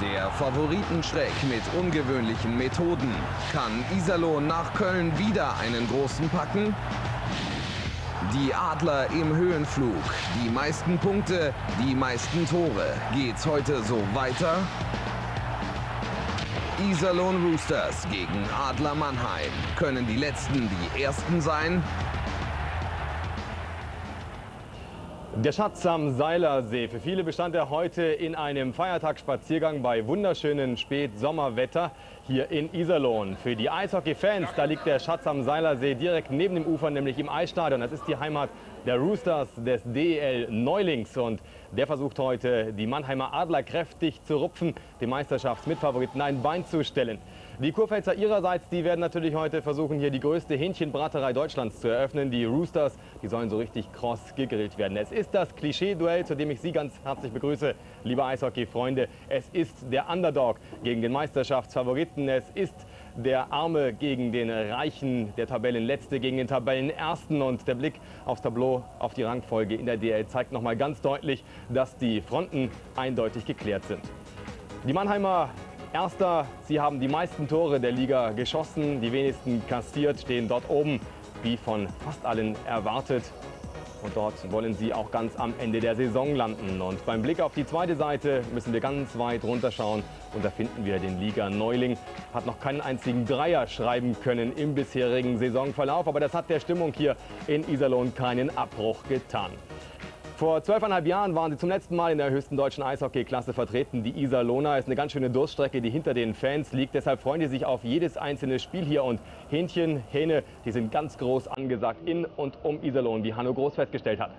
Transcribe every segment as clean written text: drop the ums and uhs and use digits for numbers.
Der Favoritenschreck mit ungewöhnlichen Methoden. Kann Iserlohn nach Köln wieder einen großen packen? Die Adler im Höhenflug. Die meisten Punkte, die meisten Tore. Geht's heute so weiter? Iserlohn Roosters gegen Adler Mannheim. Können die Letzten die Ersten sein? Der Schatz am Seilersee. Für viele bestand er heute in einem Feiertagsspaziergang bei wunderschönem Spätsommerwetter hier in Iserlohn. Für die Eishockey-Fans, da liegt der Schatz am Seilersee direkt neben dem Ufer, nämlich im Eisstadion. Das ist die Heimat der Roosters, des DEL Neulings. Und der versucht heute, die Mannheimer Adler kräftig zu rupfen, dem Meisterschaftsmitfavoriten ein Bein zu stellen. Die Kurpfälzer ihrerseits, die werden natürlich heute versuchen, hier die größte Hähnchenbraterei Deutschlands zu eröffnen. Die Roosters, die sollen so richtig kross gegrillt werden. Es ist das Klischee-Duell, zu dem ich Sie ganz herzlich begrüße, liebe Eishockey-Freunde. Es ist der Underdog gegen den Meisterschaftsfavoriten. Es ist der Arme gegen den Reichen, der Tabellenletzte gegen den Tabellenersten. Und der Blick aufs Tableau, auf die Rangfolge in der DL zeigt noch mal ganz deutlich, dass die Fronten eindeutig geklärt sind. Die Mannheimer Erster, sie haben die meisten Tore der Liga geschossen, die wenigsten kassiert, stehen dort oben, wie von fast allen erwartet. Und dort wollen sie auch ganz am Ende der Saison landen. Und beim Blick auf die zweite Seite müssen wir ganz weit runterschauen. Und da finden wir den Liga-Neuling. Hat noch keinen einzigen Dreier schreiben können im bisherigen Saisonverlauf. Aber das hat der Stimmung hier in Iserlohn keinen Abbruch getan. Vor 12,5 Jahren waren sie zum letzten Mal in der höchsten deutschen Eishockey-Klasse vertreten. Die Iserlohner ist eine ganz schöne Durststrecke, die hinter den Fans liegt. Deshalb freuen die sich auf jedes einzelne Spiel hier. Und Hähnchen, Hähne, die sind ganz groß angesagt in und um Iserlohn, wie Hanno Groß festgestellt hat.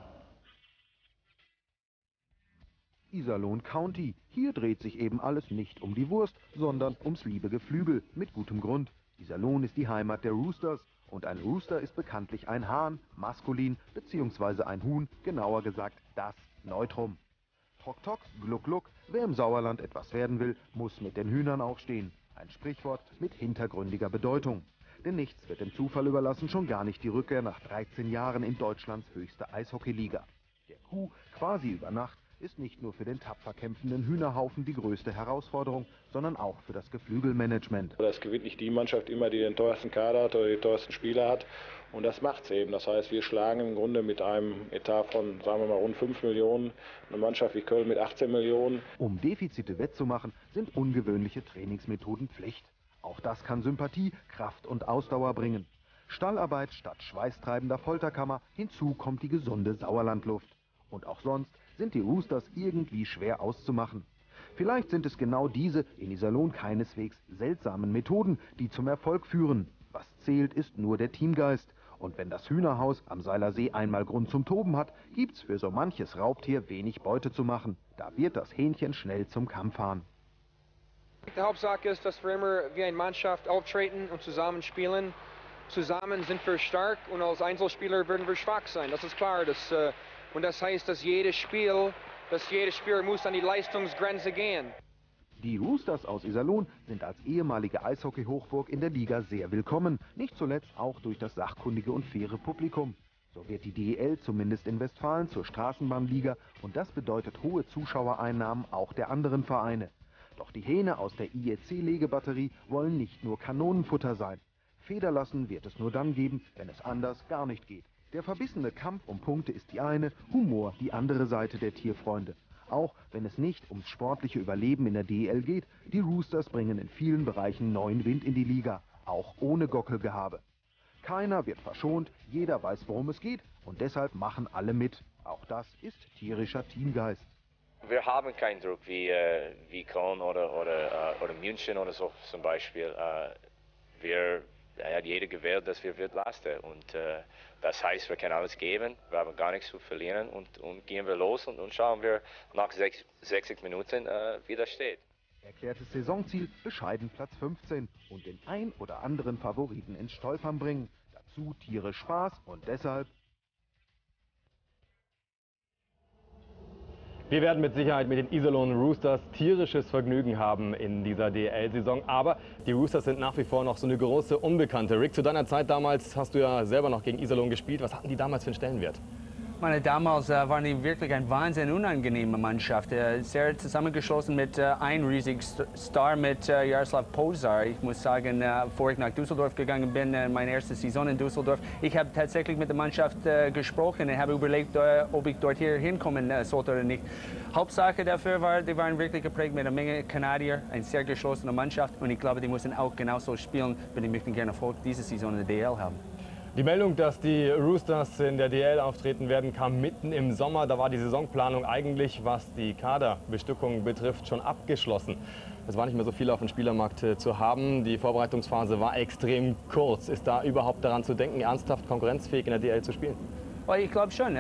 Iserlohn County. Hier dreht sich eben alles nicht um die Wurst, sondern ums liebe Geflügel. Mit gutem Grund. Iserlohn ist die Heimat der Roosters. Und ein Rooster ist bekanntlich ein Hahn, maskulin, beziehungsweise ein Huhn, genauer gesagt das Neutrum. Tok tok, gluck gluck, wer im Sauerland etwas werden will, muss mit den Hühnern aufstehen. Ein Sprichwort mit hintergründiger Bedeutung. Denn nichts wird dem Zufall überlassen, schon gar nicht die Rückkehr nach 13 Jahren in Deutschlands höchste Eishockeyliga. Der Coup quasi über Nacht ist nicht nur für den tapfer kämpfenden Hühnerhaufen die größte Herausforderung, sondern auch für das Geflügelmanagement. Das gewinnt nicht die Mannschaft immer, die den teuersten Kader hat oder die teuersten Spieler hat. Und das macht es eben. Das heißt, wir schlagen im Grunde mit einem Etat von, sagen wir mal, rund 5 Millionen eine Mannschaft wie Köln mit 18 Millionen. Um Defizite wettzumachen, sind ungewöhnliche Trainingsmethoden Pflicht. Auch das kann Sympathie, Kraft und Ausdauer bringen. Stallarbeit statt schweißtreibender Folterkammer, hinzu kommt die gesunde Sauerlandluft. Und auch sonst sind die Roosters irgendwie schwer auszumachen. Vielleicht sind es genau diese, in Iserlohn keineswegs seltsamen Methoden, die zum Erfolg führen. Was zählt, ist nur der Teamgeist. Und wenn das Hühnerhaus am Seilersee einmal Grund zum Toben hat, gibt's für so manches Raubtier wenig Beute zu machen. Da wird das Hähnchen schnell zum Kampfhahn. Die Hauptsache ist, dass wir immer wie eine Mannschaft auftreten und zusammen spielen. Zusammen sind wir stark und als Einzelspieler werden wir schwach sein. Das ist klar. Und das heißt, dass jedes Spiel muss an die Leistungsgrenze gehen. Die Roosters aus Iserlohn sind als ehemalige Eishockey-Hochburg in der Liga sehr willkommen, nicht zuletzt auch durch das sachkundige und faire Publikum. So wird die DEL zumindest in Westfalen zur Straßenbahnliga und das bedeutet hohe Zuschauereinnahmen auch der anderen Vereine. Doch die Hähne aus der IEC-Legebatterie wollen nicht nur Kanonenfutter sein. Federlassen wird es nur dann geben, wenn es anders gar nicht geht. Der verbissene Kampf um Punkte ist die eine, Humor die andere Seite der Tierfreunde. Auch wenn es nicht ums sportliche Überleben in der DEL geht, die Roosters bringen in vielen Bereichen neuen Wind in die Liga, auch ohne Gockelgehabe. Keiner wird verschont, jeder weiß, worum es geht und deshalb machen alle mit. Auch das ist tierischer Teamgeist. Wir haben keinen Druck wie Köln oder München oder so zum Beispiel. Jeder gewählt, dass wir leisten und das heißt, wir können alles geben, wir haben gar nichts zu verlieren und gehen wir los und schauen wir nach 60 Minuten, wie das steht. Erklärtes Saisonziel, bescheiden Platz 15 und den ein oder anderen Favoriten ins Stolpern bringen. Dazu tierisch Spaß und deshalb... Wir werden mit Sicherheit mit den Iserlohn Roosters tierisches Vergnügen haben in dieser DEL-Saison. Aber die Roosters sind nach wie vor noch so eine große Unbekannte. Rick, zu deiner Zeit damals hast du ja selber noch gegen Iserlohn gespielt. Was hatten die damals für einen Stellenwert? Damals waren die wirklich eine wahnsinnig unangenehme Mannschaft. Sehr zusammengeschlossen mit einem riesigen Star, mit Jaroslav Pozar. Ich muss sagen, bevor ich nach Düsseldorf gegangen bin, meine erste Saison in Düsseldorf, ich habe tatsächlich mit der Mannschaft gesprochen und habe überlegt, ob ich dort hier hinkommen sollte oder nicht. Hauptsache dafür war, die waren wirklich geprägt mit einer Menge Kanadier, eine sehr geschlossene Mannschaft, und ich glaube, die mussten auch genauso spielen, wenn die möchten gerne Erfolg diese Saison in der DL haben. Die Meldung, dass die Roosters in der DL auftreten werden, kam mitten im Sommer. Da war die Saisonplanung eigentlich, was die Kaderbestückung betrifft, schon abgeschlossen. Es war nicht mehr so viel auf dem Spielermarkt zu haben. Die Vorbereitungsphase war extrem kurz. Ist da überhaupt daran zu denken, ernsthaft konkurrenzfähig in der DL zu spielen? Ich glaube schon.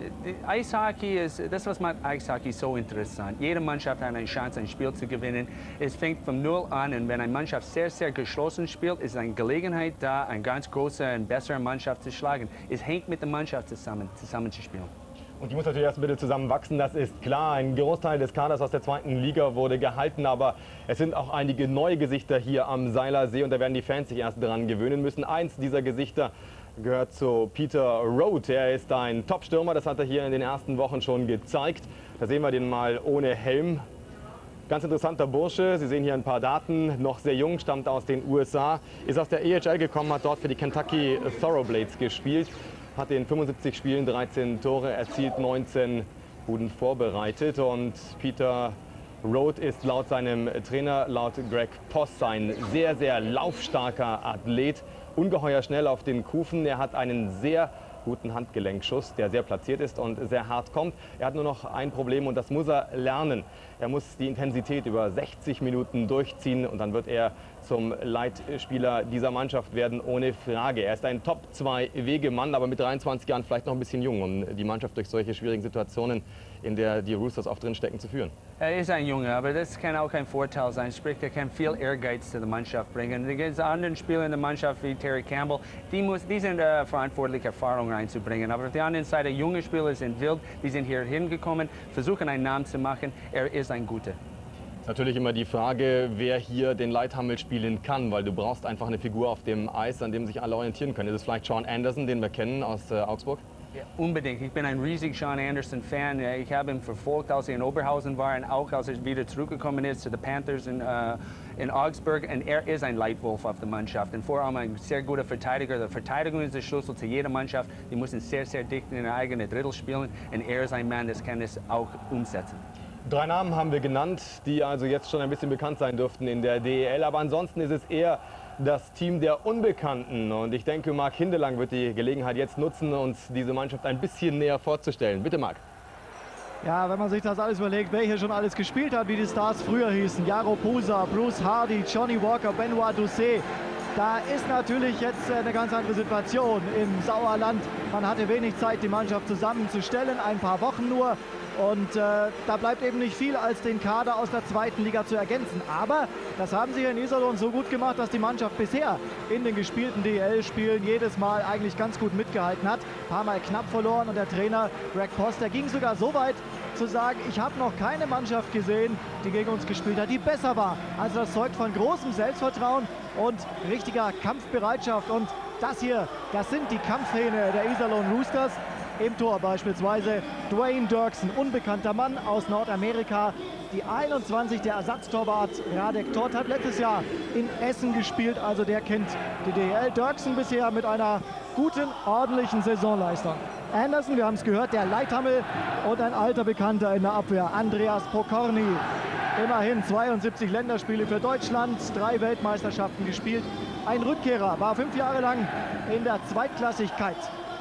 Eishockey ist das, was macht Eishockey so interessant. Jede Mannschaft hat eine Chance, ein Spiel zu gewinnen. Es fängt von Null an, und wenn eine Mannschaft sehr, sehr geschlossen spielt, ist eine Gelegenheit da, eine ganz große und bessere Mannschaft zu schlagen. Es hängt mit der Mannschaft zusammen zu spielen. Und die muss natürlich erst ein bisschen zusammenwachsen, das ist klar. Ein Großteil des Kaders aus der 2. Liga wurde gehalten, aber es sind auch einige neue Gesichter hier am Seilersee, und da werden die Fans sich erst dran gewöhnen müssen. Eins dieser Gesichter gehört zu Peter Roth. Er ist ein Top-Stürmer, das hat er hier in den ersten Wochen schon gezeigt. Da sehen wir den mal ohne Helm. Ganz interessanter Bursche. Sie sehen hier ein paar Daten. Noch sehr jung, stammt aus den USA, ist aus der EHL gekommen, hat dort für die Kentucky Thoroughblades gespielt, hat in 75 Spielen 13 Tore erzielt, 19 Buden vorbereitet. Und Peter Roth ist laut seinem Trainer, laut Greg Poss, ein sehr, sehr laufstarker Athlet. Ungeheuer schnell auf den Kufen. Er hat einen sehr guten Handgelenkschuss, der sehr platziert ist und sehr hart kommt. Er hat nur noch ein Problem, und das muss er lernen. Er muss die Intensität über 60 Minuten durchziehen, und dann wird er zum Leitspieler dieser Mannschaft werden, ohne Frage. Er ist ein Top-2-Wegemann, aber mit 23 Jahren vielleicht noch ein bisschen jung, um die Mannschaft durch solche schwierigen Situationen, in der die Roosters auch drinstecken, zu führen. Er ist ein Junge, aber das kann auch ein Vorteil sein. Sprich, er kann viel Ehrgeiz zu der Mannschaft bringen. Es gibt andere Spieler in der Mannschaft wie Terry Campbell, die sind verantwortlich, Erfahrung reinzubringen. Aber auf der anderen Seite, junge Spieler sind wild, die sind hier hingekommen, versuchen einen Namen zu machen. Er ist ein Guter. Natürlich immer die Frage, wer hier den Leithammel spielen kann, weil du brauchst einfach eine Figur auf dem Eis, an dem sich alle orientieren können. Ist es vielleicht Sean Anderson, den wir kennen aus Augsburg? Ja, unbedingt. Ich bin ein riesiger Sean Anderson-Fan. Ich habe ihn verfolgt, als er in Oberhausen war, und auch als er wieder zurückgekommen ist zu den Panthers in Augsburg. Und er ist ein Leitwolf auf der Mannschaft und vor allem ein sehr guter Verteidiger. Die Verteidigung ist der Schlüssel zu jeder Mannschaft. Die müssen sehr, sehr dicht in ihr eigenes Drittel spielen, und er ist ein Mann, der kann es auch umsetzen. 3 Namen haben wir genannt, die also jetzt schon ein bisschen bekannt sein dürften in der DEL. Aber ansonsten ist es eher das Team der Unbekannten. Und ich denke, Marc Hindelang wird die Gelegenheit jetzt nutzen, uns diese Mannschaft ein bisschen näher vorzustellen. Bitte, Marc. Ja, wenn man sich das alles überlegt, wer hier schon alles gespielt hat, wie die Stars früher hießen. Jaro Pusa, Bruce Hardy, Johnny Walker, Benoit Doucet. Da ist natürlich jetzt eine ganz andere Situation im Sauerland. Man hatte wenig Zeit, die Mannschaft zusammenzustellen, ein paar Wochen nur. Und da bleibt eben nicht viel, als den Kader aus der 2. Liga zu ergänzen. Aber das haben sie hier in Iserlohn so gut gemacht, dass die Mannschaft bisher in den gespielten DEL-Spielen jedes Mal eigentlich ganz gut mitgehalten hat. Ein paar Mal knapp verloren, und der Trainer Greg Poss, der ging sogar so weit zu sagen, ich habe noch keine Mannschaft gesehen, die gegen uns gespielt hat, die besser war. Also das zeugt von großem Selbstvertrauen und richtiger Kampfbereitschaft. Und das hier, das sind die Kampfhähne der Iserlohn Roosters. Im Tor beispielsweise Dwayne Dirksen, unbekannter Mann aus Nordamerika. Die 21, der Ersatztorwart Radek Todt, hat letztes Jahr in Essen gespielt, also der kennt die DEL. Dirksen bisher mit einer guten, ordentlichen Saisonleistung. Anderson, wir haben es gehört, der Leithammel, und ein alter Bekannter in der Abwehr, Andreas Pokorny. Immerhin 72 Länderspiele für Deutschland, 3 Weltmeisterschaften gespielt. Ein Rückkehrer, war 5 Jahre lang in der Zweitklassigkeit.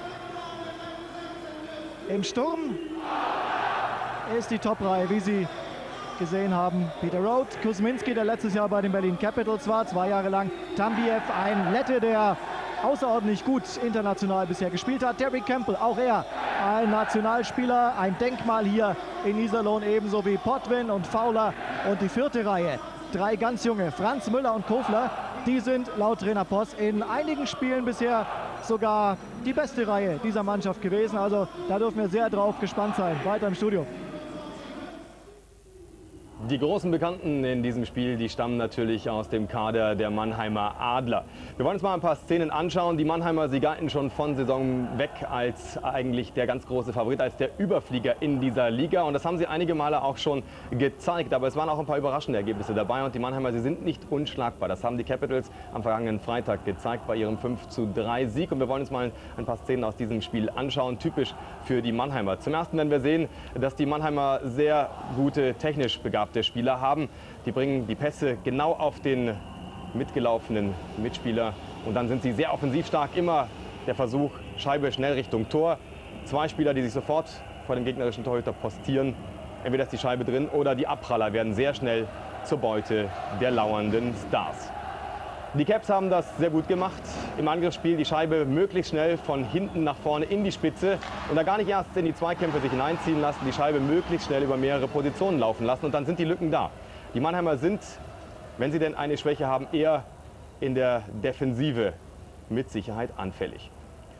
Im Sturm ist die Top-Reihe, wie Sie gesehen haben. Peter Roth, Kuzminski, der letztes Jahr bei den Berlin Capitals war, 2 Jahre lang. Tambiev, ein Lette, der außerordentlich gut international bisher gespielt hat. Terry Campbell, auch er ein Nationalspieler, ein Denkmal hier in Iserlohn, ebenso wie Potvin und Fowler. Und die 4. Reihe, 3 ganz junge, Franz Müller und Kofler. Die sind laut Trainer Poss in einigen Spielen bisher sogar die beste Reihe dieser Mannschaft gewesen. Also da dürfen wir sehr drauf gespannt sein. Weiter im Studio. Die großen Bekannten in diesem Spiel, die stammen natürlich aus dem Kader der Mannheimer Adler. Wir wollen uns mal ein paar Szenen anschauen. Die Mannheimer, sie galten schon von Saison weg als eigentlich der ganz große Favorit, als der Überflieger in dieser Liga. Und das haben sie einige Male auch schon gezeigt. Aber es waren auch ein paar überraschende Ergebnisse dabei. Und die Mannheimer, sie sind nicht unschlagbar. Das haben die Capitals am vergangenen Freitag gezeigt bei ihrem 5:3 Sieg. Und wir wollen uns mal ein paar Szenen aus diesem Spiel anschauen, typisch für die Mannheimer. Zum Ersten werden wir sehen, dass die Mannheimer sehr gute, technisch begabte Spieler haben. Die bringen die Pässe genau auf den mitgelaufenen Mitspieler und dann sind sie sehr offensiv stark. Immer der Versuch, Scheibe schnell Richtung Tor. Zwei Spieler, die sich sofort vor dem gegnerischen Torhüter postieren. Entweder ist die Scheibe drin oder die Abpraller werden sehr schnell zur Beute der lauernden Stars. Die Caps haben das sehr gut gemacht. Im Angriffsspiel die Scheibe möglichst schnell von hinten nach vorne in die Spitze und da gar nicht erst in die Zweikämpfe sich hineinziehen lassen, die Scheibe möglichst schnell über mehrere Positionen laufen lassen und dann sind die Lücken da. Die Mannheimer sind, wenn sie denn eine Schwäche haben, eher in der Defensive mit Sicherheit anfällig.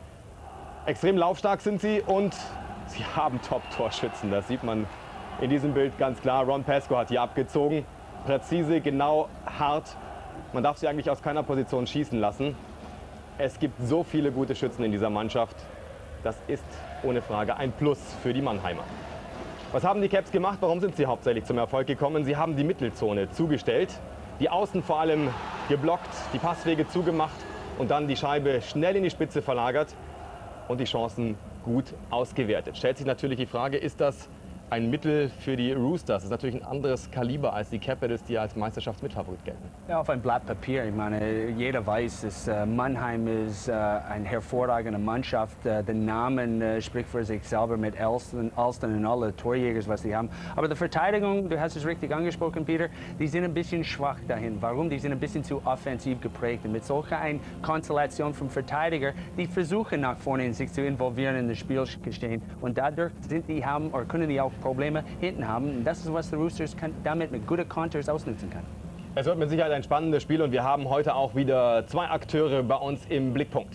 Extrem laufstark sind sie und sie haben Top-Torschützen. Das sieht man in diesem Bild ganz klar. Ron Pascoe hat hier abgezogen. Präzise, genau, hart. Man darf sie eigentlich aus keiner Position schießen lassen. Es gibt so viele gute Schützen in dieser Mannschaft. Das ist ohne Frage ein Plus für die Mannheimer. Was haben die Caps gemacht? Warum sind sie hauptsächlich zum Erfolg gekommen? Sie haben die Mittelzone zugestellt, die Außen vor allem geblockt, die Passwege zugemacht und dann die Scheibe schnell in die Spitze verlagert und die Chancen gut ausgewertet. Stellt sich natürlich die Frage, ist das ein Mittel für die Roosters? Das ist natürlich ein anderes Kaliber als die Capitals, die als Meisterschaftsmitfavorit gelten. Ja, auf ein Blatt Papier. Ich meine, jeder weiß, dass Mannheim ist eine hervorragende Mannschaft. Der Name spricht für sich selber mit Alston und alle Torjägers, was sie haben. Aber die Verteidigung, du hast es richtig angesprochen, Peter, die sind ein bisschen schwach dahin. Warum? Die sind ein bisschen zu offensiv geprägt. Und mit solcher einer Konstellation von Verteidiger, die versuchen nach vorne sich zu involvieren in das Spielgeschehen. Und dadurch können die auch Probleme hinten haben. Und das ist, was die Roosters damit mit guten Counters ausnutzen kann. Es wird mit Sicherheit ein spannendes Spiel und wir haben heute auch wieder zwei Akteure bei uns im Blickpunkt.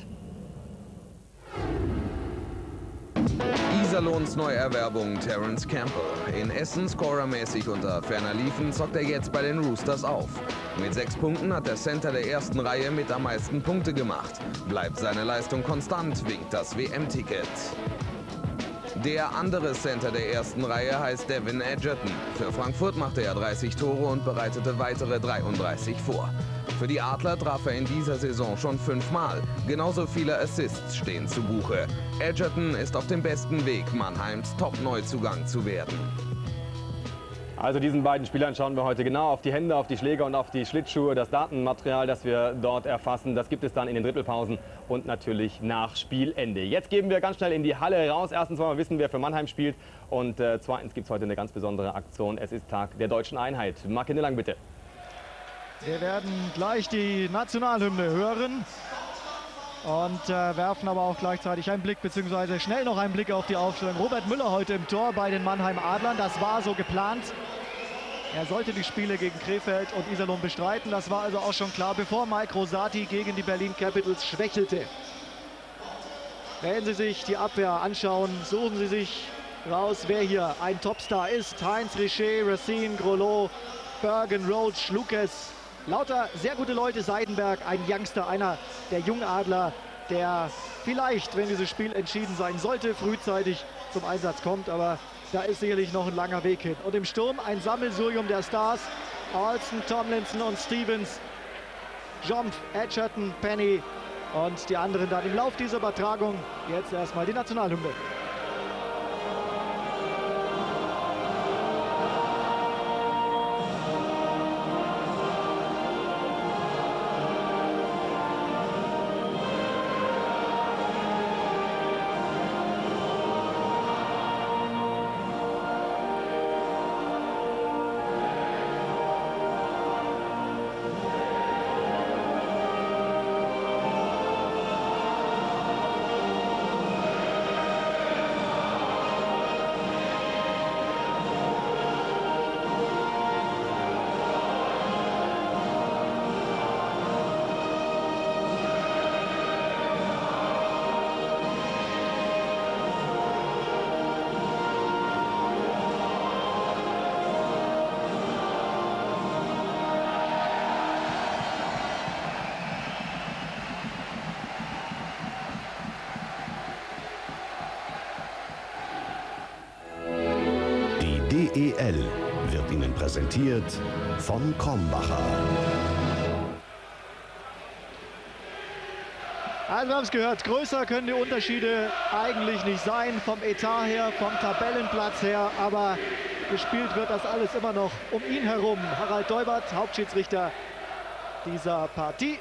Iserlohns Neuerwerbung Terence Campbell. In Essen scorermäßig unter ferner Liefen zockt er jetzt bei den Roosters auf. Mit 6 Punkten hat der Center der ersten Reihe mit am meisten Punkte gemacht. Bleibt seine Leistung konstant, winkt das WM-Ticket. Der andere Center der ersten Reihe heißt Devin Edgerton. Für Frankfurt machte er 30 Tore und bereitete weitere 33 vor. Für die Adler traf er in dieser Saison schon 5-mal. Genauso viele Assists stehen zu Buche. Edgerton ist auf dem besten Weg, Mannheims Top-Neuzugang zu werden. Also diesen beiden Spielern schauen wir heute genau auf die Hände, auf die Schläger und auf die Schlittschuhe. Das Datenmaterial, das wir dort erfassen, das gibt es dann in den Drittelpausen und natürlich nach Spielende. Jetzt geben wir ganz schnell in die Halle raus. Erstens wollen wir wissen, wer für Mannheim spielt und zweitens gibt es heute eine ganz besondere Aktion. Es ist Tag der Deutschen Einheit. Marke Nillang, bitte. Wir werden gleich die Nationalhymne hören und werfen aber auch gleichzeitig einen Blick, beziehungsweise schnell noch einen Blick auf die Aufstellung. Robert Müller heute im Tor bei den Mannheim Adlern, das war so geplant. Er sollte die Spiele gegen Krefeld und Iserlohn bestreiten, das war also auch schon klar, bevor Mike Rosati gegen die Berlin Capitals schwächelte. Wenn Sie sich die Abwehr anschauen, suchen Sie sich raus, wer hier ein Topstar ist. Heinz Richer, Racine, Grolot, Bergen, Roach, Lucas. Lauter sehr gute Leute, Seidenberg, ein Youngster, einer der Jungadler, der vielleicht, wenn dieses Spiel entschieden sein sollte, frühzeitig zum Einsatz kommt. Aber da ist sicherlich noch ein langer Weg hin. Und im Sturm ein Sammelsurium der Stars. Olsen, Tomlinson und Stevens, Jompf, Edgerton, Penny und die anderen dann im Lauf dieser Übertragung. Jetzt erstmal die Nationalhymne. DEL wird Ihnen präsentiert von Krombacher. Also wir haben es gehört, größer können die Unterschiede eigentlich nicht sein, vom Etat her, vom Tabellenplatz her, aber gespielt wird das alles immer noch um ihn herum. Harald Deubert, Hauptschiedsrichter dieser Partie.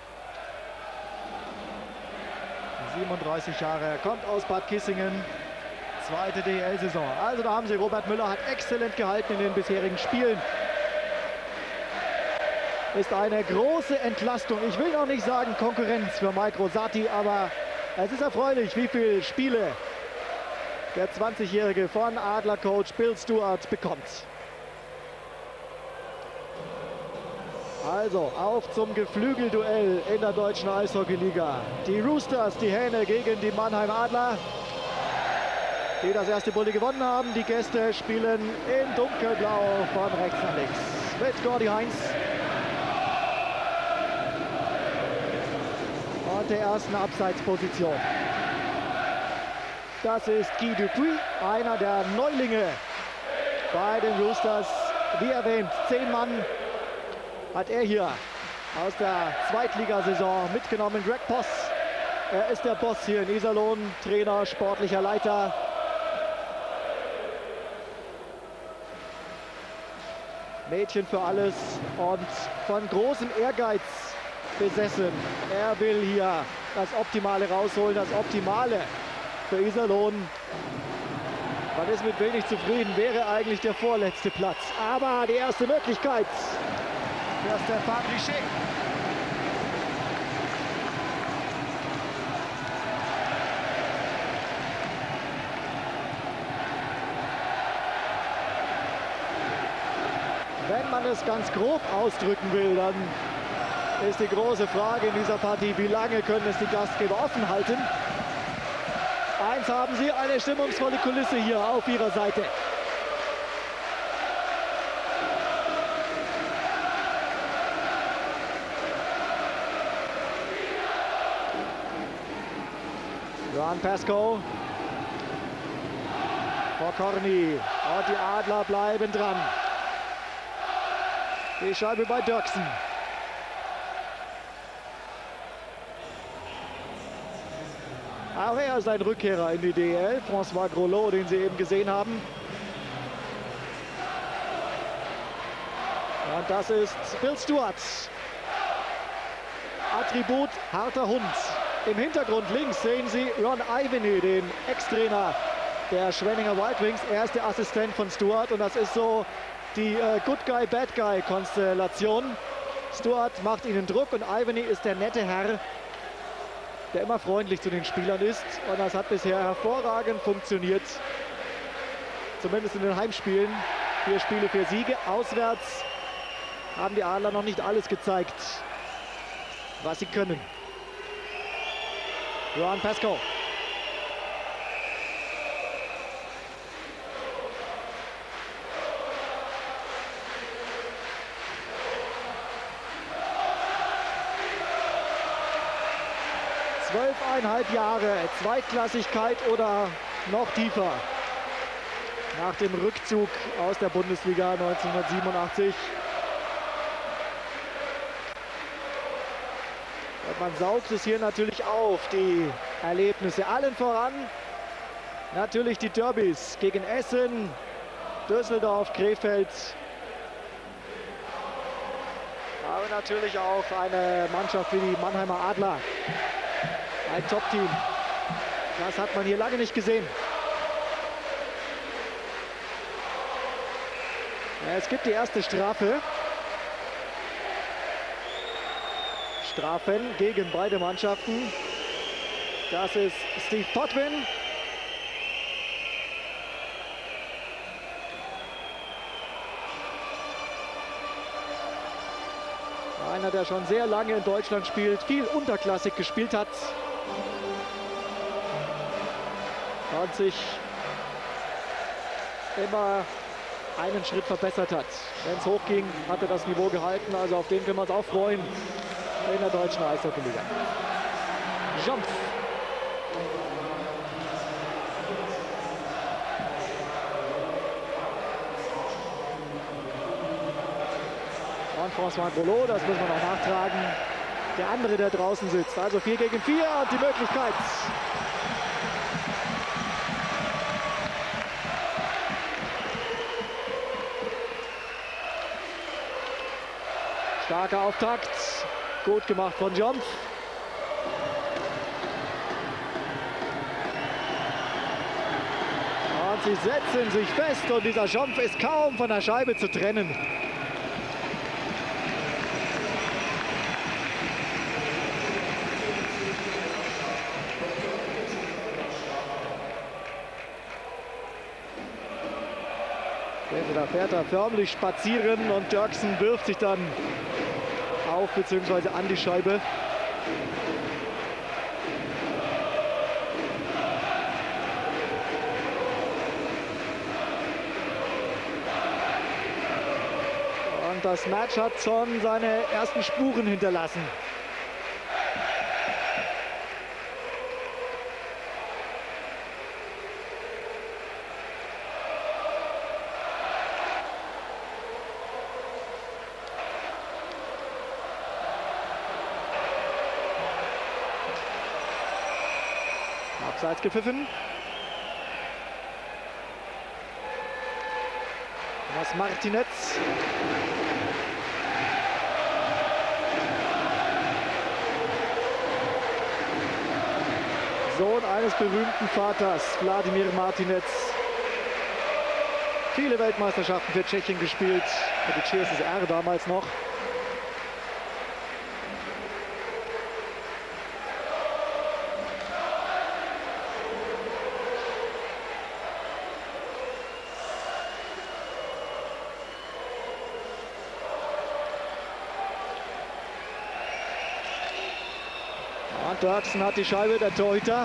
37 Jahre, er kommt aus Bad Kissingen, zweite DEL-Saison. Also da haben Sie, Robert Müller hat exzellent gehalten in den bisherigen Spielen. Ist eine große Entlastung. Ich will noch nicht sagen Konkurrenz für Mike Rosati, aber es ist erfreulich, wie viele Spiele der 20-Jährige von Adler-Coach Bill Stewart bekommt. Also auf zum Geflügelduell in der deutschen Eishockeyliga. Die Roosters, die Hähne gegen die Mannheim Adler, die das erste Bulli gewonnen haben. Die Gäste spielen in dunkelblau von rechts nach links. Mit Gordy Heinz. Und der ersten Abseitsposition. Das ist Guy Dupuis, einer der Neulinge bei den Roosters. Wie erwähnt, 10 Mann hat er hier aus der Zweitligasaison mitgenommen. Greg Poss, er ist der Boss hier in Iserlohn, Trainer, sportlicher Leiter. Mädchen für alles und von großem Ehrgeiz besessen. Er will hier das Optimale rausholen, das Optimale für Iserlohn. Man ist mit wenig zufrieden, wäre eigentlich der vorletzte Platz. Aber die erste Möglichkeit für Stéphane Richer. Wenn man es ganz grob ausdrücken will, dann ist die große Frage in dieser Partie, wie lange können es die Gastgeber offen halten? Eins haben sie, eine stimmungsvolle Kulisse hier auf ihrer Seite. Ron Pascoe. Vor Corny. Und die Adler bleiben dran. Die Scheibe bei Dirksen. Auch er ist ein Rückkehrer in die DEL. François Grolot, den Sie eben gesehen haben. Und das ist Bill Stewart. Attribut harter Hund. Im Hintergrund links sehen Sie Ron Ivany, den Ex-Trainer der Schwenninger Wild Wings. Er ist der Assistent von Stewart und das ist so die Good Guy, Bad Guy Konstellation. Stewart macht ihnen Druck und Ivany ist der nette Herr, der immer freundlich zu den Spielern ist. Und das hat bisher hervorragend funktioniert. Zumindest in den Heimspielen. 4 Spiele, 4 Siege. Auswärts haben die Adler noch nicht alles gezeigt, was sie können. Ron Pascoe. Zwölfeinhalb Jahre Zweitklassigkeit oder noch tiefer. Nach dem Rückzug aus der Bundesliga 1987. Und man saugt es hier natürlich auf, die Erlebnisse. Allen voran natürlich die Derbys gegen Essen, Düsseldorf, Krefeld. Aber natürlich auch eine Mannschaft wie die Mannheimer Adler. Ein Top-Team. Das hat man hier lange nicht gesehen. Ja, es gibt die erste Strafe. Strafen gegen beide Mannschaften. Das ist Steve Potvin. Einer, der schon sehr lange in Deutschland spielt, viel unterklassig gespielt hat. Und sich immer einen Schritt verbessert hat. Wenn es hochging, hat er das Niveau gehalten. Also auf den können wir uns auch freuen in der deutschen Eishockey-Liga. Jump. Jean-François Grolot, das müssen wir noch nachtragen. Der andere, der draußen sitzt. Also 4 gegen 4 und die Möglichkeit. Starker Auftakt. Gut gemacht von Jompf. Und sie setzen sich fest und dieser Jompf ist kaum von der Scheibe zu trennen. Da fährt er förmlich spazieren und Dirksen wirft sich dann auf bzw. an die Scheibe. Und das Match hat schon seine ersten Spuren hinterlassen. Abseits gepfiffen. Das Martinez. Sohn eines berühmten Vaters, Wladimir Martinez. Viele Weltmeisterschaften für Tschechien gespielt, für die CSSR damals noch. Dirksen hat die Scheibe, der Torhüter.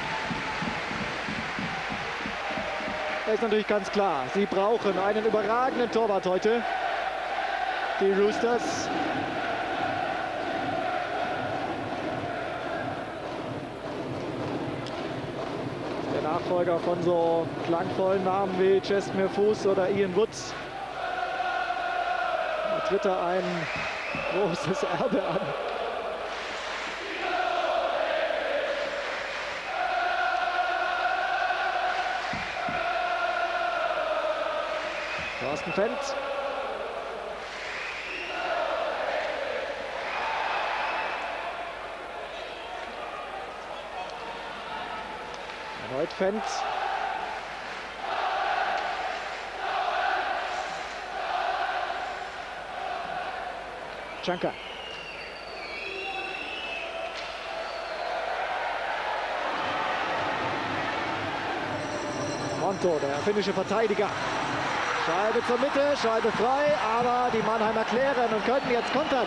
Das ist natürlich ganz klar. Sie brauchen einen überragenden Torwart heute. Die Roosters. Der Nachfolger von so klangvollen Namen wie Čestmír Fuß oder Ian Wood. Da tritt er ein großes Erbe an. Thorsten Fendt. Erneut Fendt. Janka. Monto, der finnische Verteidiger. Scheibe zur Mitte, Scheibe frei, aber die Mannheimer klären und könnten jetzt kontern.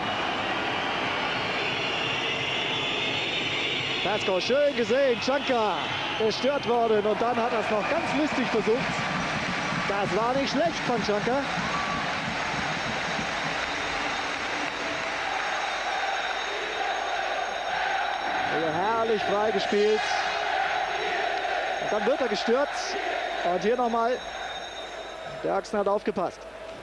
Pascal schön gesehen, Janka gestört worden und dann hat er es noch ganz lustig versucht. Das war nicht schlecht von Janka. Hier herrlich frei gespielt. Und dann wird er gestört. Und hier nochmal. Dirksen hat aufgepasst.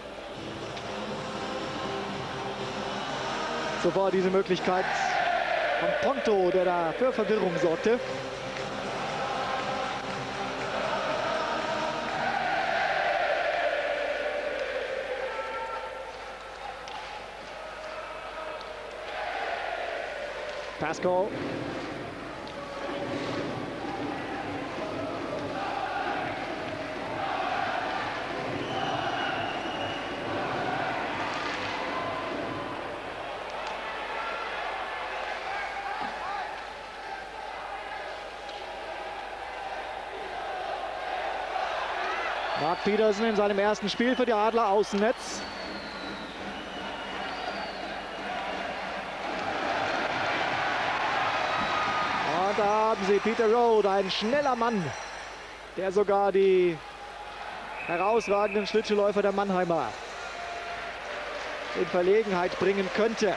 Sofort diese Möglichkeit von Ponto, der da für Verwirrung sorgte. Pascal. Mark Petersen in seinem ersten Spiel für die Adler, Außennetz. Und da haben sie Peter Rowe, ein schneller Mann, der sogar die herausragenden Schlittschuhläufer der Mannheimer in Verlegenheit bringen könnte.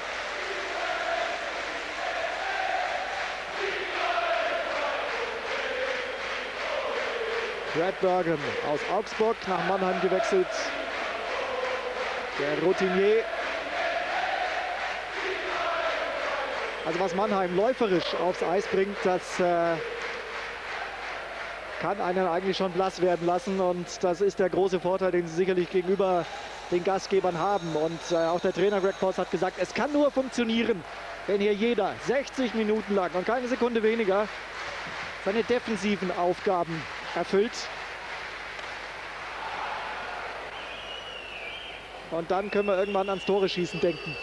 Brad Bergen aus Augsburg nach Mannheim gewechselt. Der Routinier Also was Mannheim läuferisch aufs Eis bringt, das kann einen eigentlich schon blass werden lassen. Und das ist der große Vorteil, den sie sicherlich gegenüber den Gastgebern haben. Und auch der Trainer Greg Voss hat gesagt, es kann nur funktionieren, wenn hier jeder 60 Minuten lang und keine Sekunde weniger seine defensiven Aufgaben erfüllt. Und dann können wir irgendwann ans Tore schießen denken.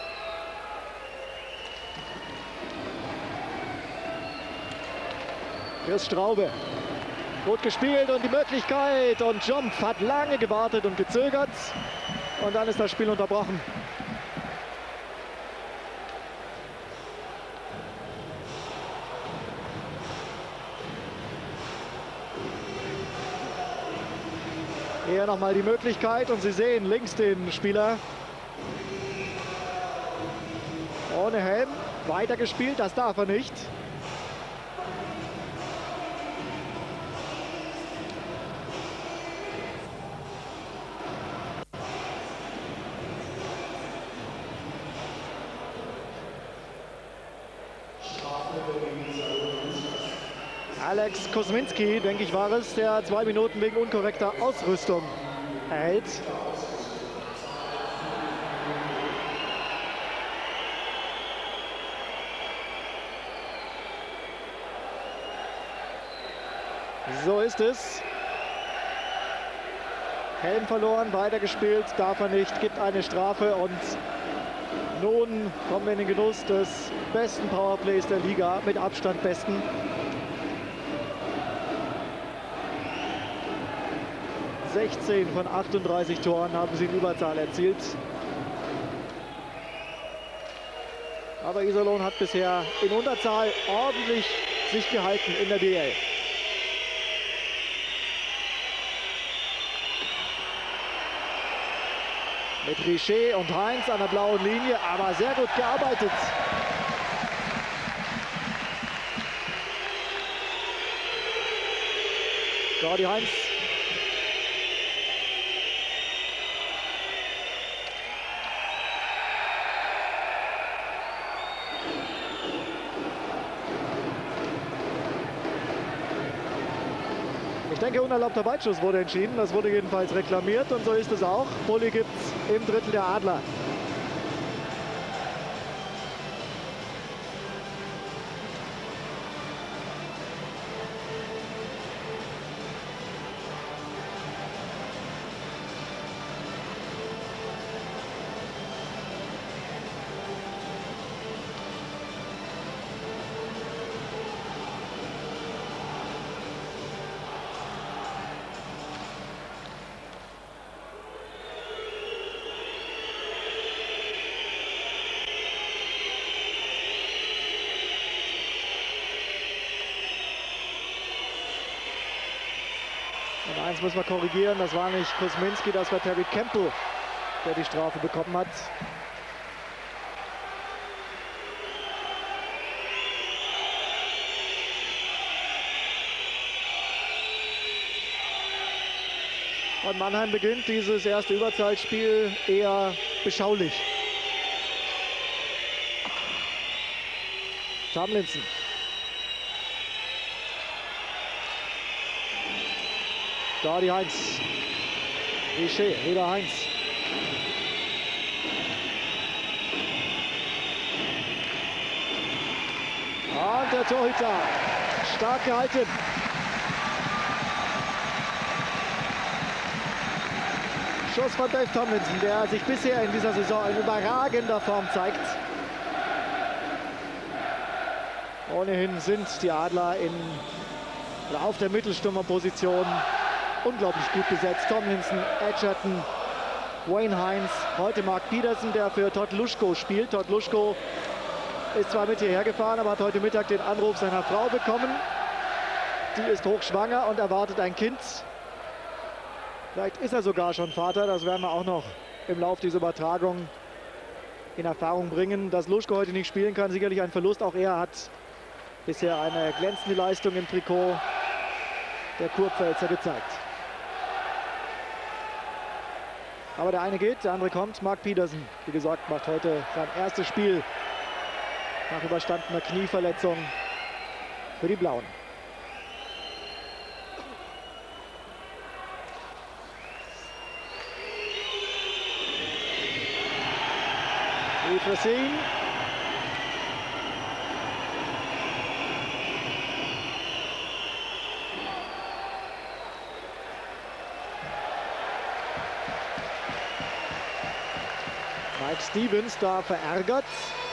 Chris Straube. Gut gespielt und die Möglichkeit. Und Jompf hat lange gewartet und gezögert. Und dann ist das Spiel unterbrochen. Hier nochmal die Möglichkeit und Sie sehen links den Spieler ohne Helm weitergespielt, das darf er nicht. Alex Kosminski, denke ich, war es, der 2 Minuten wegen unkorrekter Ausrüstung erhält. So ist es. Helm verloren, weitergespielt, darf er nicht, gibt eine Strafe und nun kommen wir in den Genuss des besten Powerplays der Liga, mit Abstand besten. (16 von 38 Toren haben sie in Überzahl erzielt. Aber Iserlohn hat bisher in Unterzahl ordentlich sich gehalten in der DL. Mit Richer und Heinz an der blauen Linie, aber sehr gut gearbeitet. Gordy Heinz. Ich denke, unerlaubter Weitschuss wurde entschieden. Das wurde jedenfalls reklamiert und so ist es auch. Bulli gibt es im Drittel der Adler. Und eins muss man korrigieren, das war nicht Kosminski, das war Terry Campbell, der die Strafe bekommen hat. Und Mannheim beginnt dieses erste Überzahlspiel eher beschaulich. Tomlinson. Gordy Heinz. Richer, wieder Heinz. Und der Torhüter. Stark gehalten. Schuss von Dave Tomlinson, der sich bisher in dieser Saison in überragender Form zeigt. Ohnehin sind die Adler auf der Mittelstürmerposition unglaublich gut besetzt. Tomlinson, Edgerton, Wayne Heinz, heute Mark Peterson, der für Todd Luschko spielt. Todd Luschko ist zwar mit hierher gefahren, aber hat heute Mittag den Anruf seiner Frau bekommen. Die ist hochschwanger und erwartet ein Kind. Vielleicht ist er sogar schon Vater, das werden wir auch noch im Laufe dieser Übertragung in Erfahrung bringen. Dass Luschko heute nicht spielen kann, sicherlich ein Verlust. Auch er hat bisher eine glänzende Leistung im Trikot der Kurpfälzer gezeigt. Aber der eine geht, der andere kommt. Mark Peterson, wie gesagt, macht heute sein erstes Spiel nach überstandener Knieverletzung für die Blauen. Yves. Mike Stevens da verärgert.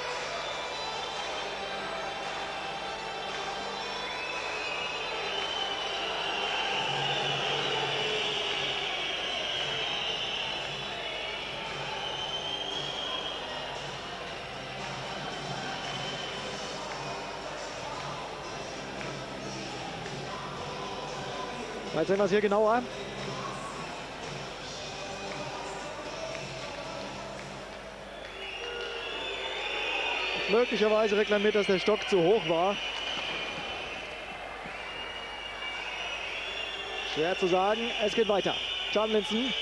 Jetzt sehen wir es hier genauer. Möglicherweise reklamiert, dass der Stock zu hoch war. Schwer zu sagen. Es geht weiter. Tomlinson.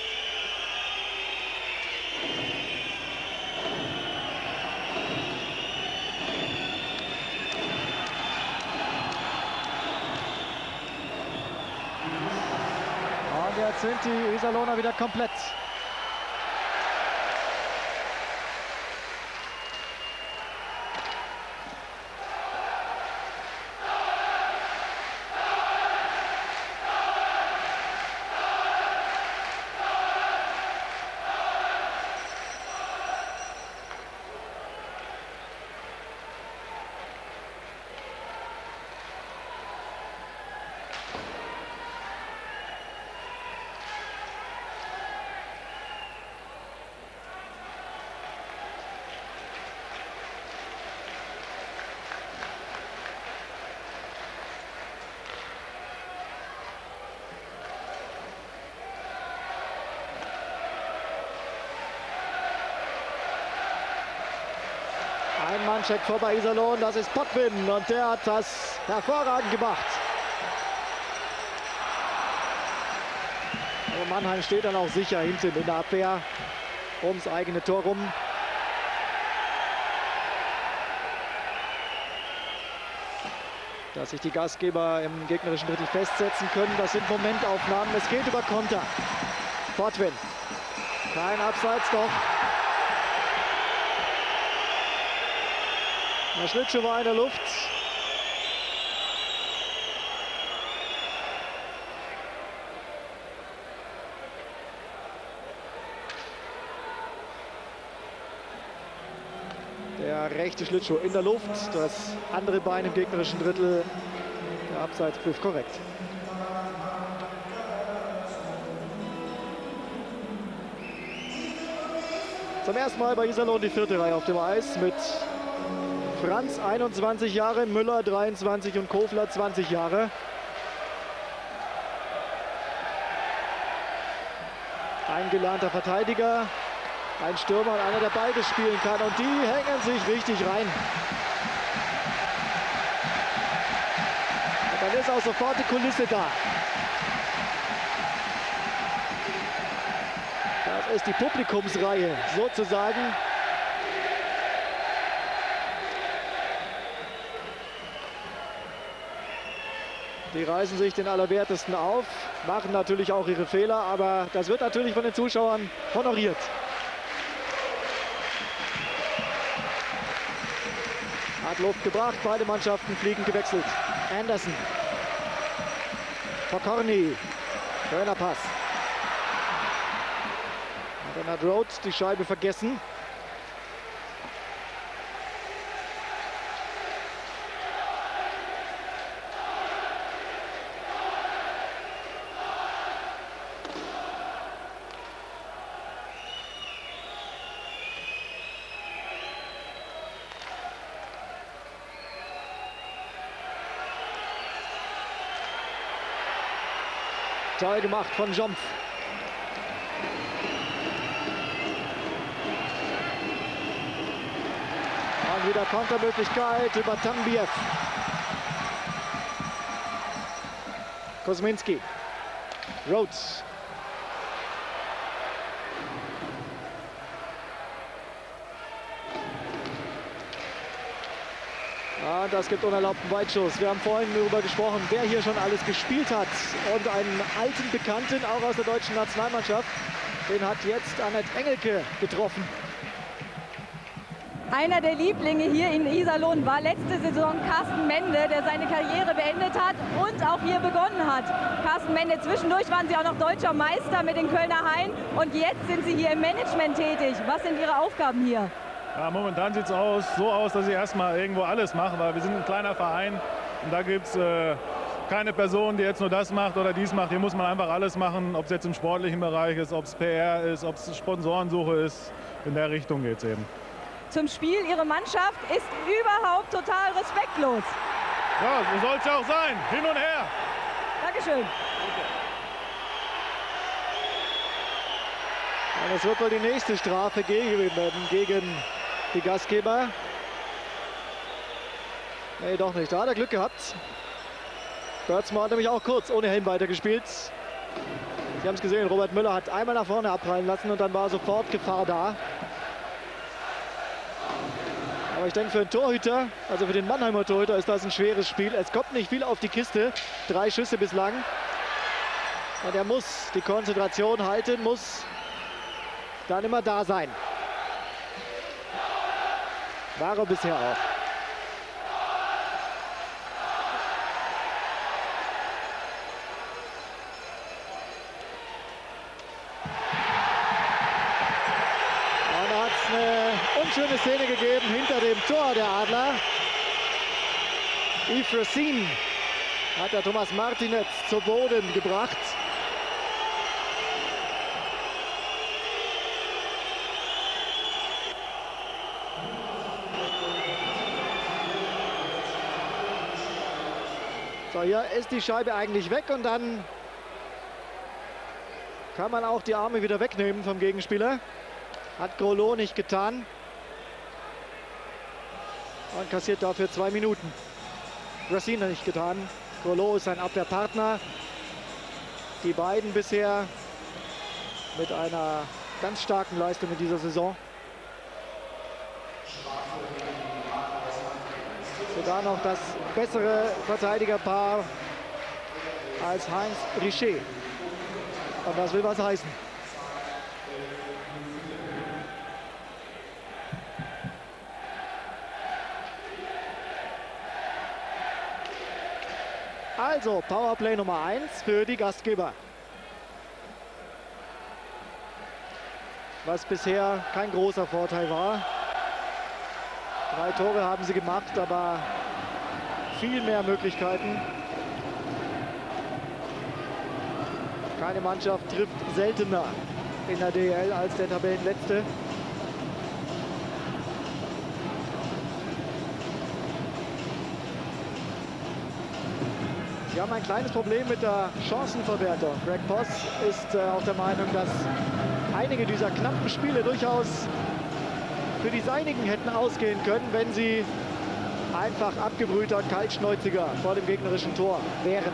Und jetzt sind die Iserlohner wieder komplett. Ein Manncheck vor bei Iserlohn, das ist Potvin und der hat das hervorragend gemacht. Aber Mannheim steht dann auch sicher hinten in der Abwehr ums eigene Tor rum. Dass sich die Gastgeber im gegnerischen Drittel festsetzen können, das sind Momentaufnahmen. Es geht über Konter. Potvin. Kein Abseits noch. Der Schlittschuh war in der Luft. Der rechte Schlittschuh in der Luft, das andere Bein im gegnerischen Drittel. Der Abseitspfiff korrekt. Zum ersten Mal bei Iserlohn die vierte Reihe auf dem Eis mit Franz 21 Jahre, Müller 23 und Kofler 20 Jahre. Ein gelernter Verteidiger, ein Stürmer und einer, der beides spielen kann. Und die hängen sich richtig rein. Und dann ist auch sofort die Kulisse da. Das ist die Publikumsreihe sozusagen. Die reißen sich den Allerwertesten auf, machen natürlich auch ihre Fehler, aber das wird natürlich von den Zuschauern honoriert. Hat Luft gebracht, beide Mannschaften fliegen gewechselt. Anderson. Pokorny. Schöner Pass. Und dann hat Rhodes die Scheibe vergessen. Toll gemacht von Jompf. Und wieder Kontermöglichkeit über Tambiev. Kosminski. Rhodes. Ja, das gibt unerlaubten Weitschuss. Wir haben vorhin darüber gesprochen, wer hier schon alles gespielt hat. Und einen alten Bekannten, auch aus der deutschen Nationalmannschaft, den hat jetzt Annette Engelke getroffen. Einer der Lieblinge hier in Iserlohn war letzte Saison Carsten Mende, der seine Karriere beendet hat und auch hier begonnen hat. Carsten Mende, zwischendurch waren Sie auch noch deutscher Meister mit den Kölner Haien und jetzt sind Sie hier im Management tätig. Was sind Ihre Aufgaben hier? Ja, momentan sieht es so aus, dass ich erstmal irgendwo alles mache, weil wir sind ein kleiner Verein und da gibt es keine Person, die jetzt nur das macht oder dies macht. Hier muss man einfach alles machen, ob es jetzt im sportlichen Bereich ist, ob es PR ist, ob es Sponsorensuche ist. In der Richtung geht es eben. Zum Spiel, Ihre Mannschaft ist überhaupt total respektlos. Ja, so soll es ja auch sein. Hin und her. Dankeschön. Ja, das wird wohl die nächste Strafe gegen die Gastgeber. Nee, doch nicht. Da hat er Glück gehabt. Börtzmann hat nämlich auch kurz ohne Helm weitergespielt. Sie haben es gesehen, Robert Müller hat einmal nach vorne abprallen lassen und dann war sofort Gefahr da. Aber ich denke, für den Torhüter, also für den Mannheimer Torhüter, ist das ein schweres Spiel. Es kommt nicht viel auf die Kiste. 3 Schüsse bislang. Und er muss die Konzentration halten, muss dann immer da sein. War er bisher auch. Eine unschöne Szene gegeben hinter dem Tor der Adler. Yves Racine hat der Thomas Martinez zu Boden gebracht. So, hier ist die Scheibe eigentlich weg und dann kann man auch die Arme wieder wegnehmen vom Gegenspieler. Hat Grolot nicht getan. Und kassiert dafür 2 Minuten. Racine nicht getan. Grolot ist sein Abwehrpartner. Die beiden bisher mit einer ganz starken Leistung in dieser Saison. Sogar noch das bessere Verteidigerpaar als Heinz Richer. Und das will was heißen. Also Powerplay Nummer 1 für die Gastgeber. Was bisher kein großer Vorteil war. 3 Tore haben sie gemacht, aber viel mehr Möglichkeiten. Keine Mannschaft trifft seltener in der DEL als der Tabellenletzte. Sie haben ein kleines Problem mit der Chancenverwertung. Greg Poss ist auch der Meinung, dass einige dieser knappen Spiele durchaus für die Seinigen hätten ausgehen können, wenn sie einfach abgebrühter und kaltschnäuziger vor dem gegnerischen Tor wären.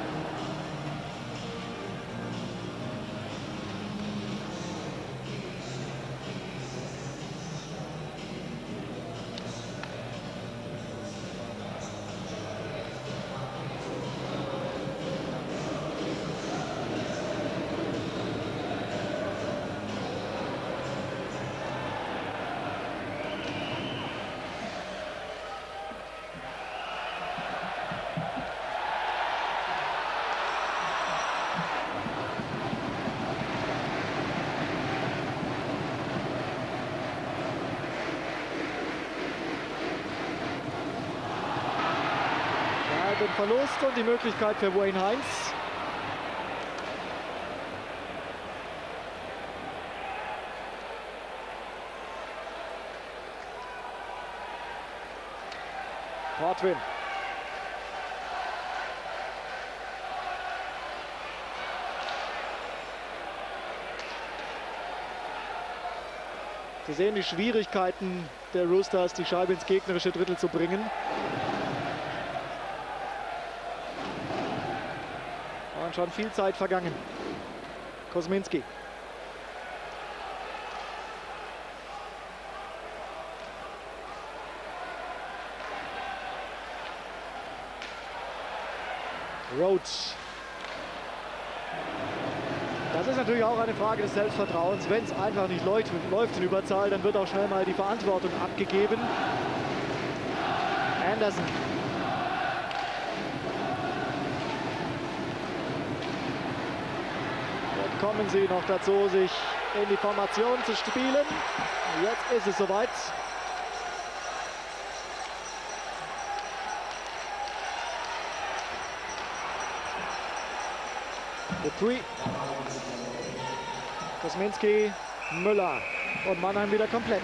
Den Verlust und die Möglichkeit für Wayne Heinz. Hartwin. Sie sehen die Schwierigkeiten der Roosters, die Scheibe ins gegnerische Drittel zu bringen. Und schon viel Zeit vergangen. Kosminski. Roach. Das ist natürlich auch eine Frage des Selbstvertrauens. Wenn es einfach nicht läuft in Überzahl, dann wird auch schnell mal die Verantwortung abgegeben. Anderson. Jetzt kommen sie noch dazu, sich in die Formation zu spielen. Jetzt ist es soweit. Dupuis, Kosminski, Müller und Mannheim wieder komplett.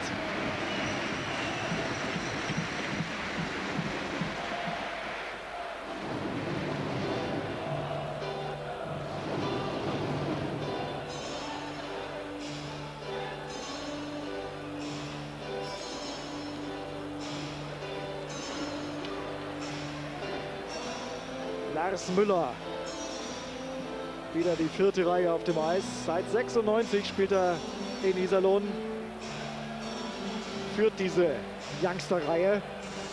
Lars Müller. Wieder die 4. Reihe auf dem Eis. Seit 96 spielt er in Iserlohn. Führt diese Youngster-Reihe.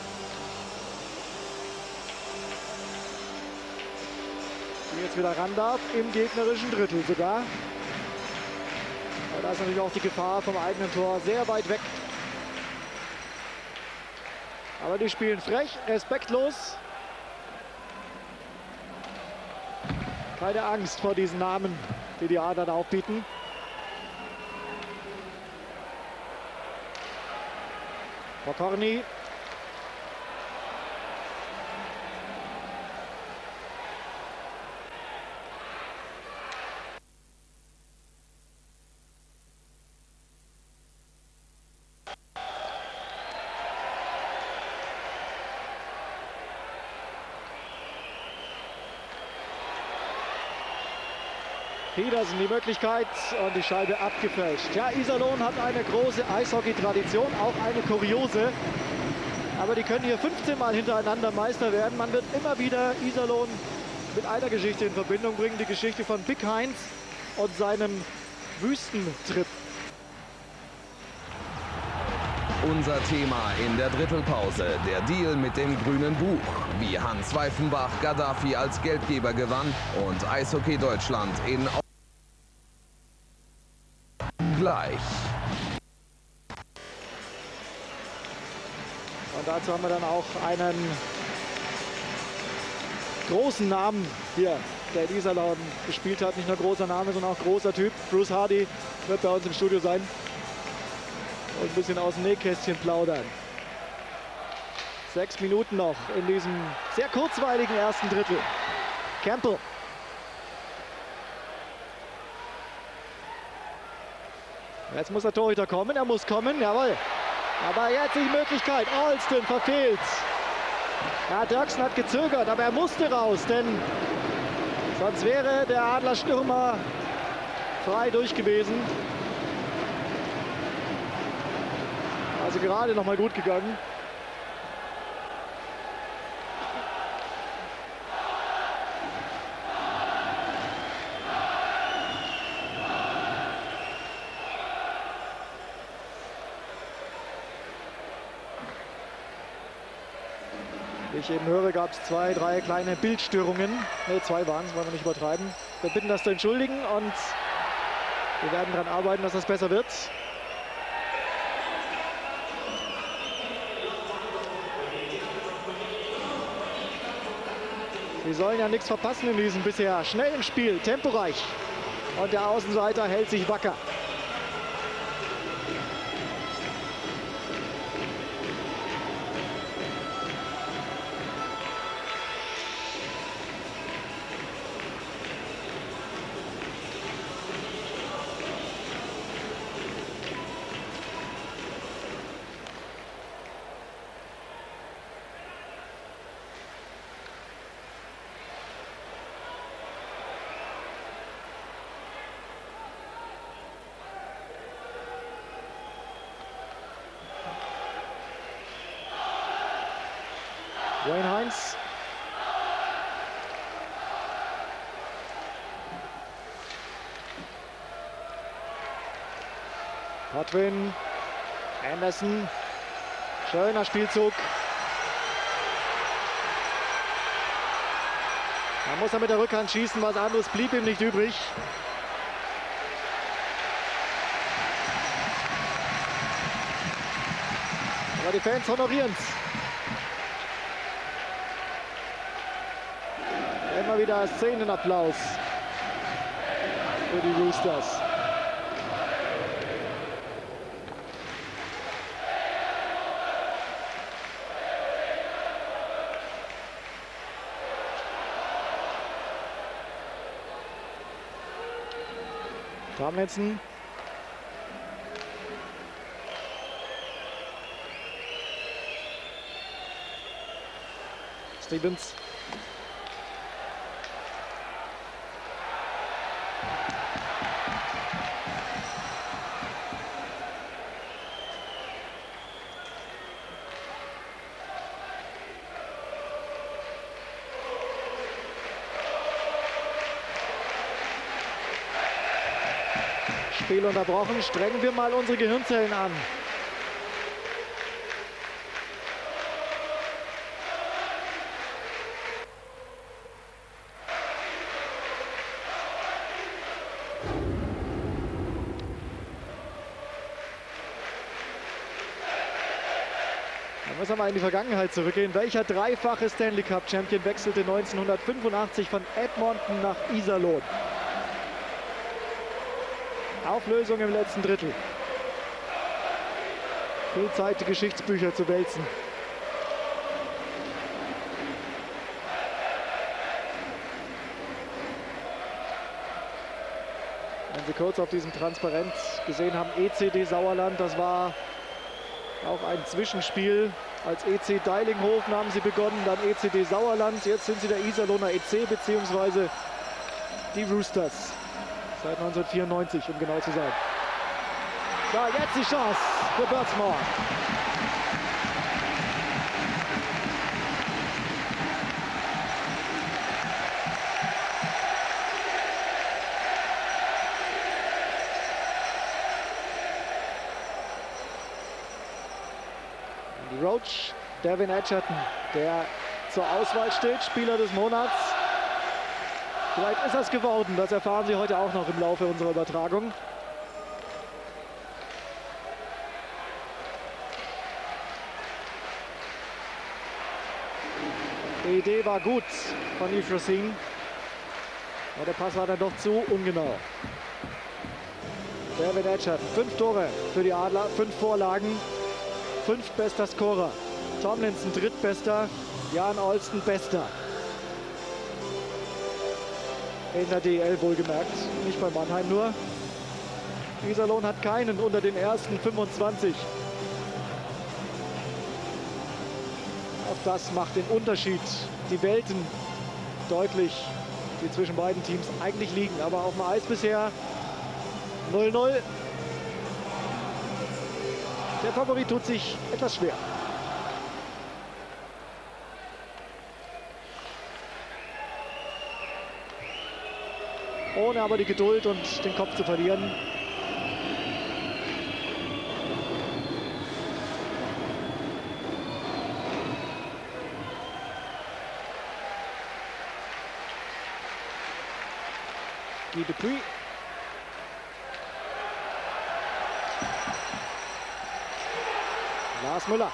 Die jetzt wieder ran darf, im gegnerischen Drittel sogar. Aber da ist natürlich auch die Gefahr vom eigenen Tor sehr weit weg. Aber die spielen frech, respektlos. Keine Angst vor diesen Namen, die die Adlern aufbieten. Pokorny. Petersen die Möglichkeit und die Scheibe abgefälscht. Ja, Iserlohn hat eine große Eishockey-Tradition, auch eine kuriose. Aber die können hier 15 Mal hintereinander Meister werden. Man wird immer wieder Iserlohn mit einer Geschichte in Verbindung bringen. Die Geschichte von Big Heinz und seinem Wüstentrip. Unser Thema in der Drittelpause, der Deal mit dem grünen Buch, wie Hans Weifenbach Gaddafi als Geldgeber gewann und Eishockey Deutschland in gleich. Und dazu haben wir dann auch einen großen Namen hier, der in Iserlohn gespielt hat. Nicht nur großer Name, sondern auch großer Typ. Bruce Hardy wird bei uns im Studio sein und ein bisschen aus dem Nähkästchen plaudern. 6 Minuten noch in diesem sehr kurzweiligen ersten Drittel. Campbell. Jetzt muss der Torhüter kommen, er muss kommen, jawohl. Aber jetzt die Möglichkeit, Alston verfehlt. Ja, Dirksen hat gezögert, aber er musste raus, denn sonst wäre der Adlerstürmer frei durch gewesen. Also gerade noch mal gut gegangen. Wie ich eben höre, gab es 2, 3 kleine Bildstörungen. Ne, 2 waren es, wollen wir nicht übertreiben. Wir bitten das zu entschuldigen und wir werden daran arbeiten, dass das besser wird. Sie sollen ja nichts verpassen in diesem bisher schnellen Spiel, temporeich. Und der Außenseiter hält sich wacker. Wayne Heinz. Potvin. Anderson. Schöner Spielzug. Da muss er mit der Rückhand schießen, was anderes blieb ihm nicht übrig. Aber die Fans honorieren es. Immer wieder Szenenapplaus für die Roosters. Tomlinson. Stevens. Spiel unterbrochen. Strengen wir mal unsere Gehirnzellen an. Da müssen wir mal in die Vergangenheit zurückgehen. Welcher dreifache Stanley Cup Champion wechselte 1985 von Edmonton nach Iserlohn? Auflösung im letzten Drittel. Viel Zeit, die Geschichtsbücher zu wälzen. Wenn Sie kurz auf diesem Transparent gesehen haben, ECD Sauerland, das war auch ein Zwischenspiel. Als EC Deilinghofen haben sie begonnen, dann ECD Sauerland. Jetzt sind sie der Iserlohner EC bzw. die Roosters. Seit 1994, um genau zu sein. So, jetzt die Chance für Birdsmore. Die Roach, Devin Edgerton, der zur Auswahl steht, Spieler des Monats. Vielleicht ist das geworden, das erfahren Sie heute auch noch im Laufe unserer Übertragung. Die Idee war gut von Yves Racine, aber der Pass war dann doch zu ungenau. Devin Edgerton, 5 Tore für die Adler, 5 Vorlagen, 5 bester Scorer. Tomlinson drittbester, Jan Olsten bester. In der DEL wohlgemerkt, nicht bei Mannheim nur. Iserlohn hat keinen unter den ersten 25. Auch das macht den Unterschied, die Welten deutlich, die zwischen beiden Teams eigentlich liegen. Aber auf dem Eis bisher 0-0. Der Favorit tut sich etwas schwer. Ohne aber die Geduld und den Kopf zu verlieren. Guy Dupuis. Lars Müller.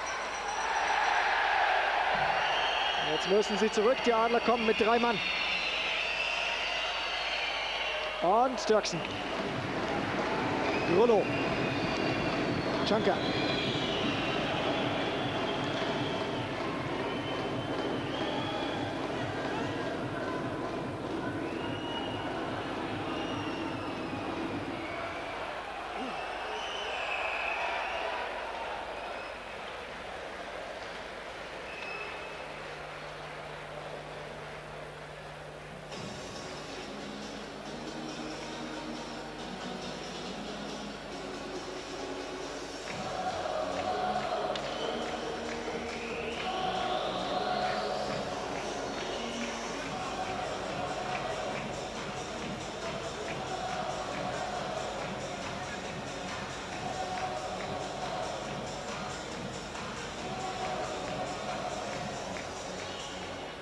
Jetzt müssen sie zurück. Die Adler kommen mit 3 Mann. Und Dirksen. Grullo. Schanker.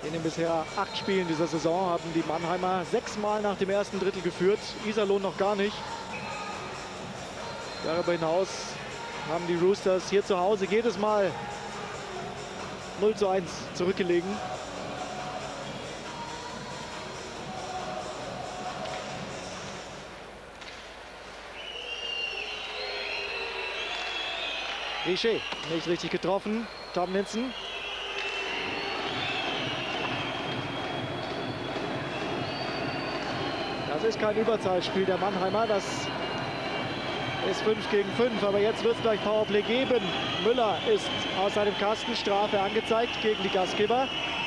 In den bisher 8 Spielen dieser Saison haben die Mannheimer 6 Mal nach dem ersten Drittel geführt. Iserlohn noch gar nicht. Darüber hinaus haben die Roosters hier zu Hause jedes Mal 0:1 zurückgelegen. Richer nicht richtig getroffen. Tomlinson. Das ist kein Überzahlspiel der Mannheimer. Das ist 5 gegen 5. Aber jetzt wird es gleich Powerplay geben. Müller ist aus seinem Kasten. Strafe angezeigt gegen die Gastgeber.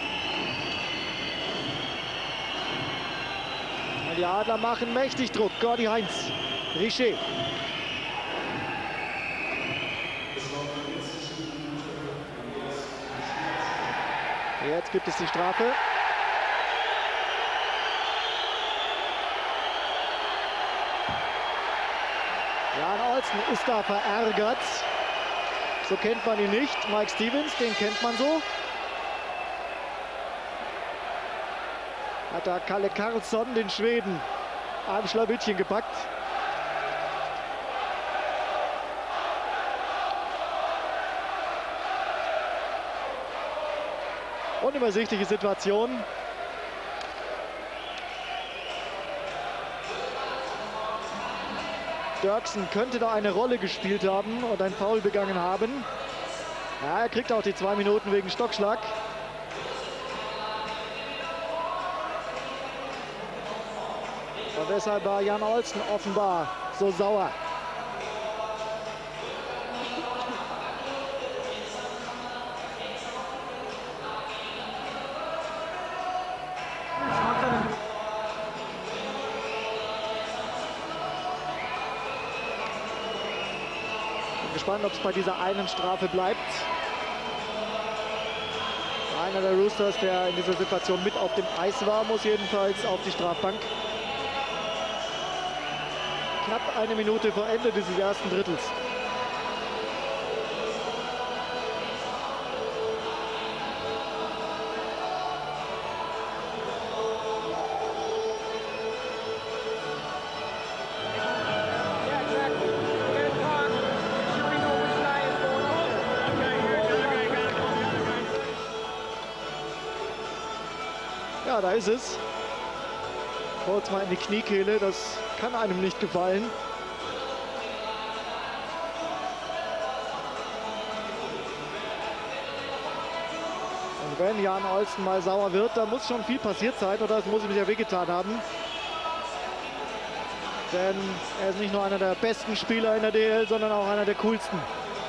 Die Adler machen mächtig Druck. Gordy Heinz. Richer. Jetzt gibt es die Strafe. Jan Olsen ist da verärgert. So kennt man ihn nicht. Mike Stevens, den kennt man so. Hat da Kalle Karlsson, den Schweden, am Schlawittchen gepackt. Unübersichtliche Situation. Dirksen könnte da eine Rolle gespielt haben und ein Foul begangen haben. Ja, er kriegt auch die 2 Minuten wegen Stockschlag. Und deshalb war Jan Olsen offenbar so sauer. Gespannt, ob es bei dieser einen Strafe bleibt. Einer der Roosters, der in dieser Situation mit auf dem Eis war, muss jedenfalls auf die Strafbank. Knapp 1 Minute vor Ende dieses ersten Drittels. Ja, da ist es. Kurz mal in die Kniekehle, das kann einem nicht gefallen. Und wenn Jan Olsen mal sauer wird, dann muss schon viel passiert sein oder es muss ihm sehr wehgetan haben. Denn er ist nicht nur einer der besten Spieler in der DL, sondern auch einer der coolsten.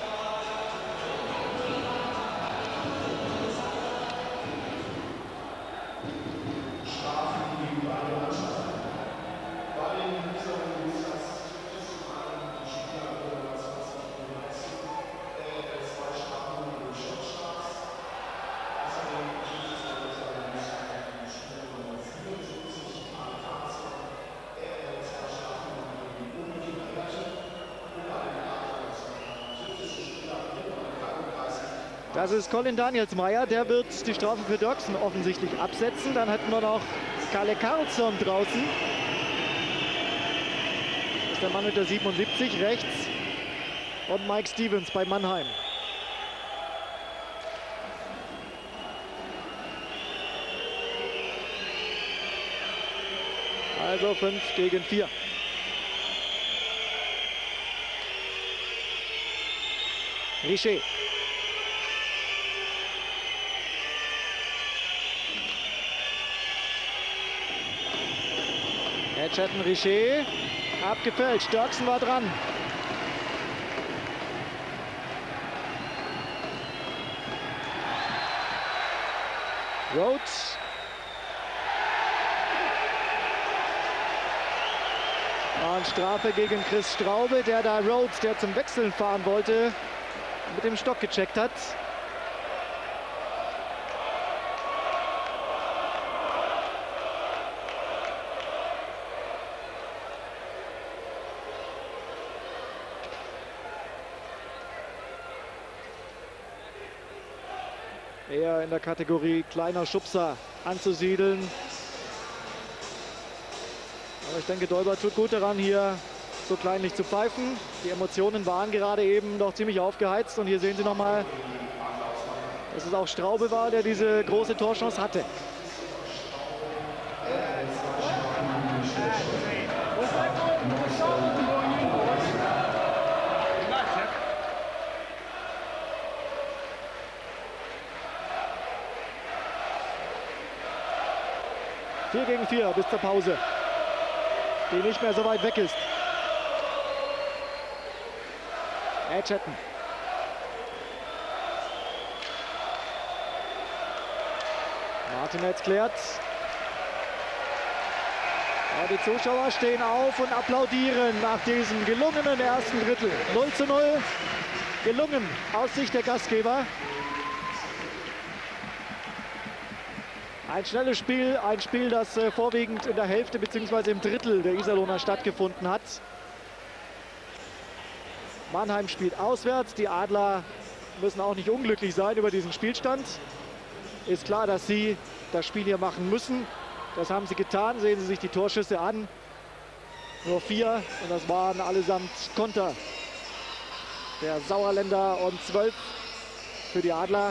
Das ist Colin Danielsmeier, der wird die Strafe für Dirksen offensichtlich absetzen. Dann hätten wir noch Kalle Karlsson draußen. Das ist der Mann mit der 77 rechts. Und Mike Stevens bei Mannheim. Also 5 gegen 4. Richer. Chatten Richer, abgefälscht, Dirksen war dran. Rhodes. Und Strafe gegen Chris Straube, der da Rhodes, der zum Wechseln fahren wollte, mit dem Stock gecheckt hat. eher in der Kategorie kleiner Schubser anzusiedeln. Aber ich denke, Dolberg tut gut daran, hier so kleinlich zu pfeifen. Die Emotionen waren gerade eben noch ziemlich aufgeheizt. Und hier sehen Sie nochmal, dass es auch Straube war, der diese große Torchance hatte. Vier gegen 4 bis zur Pause, die nicht mehr so weit weg ist. Edgerton. Martinez klärt. Ja, die Zuschauer stehen auf und applaudieren nach diesem gelungenen ersten Drittel. 0:0, gelungen aus Sicht der Gastgeber. Ein schnelles Spiel, ein Spiel, das vorwiegend in der Hälfte bzw. im Drittel der Iserlohner stattgefunden hat. Mannheim spielt auswärts, die Adler müssen auch nicht unglücklich sein über diesen Spielstand. Ist klar, dass sie das Spiel hier machen müssen. Das haben sie getan, sehen Sie sich die Torschüsse an. Nur 4 und das waren allesamt Konter der Sauerländer und 12 für die Adler,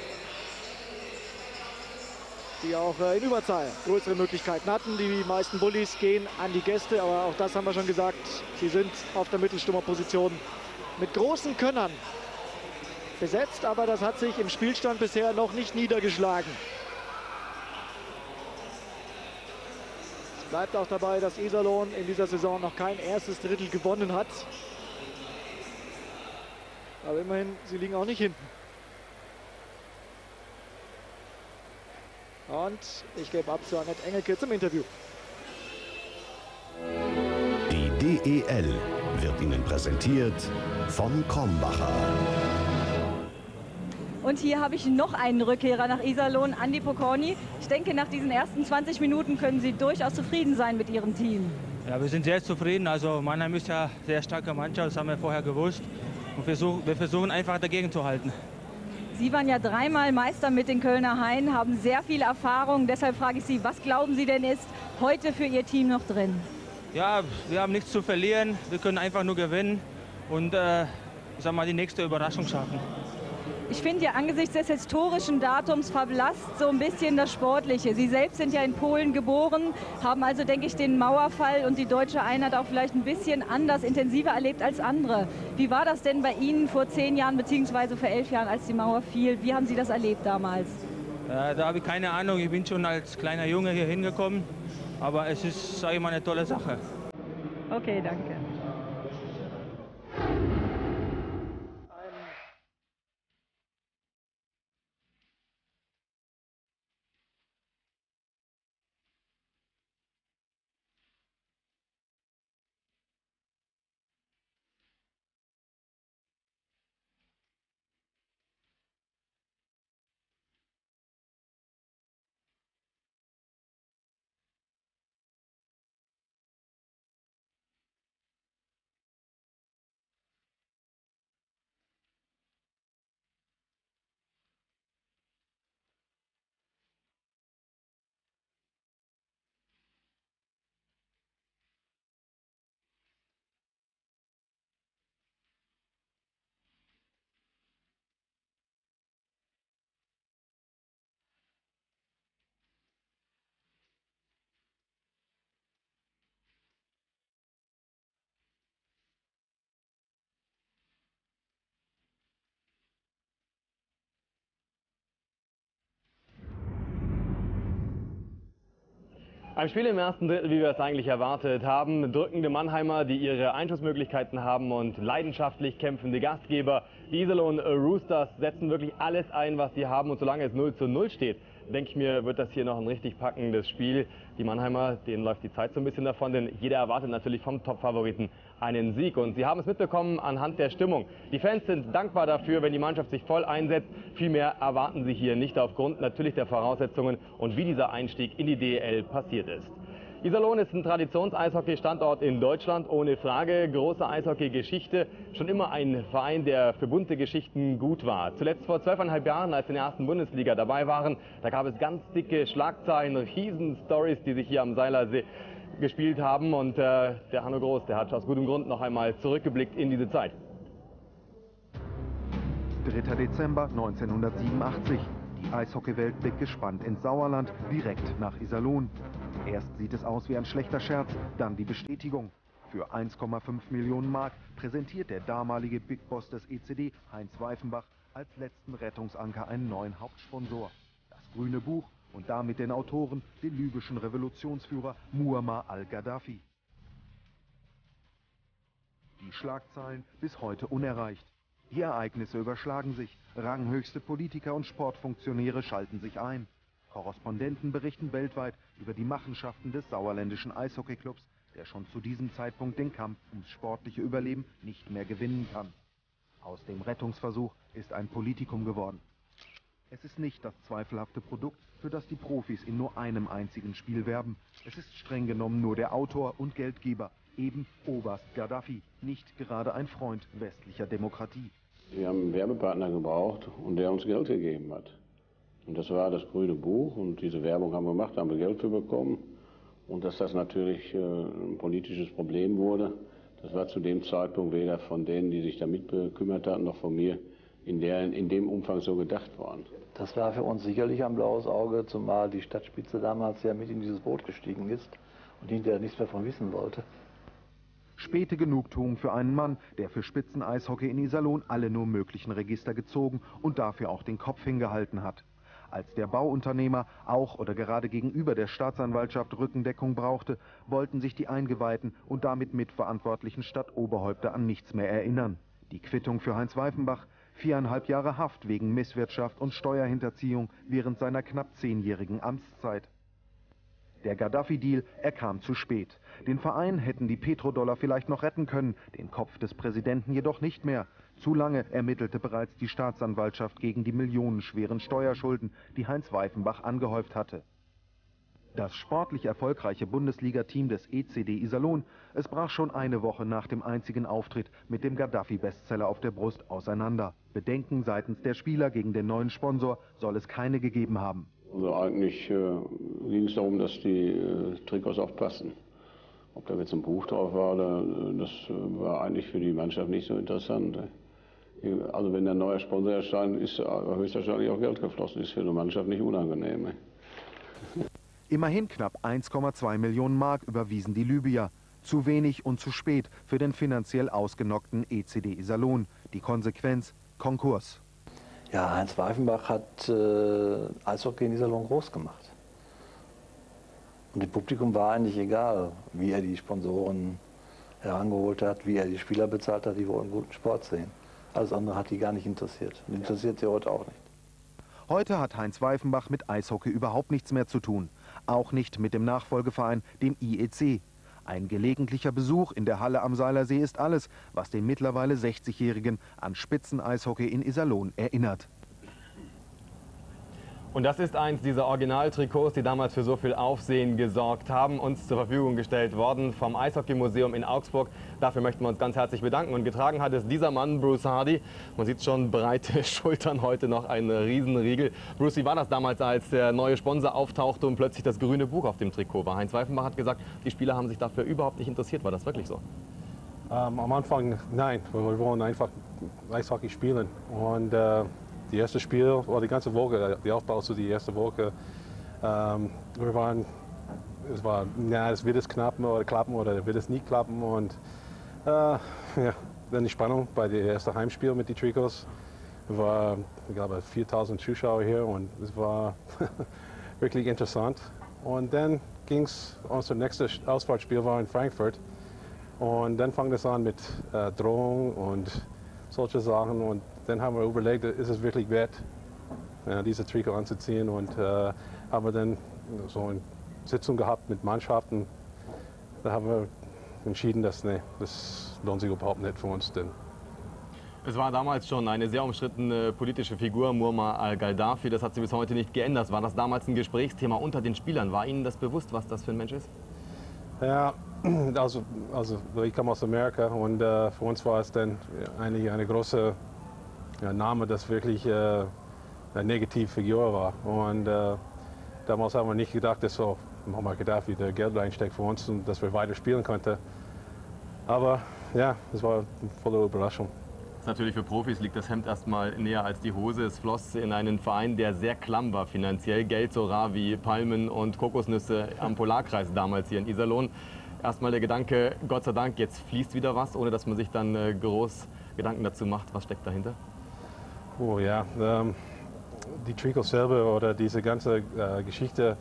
die auch in Überzahl größere Möglichkeiten hatten. Die meisten Bullies gehen an die Gäste, aber auch das haben wir schon gesagt. Sie sind auf der Mittelstürmerposition mit großen Könnern besetzt, aber das hat sich im Spielstand bisher noch nicht niedergeschlagen. Es bleibt auch dabei, dass Iserlohn in dieser Saison noch kein erstes Drittel gewonnen hat. Aber immerhin, sie liegen auch nicht hinten. Und ich gebe ab zu Annette Engelke zum Interview. Die DEL wird Ihnen präsentiert von Krombacher. Und hier habe ich noch einen Rückkehrer nach Iserlohn, Andi Pokorny. Ich denke, nach diesen ersten 20 Minuten können Sie durchaus zufrieden sein mit Ihrem Team. Ja, wir sind sehr zufrieden. Also Mannheim ist ja eine sehr starke Mannschaft, das haben wir vorher gewusst. Und wir versuchen einfach dagegen zu halten. Sie waren ja 3-mal Meister mit den Kölner Haien, haben sehr viel Erfahrung. Deshalb frage ich Sie, was glauben Sie denn ist heute für Ihr Team noch drin? Ja, wir haben nichts zu verlieren. Wir können einfach nur gewinnen und ich sag mal, die nächste Überraschung schaffen. Ich finde ja angesichts des historischen Datums verblasst so ein bisschen das Sportliche. Sie selbst sind ja in Polen geboren, haben also, denke ich, den Mauerfall und die deutsche Einheit auch vielleicht ein bisschen anders, intensiver erlebt als andere. Wie war das denn bei Ihnen vor 10 Jahren bzw. vor 11 Jahren, als die Mauer fiel? Wie haben Sie das erlebt damals? Da habe ich keine Ahnung. Ich bin schon als kleiner Junge hier hingekommen. Aber es ist, sage ich mal, eine tolle Sache. Okay, danke. Ein Spiel im ersten Drittel, wie wir es eigentlich erwartet haben. Drückende Mannheimer, die ihre Einschussmöglichkeiten haben, und leidenschaftlich kämpfende Gastgeber. Die Iserlohn Roosters setzen wirklich alles ein, was sie haben. Und solange es 0:0 steht, denke ich mir, wird das hier noch ein richtig packendes Spiel. Die Mannheimer, denen läuft die Zeit so ein bisschen davon, denn jeder erwartet natürlich vom Top-Favoriten einen Sieg. Und Sie haben es mitbekommen anhand der Stimmung. Die Fans sind dankbar dafür, wenn die Mannschaft sich voll einsetzt. Viel mehr erwarten sie hier nicht aufgrund natürlich der Voraussetzungen und wie dieser Einstieg in die DEL passiert ist. Iserlohn ist ein Traditions-Eishockey-Standort in Deutschland, ohne Frage. Große Eishockey-Geschichte, schon immer ein Verein, der für bunte Geschichten gut war. Zuletzt vor 12,5 Jahren, als wir in der ersten Bundesliga dabei waren, da gab es ganz dicke Schlagzeilen, Riesen-Stories, die sich hier am Seilersee gespielt haben. Und der Hanno Groß, der hat aus gutem Grund noch einmal zurückgeblickt in diese Zeit. 3. Dezember 1987. Die Eishockeywelt blickt gespannt ins Sauerland, direkt nach Iserlohn. Erst sieht es aus wie ein schlechter Scherz, dann die Bestätigung. Für 1,5 Millionen Mark präsentiert der damalige Big Boss des ECD, Heinz Weifenbach, als letzten Rettungsanker einen neuen Hauptsponsor. Das Grüne Buch und damit den Autoren, den libyschen Revolutionsführer Muammar al-Gaddafi. Die Schlagzeilen bis heute unerreicht. Die Ereignisse überschlagen sich, ranghöchste Politiker und Sportfunktionäre schalten sich ein. Korrespondenten berichten weltweit über die Machenschaften des sauerländischen Eishockeyclubs, der schon zu diesem Zeitpunkt den Kampf ums sportliche Überleben nicht mehr gewinnen kann. Aus dem Rettungsversuch ist ein Politikum geworden. Es ist nicht das zweifelhafte Produkt, für das die Profis in nur einem einzigen Spiel werben. Es ist streng genommen nur der Autor und Geldgeber, eben Oberst Gaddafi, nicht gerade ein Freund westlicher Demokratie. Wir haben einen Werbepartner gebraucht und der uns Geld gegeben hat. Und das war das Grüne Buch und diese Werbung haben wir gemacht, haben wir Geld für bekommen. Und dass das natürlich ein politisches Problem wurde, das war zu dem Zeitpunkt weder von denen, die sich damit bekümmert hatten, noch von mir in dem Umfang so gedacht worden. Das war für uns sicherlich ein blaues Auge, zumal die Stadtspitze damals ja mit in dieses Boot gestiegen ist und hinterher nichts mehr von wissen wollte. Späte Genugtuung für einen Mann, der für Spitzeneishockey in Iserlohn alle nur möglichen Register gezogen und dafür auch den Kopf hingehalten hat. Als der Bauunternehmer auch oder gerade gegenüber der Staatsanwaltschaft Rückendeckung brauchte, wollten sich die Eingeweihten und damit mitverantwortlichen Stadtoberhäupter an nichts mehr erinnern. Die Quittung für Heinz Weifenbach: 4,5 Jahre Haft wegen Misswirtschaft und Steuerhinterziehung während seiner knapp 10-jährigen Amtszeit. Der Gaddafi-Deal, er kam zu spät. Den Verein hätten die Petrodollar vielleicht noch retten können, den Kopf des Präsidenten jedoch nicht mehr. Zu lange ermittelte bereits die Staatsanwaltschaft gegen die millionenschweren Steuerschulden, die Heinz Weifenbach angehäuft hatte. Das sportlich erfolgreiche Bundesliga-Team des ECD Iserlohn, es brach schon eine Woche nach dem einzigen Auftritt mit dem Gaddafi-Bestseller auf der Brust auseinander. Bedenken seitens der Spieler gegen den neuen Sponsor soll es keine gegeben haben. Also eigentlich ging es darum, dass die Trikots auch passen. Ob da jetzt ein Buch drauf war, das war eigentlich für die Mannschaft nicht so interessant. Also wenn der neue Sponsor erscheint, ist höchstwahrscheinlich auch Geld geflossen. Ist für die Mannschaft nicht unangenehm. Immerhin knapp 1,2 Millionen Mark überwiesen die Libyer. Zu wenig und zu spät für den finanziell ausgenockten ECD Iserlohn. Die Konsequenz: Konkurs. Ja, Heinz Weifenbach hat Eishockey in Iserlohn groß gemacht. Und dem Publikum war eigentlich egal, wie er die Sponsoren herangeholt hat, wie er die Spieler bezahlt hat, die wollten guten Sport sehen. Alles andere hat die gar nicht interessiert. Und interessiert sie heute auch nicht. Heute hat Heinz Weifenbach mit Eishockey überhaupt nichts mehr zu tun. Auch nicht mit dem Nachfolgeverein, dem IEC. Ein gelegentlicher Besuch in der Halle am Seilersee ist alles, was den mittlerweile 60-Jährigen an Spitzeneishockey in Iserlohn erinnert. Und das ist eins dieser Originaltrikots, die damals für so viel Aufsehen gesorgt haben, uns zur Verfügung gestellt worden vom Eishockeymuseum in Augsburg. Dafür möchten wir uns ganz herzlich bedanken. Und getragen hat es dieser Mann, Bruce Hardy. Man sieht schon breite Schultern, heute noch ein Riesenriegel. Bruce, wie war das damals, als der neue Sponsor auftauchte und plötzlich das Grüne Buch auf dem Trikot war? Heinz Weifenbach hat gesagt, die Spieler haben sich dafür überhaupt nicht interessiert. War das wirklich so? Am Anfang nein, wir wollen einfach Eishockey spielen. Und die erste Spiel, oder die ganze Woche, die Aufbau zu die erste Woche, wir waren, es wird es klappen oder wird es nie klappen. Und ja, dann die Spannung bei dem ersten Heimspiel mit den Trikots. Es war, ich glaube, 4000 Zuschauer hier und es war wirklich interessant. Und dann ging es, unser nächstes Ausfahrtsspiel war in Frankfurt. Und dann fing es an mit Drohung und solche Sachen. Und dann haben wir überlegt, ist es wirklich wert, diese Trikot anzuziehen. Und haben wir dann so eine Sitzung gehabt mit Mannschaften. Da haben wir entschieden, dass das lohnt sich überhaupt nicht für uns. Denn es war damals schon eine sehr umstrittene politische Figur, Muammar al-Gaddafi. Das hat sich bis heute nicht geändert. War das damals ein Gesprächsthema unter den Spielern? War Ihnen das bewusst, was das für ein Mensch ist? Ja, also ich komme aus Amerika und für uns war es dann eigentlich eine große Name, das wirklich eine negative Figur war. Und damals haben wir nicht gedacht, dass so Muammar Gaddafi der Geld reinsteckt für uns und dass wir weiter spielen konnten. Aber ja, es war eine volle Überraschung. Natürlich für Profis liegt das Hemd erstmal näher als die Hose. Es floss in einen Verein, der sehr klamm war finanziell. Geld so rar wie Palmen und Kokosnüsse am Polarkreis damals hier in Iserlohn. Erstmal der Gedanke, Gott sei Dank, jetzt fließt wieder was, ohne dass man sich dann groß Gedanken dazu macht, was steckt dahinter? Oh ja, die Trikots selber oder diese ganze Geschichte,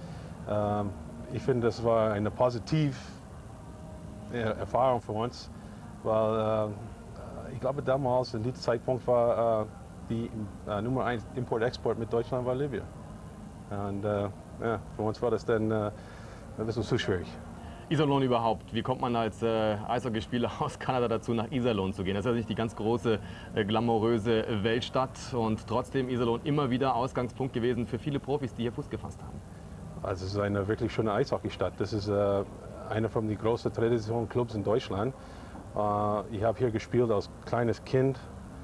ich finde, das war eine positive Erfahrung für uns, weil ich glaube damals, in diesem Zeitpunkt war die Nummer 1 Import-Export mit Deutschland war Libyen. Und ja, für uns war das dann ein bisschen zu schwierig. Iserlohn überhaupt, wie kommt man als Eishockeyspieler aus Kanada dazu, nach Iserlohn zu gehen? Das ist ja nicht die ganz große, glamouröse Weltstadt und trotzdem Iserlohn immer wieder Ausgangspunkt gewesen für viele Profis, die hier Fuß gefasst haben. Also es ist eine wirklich schöne Eishockeystadt. Das ist einer von den großen Traditionsclubs in Deutschland. Ich habe hier gespielt als kleines Kind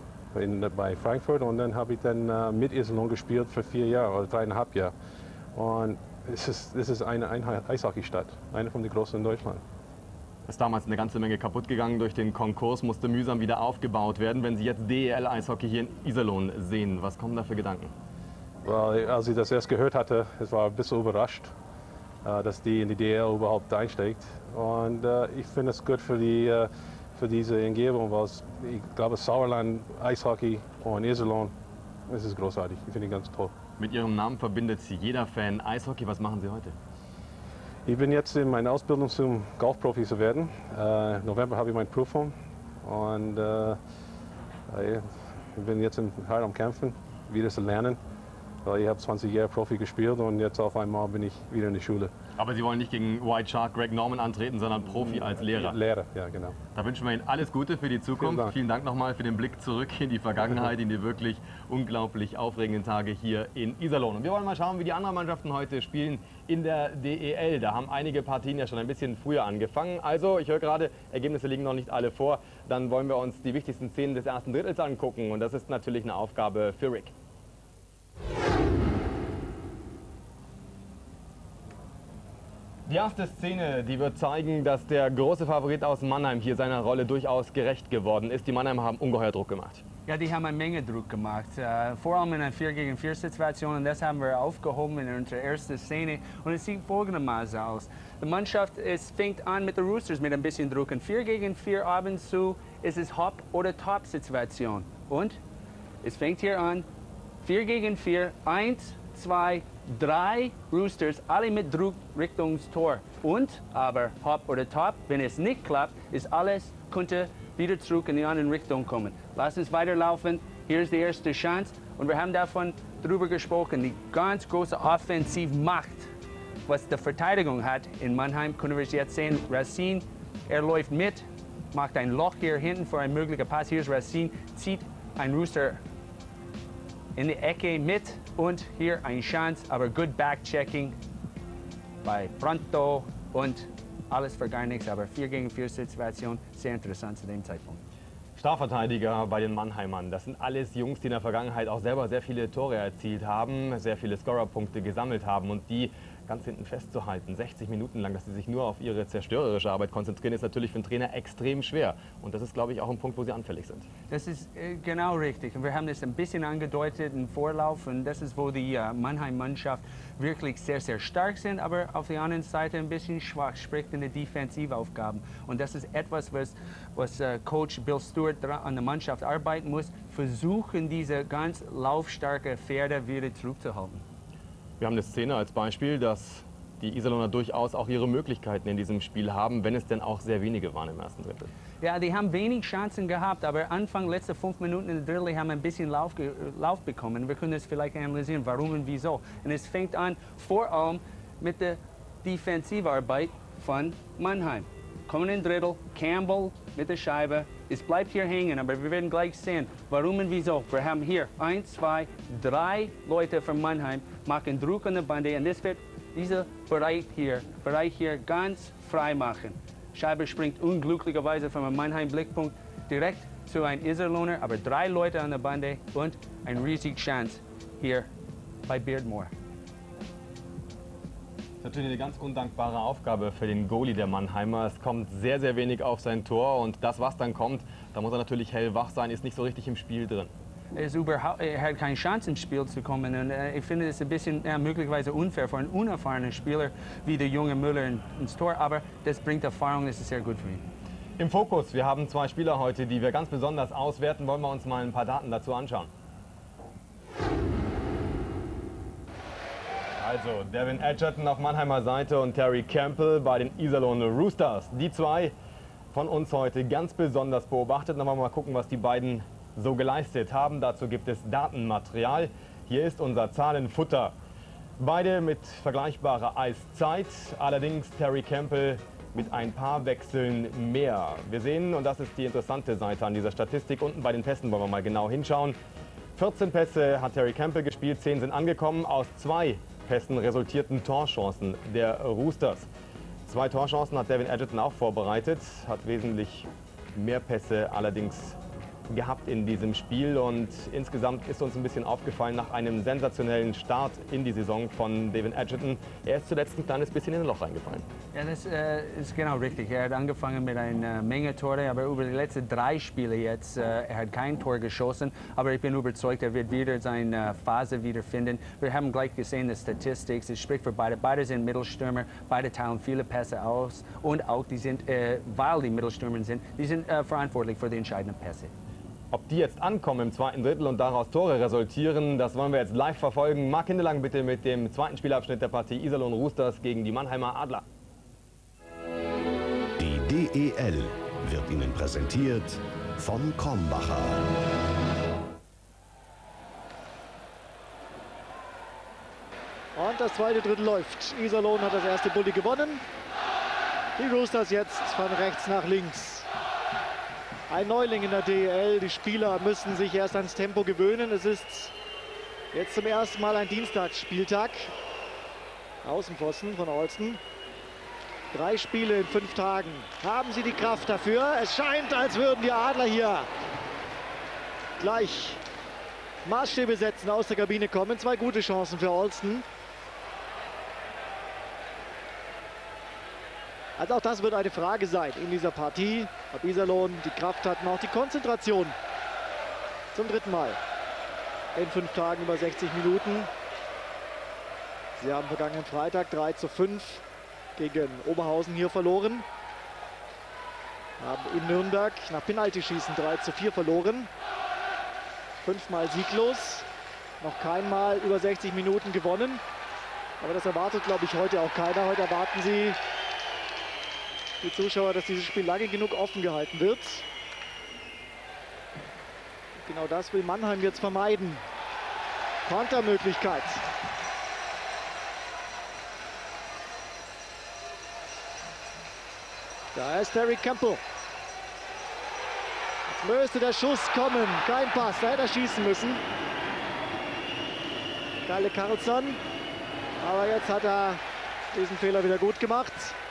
bei Frankfurt und dann habe ich dann mit Iserlohn gespielt für 4 Jahre oder 3,5 Jahre. Und es ist eine Eishockeystadt, eine von den großen in Deutschland. Es ist damals eine ganze Menge kaputt gegangen durch den Konkurs, musste mühsam wieder aufgebaut werden. Wenn Sie jetzt DEL-Eishockey hier in Iserlohn sehen, was kommen da für Gedanken? Weil, als ich das erst gehört hatte, es war ein bisschen überrascht, dass die in die DEL überhaupt einsteigt. Und ich finde es gut für diese Umgebung, weil ich glaube, Sauerland, Eishockey und Iserlohn, das ist großartig. Ich finde ihn ganz toll. Mit Ihrem Namen verbindet Sie jeder Fan Eishockey. Was machen Sie heute? Ich bin jetzt in meiner Ausbildung zum Golfprofi zu werden. Im November habe ich meine Prüfung und ich bin jetzt hart am Kämpfen, wieder zu lernen. Weil ich habe 20 Jahre Profi gespielt und jetzt auf einmal bin ich wieder in der Schule. Aber Sie wollen nicht gegen White Shark Greg Norman antreten, sondern Profi als Lehrer. Lehrer, ja genau. Da wünschen wir Ihnen alles Gute für die Zukunft. Vielen Dank nochmal für den Blick zurück in die Vergangenheit, in die wirklich unglaublich aufregenden Tage hier in Iserlohn. Und wir wollen mal schauen, wie die anderen Mannschaften heute spielen in der DEL. Da haben einige Partien ja schon ein bisschen früher angefangen. Also, ich höre gerade, Ergebnisse liegen noch nicht alle vor. Dann wollen wir uns die wichtigsten Szenen des ersten Drittels angucken. Und das ist natürlich eine Aufgabe für Rick. Die erste Szene, die wird zeigen, dass der große Favorit aus Mannheim hier seiner Rolle durchaus gerecht geworden ist. Die Mannheimer haben ungeheuer Druck gemacht. Ja, die haben eine Menge Druck gemacht. Vor allem in einer 4-gegen-4-Situation. Und das haben wir aufgehoben in unserer ersten Szene. Und es sieht folgendermaßen aus. Die Mannschaft fängt an mit den Roosters mit ein bisschen Druck. In 4-gegen-4 ab und zu ist es Hop- oder Top-Situation. Und es fängt hier an, 4-gegen-4, 1, 2, 3 Roosters, alle mit Druck Richtung Tor. Und aber Hop oder Top, wenn es nicht klappt, ist alles, könnte wieder zurück in die andere Richtung kommen. Lass uns weiterlaufen. Hier ist die erste Chance. Und wir haben davon drüber gesprochen, die ganz große Offensivmacht, was die Verteidigung hat in Mannheim, können wir es jetzt sehen. Racine, er läuft mit, macht ein Loch hier hinten für einen möglichen Pass. Hier ist Racine, zieht ein Rooster in die Ecke mit und hier eine Chance, aber gut Backchecking bei Pronto und alles für gar nichts, aber 4-gegen-4-Situation, sehr interessant zu dem Zeitpunkt. Starverteidiger bei den Mannheimern, das sind alles Jungs, die in der Vergangenheit auch selber sehr viele Tore erzielt haben, sehr viele Scorerpunkte gesammelt haben und die ganz hinten festzuhalten, 60 Minuten lang, dass sie sich nur auf ihre zerstörerische Arbeit konzentrieren, ist natürlich für einen Trainer extrem schwer. Und das ist, glaube ich, auch ein Punkt, wo sie anfällig sind. Das ist genau richtig. Und wir haben das ein bisschen angedeutet im Vorlauf. Und das ist, wo die Mannheim-Mannschaft wirklich sehr, sehr stark sind, aber auf der anderen Seite ein bisschen schwach, sprich in den Defensivaufgaben. Und das ist etwas, was Coach Bill Stewart an der Mannschaft arbeiten muss, versuchen, diese ganz laufstarke Pferde wieder zurückzuhalten. Wir haben eine Szene als Beispiel, dass die Iserlohner durchaus auch ihre Möglichkeiten in diesem Spiel haben, wenn es denn auch sehr wenige waren im ersten Drittel. Ja, die haben wenig Chancen gehabt, aber Anfang, letzte 5 Minuten in der Drittel haben ein bisschen Lauf bekommen. Wir können es vielleicht analysieren, warum und wieso. Und es fängt an vor allem mit der Defensivarbeit von Mannheim. Kommen in Drittel, Campbell mit der Scheibe, Es bleibt hier hängen, aber wir werden gleich sehen, warum und wieso. Wir haben hier 1, 2, 3 Leute von Mannheim, machen Druck an der Bande und das wird dieser Bereich hier ganz frei machen. Scheibe springt unglücklicherweise vom Mannheim-Blickpunkt direkt zu einem Iserlohner, aber 3 Leute an der Bande und eine riesige Chance hier bei Beardmore. Das ist natürlich eine ganz undankbare Aufgabe für den Goalie der Mannheimer. Es kommt sehr, sehr wenig auf sein Tor und das, was dann kommt, da muss er natürlich hellwach sein, ist nicht so richtig im Spiel drin. Er hat keine Chance ins Spiel zu kommen und ich finde es ein bisschen möglicherweise unfair für einen unerfahrenen Spieler wie der junge Müller ins Tor, aber das bringt Erfahrung, das ist sehr gut für ihn. Im Fokus, wir haben 2 Spieler heute, die wir ganz besonders auswerten, wollen wir uns mal ein paar Daten dazu anschauen. Also Devin Edgerton auf Mannheimer Seite und Terry Campbell bei den Iserlohn Roosters. Die 2 von uns heute ganz besonders beobachtet. Dann wollen wir mal gucken, was die beiden so geleistet haben. Dazu gibt es Datenmaterial. Hier ist unser Zahlenfutter. Beide mit vergleichbarer Eiszeit, allerdings Terry Campbell mit ein paar Wechseln mehr. Wir sehen, und das ist die interessante Seite an dieser Statistik, unten bei den Pässen wollen wir mal genau hinschauen. 14 Pässe hat Terry Campbell gespielt, 10 sind angekommen. Aus 2 Pässen resultierten Torchancen der Roosters. 2 Torchancen hat Devin Edgerton auch vorbereitet, hat wesentlich mehr Pässe allerdings gehabt in diesem Spiel und insgesamt ist uns ein bisschen aufgefallen nach einem sensationellen Start in die Saison von Devin Edgerton. Er ist zuletzt ein kleines bisschen in ein Loch reingefallen. Ja, das ist genau richtig. Er hat angefangen mit einer Menge Tore, aber über die letzten 3 Spiele jetzt, er hat kein Tor geschossen, aber ich bin überzeugt, er wird wieder seine Phase wiederfinden. Wir haben gleich gesehen, die Statistik, es spricht für beide. Beide sind Mittelstürmer, beide teilen viele Pässe aus und auch die sind, weil die Mittelstürmer sind, die sind verantwortlich für die entscheidenden Pässe. Ob die jetzt ankommen im 2. Drittel und daraus Tore resultieren, das wollen wir jetzt live verfolgen. Marc Hindelang bitte mit dem 2. Spielabschnitt der Partie Iserlohn Roosters gegen die Mannheimer Adler. Die DEL wird Ihnen präsentiert von Krombacher. Und das 2. Drittel läuft. Iserlohn hat das erste Bulli gewonnen. Die Roosters jetzt von rechts nach links. Ein Neuling in der DEL. Die Spieler müssen sich erst ans Tempo gewöhnen. Es ist jetzt zum ersten Mal ein Dienstagsspieltag. Außenpfosten von Alston. 3 Spiele in 5 Tagen. Haben sie die Kraft dafür? Es scheint, als würden die Adler hier gleich Maßstäbe setzen, aus der Kabine kommen. 2 gute Chancen für Alston. Also auch das wird eine Frage sein in dieser Partie, ob Iserlohn die Kraft hat und auch die Konzentration. Zum 3. Mal in 5 Tagen über 60 Minuten. Sie haben vergangenen Freitag 3:5 gegen Oberhausen hier verloren. Haben in Nürnberg nach Penaltyschießen 3:4 verloren. 5-mal sieglos, noch kein Mal über 60 Minuten gewonnen. Aber das erwartet, glaube ich, heute auch keiner. Heute erwarten sie, die Zuschauer, dass dieses Spiel lange genug offen gehalten wird. Genau das will Mannheim jetzt vermeiden. Kontermöglichkeit. Da ist Terry Campbell. Jetzt müsste der Schuss kommen. Kein Pass, da hätte er schießen müssen. Kalle Karlsson. Aber jetzt hat er diesen Fehler wieder gut gemacht.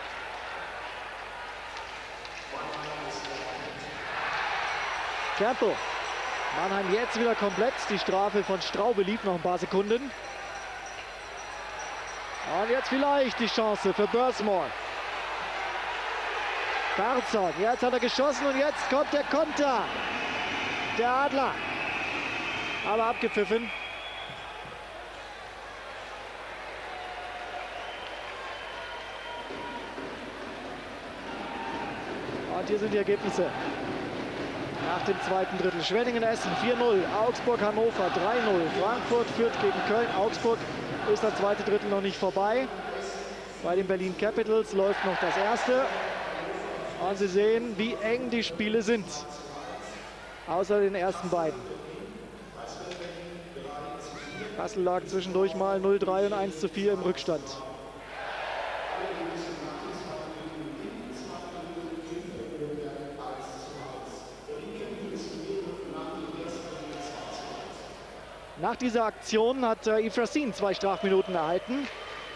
Campbell. Mannheim jetzt wieder komplett. Die Strafe von Straube lief noch ein paar Sekunden. Und jetzt vielleicht die Chance für Bursmore. Karlsson, jetzt hat er geschossen und jetzt kommt der Konter. Der Adler. Aber abgepfiffen. Und hier sind die Ergebnisse. Nach dem 2. Drittel. Schwenningen-Essen 4:0, Augsburg-Hannover 3:0. Frankfurt führt gegen Köln. Augsburg ist das 2. Drittel noch nicht vorbei. Bei den Berlin Capitals läuft noch das erste. Und Sie sehen, wie eng die Spiele sind. Außer den ersten beiden. Kassel lag zwischendurch mal 0:3 und 1:4 im Rückstand. Nach dieser Aktion hat Efrasin 2 Strafminuten erhalten.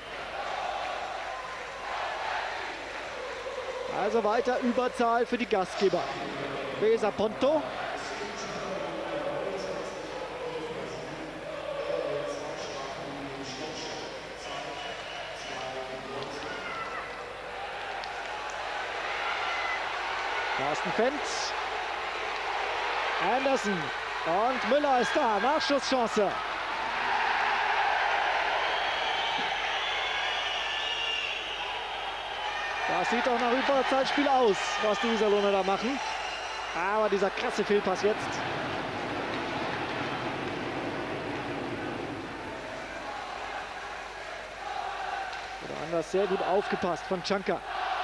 Also weiter Überzahl für die Gastgeber. Besa Ponto. Carsten Fentz. Anderson. Und Müller ist da. Nachschusschance. Das sieht doch nach Überzahlspiel aus, was die Iserlohner da machen. Aber dieser krasse Fehlpass jetzt. Oder anders sehr gut aufgepasst von Czanka.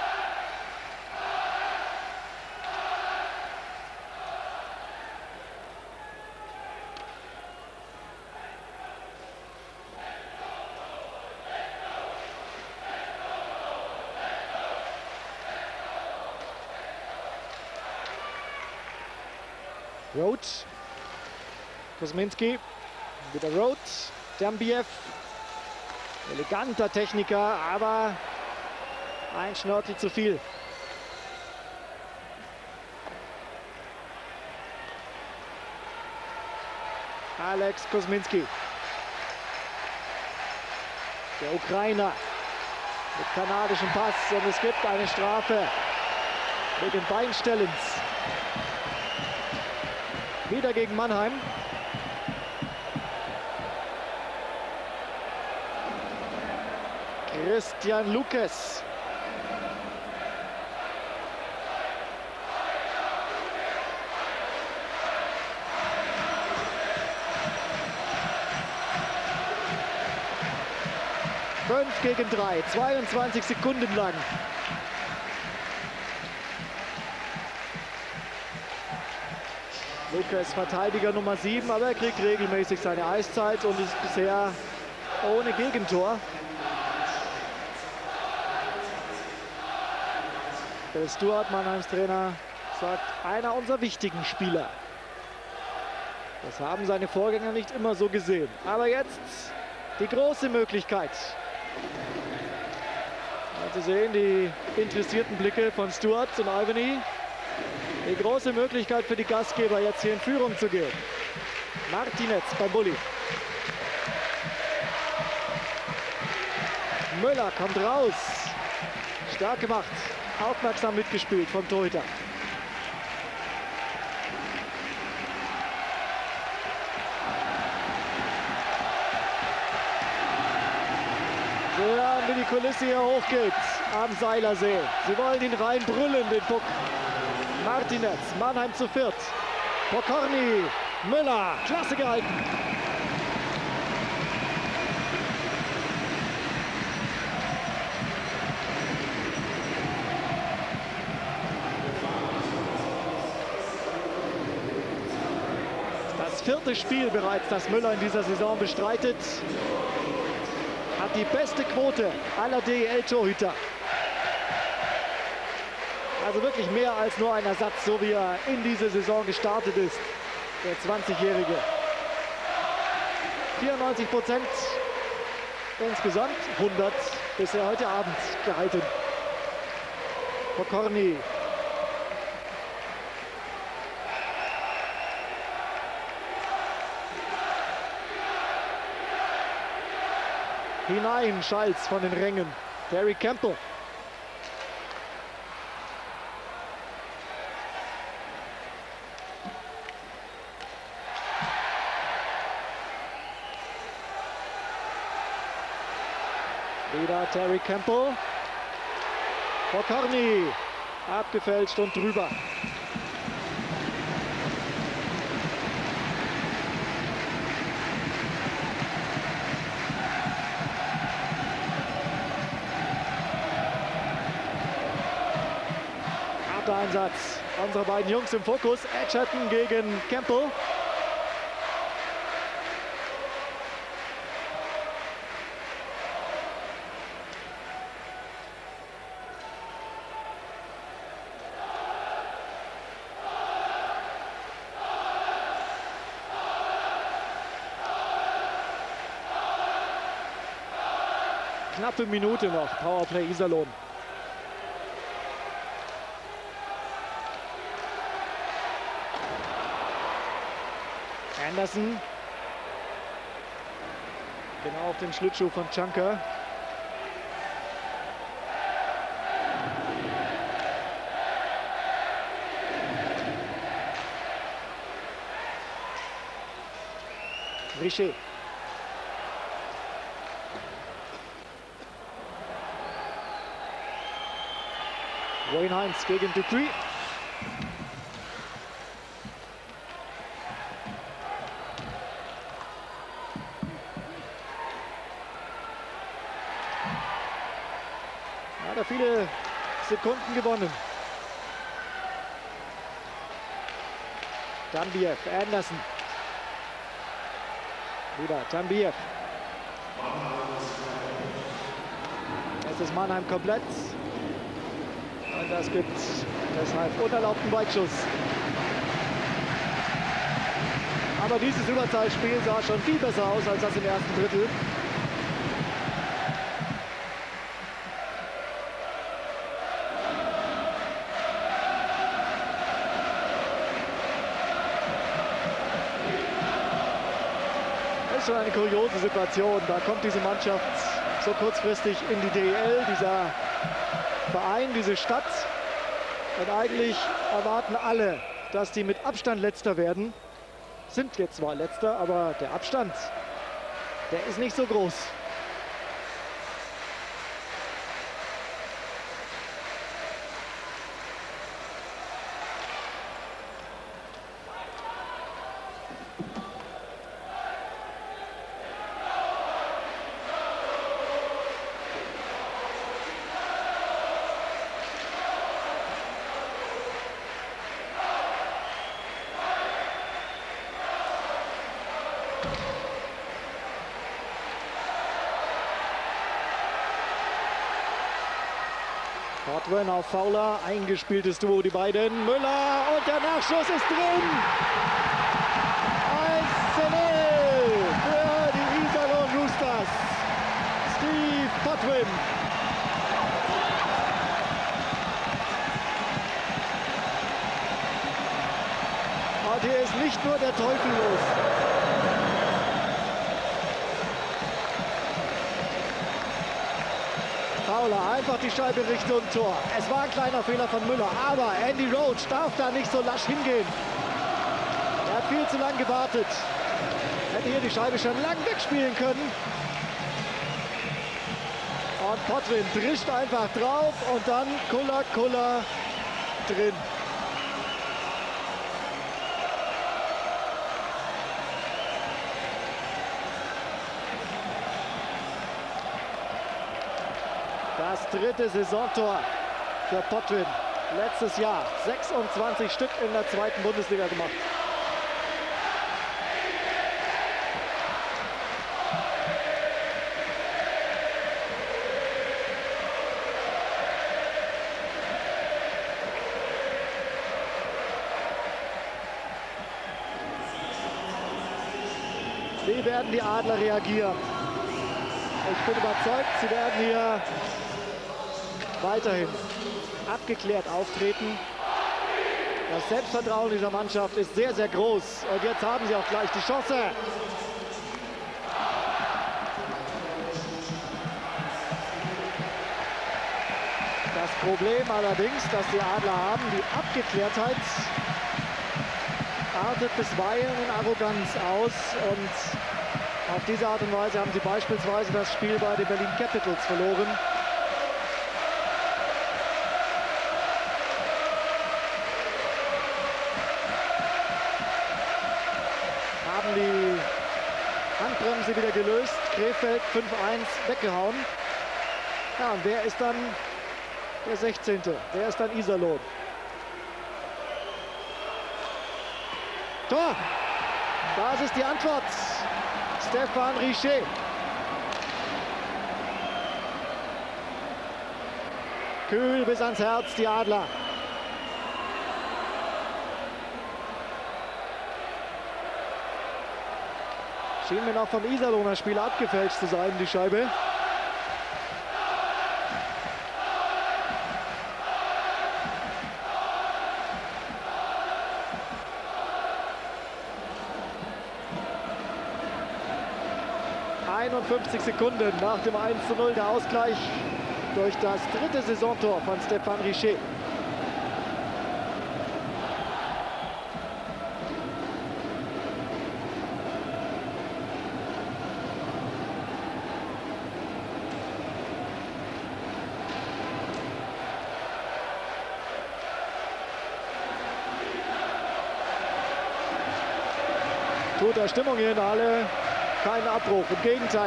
Roth, Kuzminski, wieder Roth, Dambiev, eleganter Techniker, aber ein Schnörkel zu viel. Alex Kuzminski, der Ukrainer mit kanadischem Pass, und es gibt eine Strafe wegen Beinstellens. Wieder gegen Mannheim. Christian Lucas. Fünf gegen 3, 22 Sekunden lang. Lucas Verteidiger Nummer 7, aber er kriegt regelmäßig seine Eiszeit und ist bisher ohne Gegentor. Bill Stewart, Mannheims Trainer, sagt, einer unserer wichtigen Spieler. Das haben seine Vorgänger nicht immer so gesehen. Aber jetzt die große Möglichkeit. Sie sehen die interessierten Blicke von Stewart und Albany. Die große Möglichkeit für die Gastgeber, jetzt hier in Führung zu gehen. Martinez beim Bulli. Müller kommt raus. Stark gemacht. Aufmerksam mitgespielt vom Torhüter. Wir hören, wie die Kulisse hier hochgeht am Seilersee. Sie wollen ihn reinbrüllen, den Puck. Martinez, Mannheim zu 4. Pokorny, Müller, klasse gehalten. Das 4. Spiel bereits, das Müller in dieser Saison bestreitet. Hat die beste Quote aller DEL-Torhüter. Also wirklich mehr als nur ein Ersatz, so wie er in diese Saison gestartet ist, der 20-Jährige. 94% insgesamt, 100 bisher heute Abend gehalten. Pokorny. Hinein, Schalz von den Rängen. Terry Campbell. Wieder Terry Campbell. Pokorny. Abgefälscht und drüber. Harter Einsatz. Unsere beiden Jungs im Fokus. Edgerton gegen Campbell. knappe Minute noch. Powerplay Iserlohn. Anderson. Genau auf den Schlittschuh von Czanka. Richer. Wayne Heinz gegen Dupuis. Hat er viele Sekunden gewonnen. Tambiev, Anderson. Wieder Tambiev. Jetzt ist Mannheim komplett. Und das gibt deshalb unerlaubten Weitschuss. Aber dieses Überzahlspiel sah schon viel besser aus als das im ersten Drittel. Das ist schon eine kuriose Situation. Da kommt diese Mannschaft so kurzfristig in die DEL, dieser Verein, diese Stadt. Und eigentlich erwarten alle, dass die mit Abstand Letzter werden. Sind jetzt zwar Letzter, aber der Abstand, der ist nicht so groß. Potvin auf Fowler, eingespieltes Duo, die beiden. Müller und der Nachschuss ist drin. 1:0 für die Iserlohn Roosters. Steve Potvin. Und hier ist nicht nur der Teufel los. Fowler, einfach die Scheibe Richtung Tor. Es war ein kleiner Fehler von Müller, aber Andy Roach darf da nicht so lasch hingehen. Er hat viel zu lang gewartet. Hätte hier die Scheibe schon lang wegspielen können. Und Potvin drischt einfach drauf und dann Kulla drin. Das dritte Saisontor für Potvin. Letztes Jahr 26 Stück in der zweiten Bundesliga gemacht. Wie werden die Adler reagieren? Ich bin überzeugt, sie werden hier weiterhin abgeklärt auftreten. Das Selbstvertrauen dieser Mannschaft ist sehr, sehr groß. Und jetzt haben sie auch gleich die Chance. Das Problem allerdings, das die Adler haben, die Abgeklärtheit artet bisweilen in Arroganz aus. Und auf diese Art und Weise haben sie beispielsweise das Spiel bei den Berlin Capitals verloren. Die Handbremse wieder gelöst. Krefeld 5:1 weggehauen. Ja, und wer ist dann der 16.? Wer ist dann Iserlohn? Tor! Das ist die Antwort. Stefan Richer. Kühl bis ans Herz, die Adler. Schien mir noch vom Iserlohner Spieler abgefälscht zu sein, die Scheibe. 51 Sekunden nach dem 1:0 der Ausgleich durch das 3. Saisontor von Stéphane Richer. Tut der Stimmung hier in der Halle keinen Abbruch, im Gegenteil.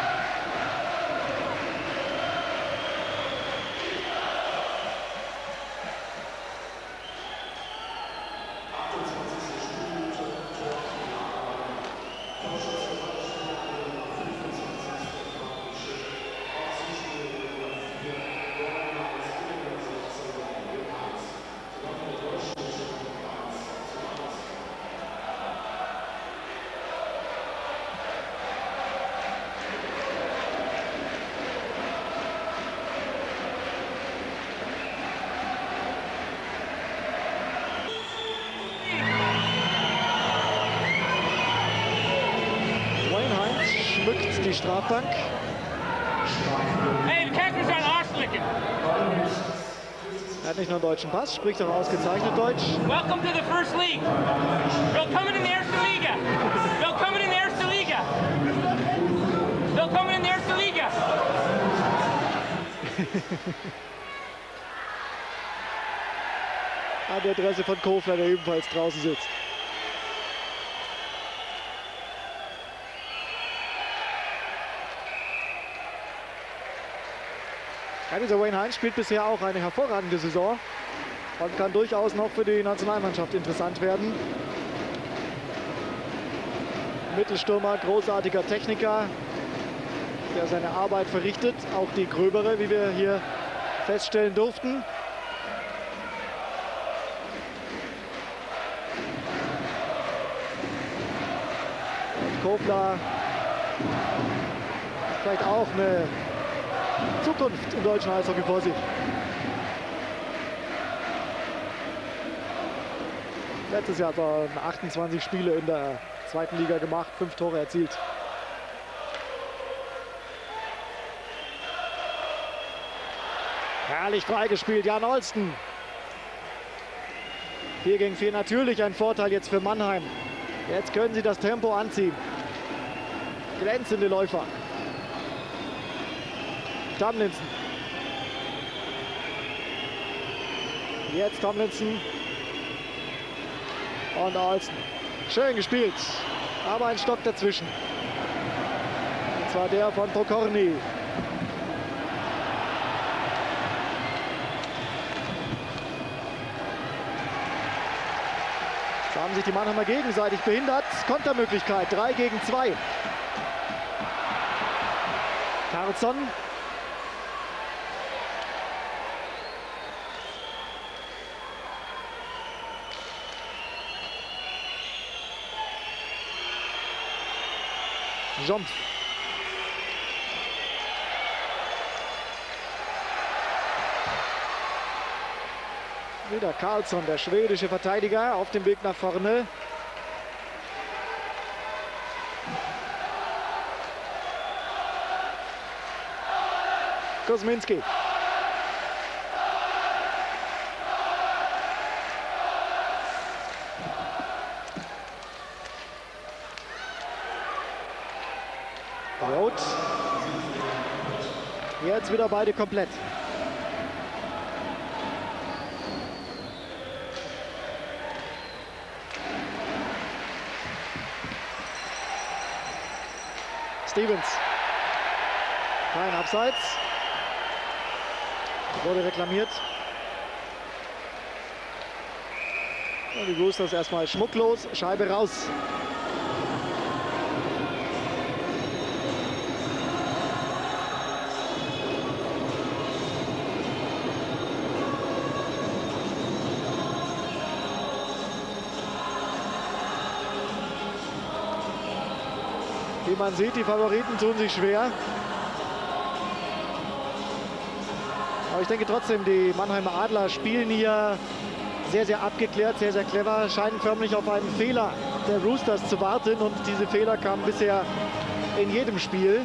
Die Strafbank. Hey, du kannst mich an den Arsch lecken. Er hat nicht nur einen deutschen Pass, spricht auch ausgezeichnet Deutsch. Welcome to the First League. Willkommen in der ersten Liga. Willkommen in der ersten Liga. Willkommen in der ersten Liga. An der Adresse von Kofler, der ebenfalls draußen sitzt. Dieser Wayne Hines spielt bisher auch eine hervorragende Saison und kann durchaus noch für die Nationalmannschaft interessant werden. Mittelstürmer, großartiger Techniker, der seine Arbeit verrichtet, auch die gröbere, wie wir hier feststellen durften. Und Kofler vielleicht auch eine Zukunft im deutschen Eishockey vor sich. Letztes Jahr hat er 28 Spiele in der 2. Liga gemacht, 5 Tore erzielt. Herrlich freigespielt, Jan Olsten. 4 gegen 4 natürlich ein Vorteil jetzt für Mannheim. Jetzt können sie das Tempo anziehen. Glänzende Läufer. Tomlinson. Jetzt Tomlinson. Und Olsen. Schön gespielt. Aber ein Stock dazwischen. Und zwar der von Pokorny. Da haben sich die Mannheimer gegenseitig behindert. Kontermöglichkeit. 3 gegen 2. Carlsson. Jump. Wieder Carlsson, der schwedische Verteidiger, auf dem Weg nach vorne. Kuzminski. Rot. Jetzt wieder beide komplett. Stevens. Kein Abseits. Wurde reklamiert. Und die Roosters erstmal schmucklos. Scheibe raus. Wie man sieht, die Favoriten tun sich schwer. Aber ich denke trotzdem, die Mannheimer Adler spielen hier sehr, sehr abgeklärt, sehr, sehr clever, scheinen förmlich auf einen Fehler der Roosters zu warten. Und diese Fehler kamen bisher in jedem Spiel.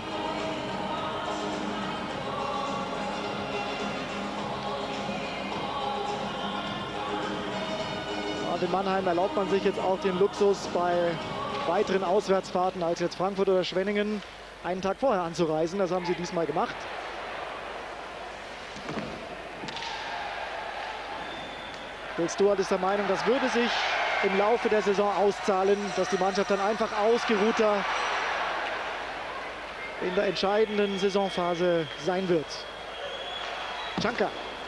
Und in Mannheim erlaubt man sich jetzt auch den Luxus, bei weiteren Auswärtsfahrten als jetzt Frankfurt oder Schwenningen einen Tag vorher anzureisen. Das haben sie diesmal gemacht. Bill Stewart ist der Meinung, das würde sich im Laufe der Saison auszahlen, dass die Mannschaft dann einfach ausgeruhter in der entscheidenden Saisonphase sein wird. Schanker.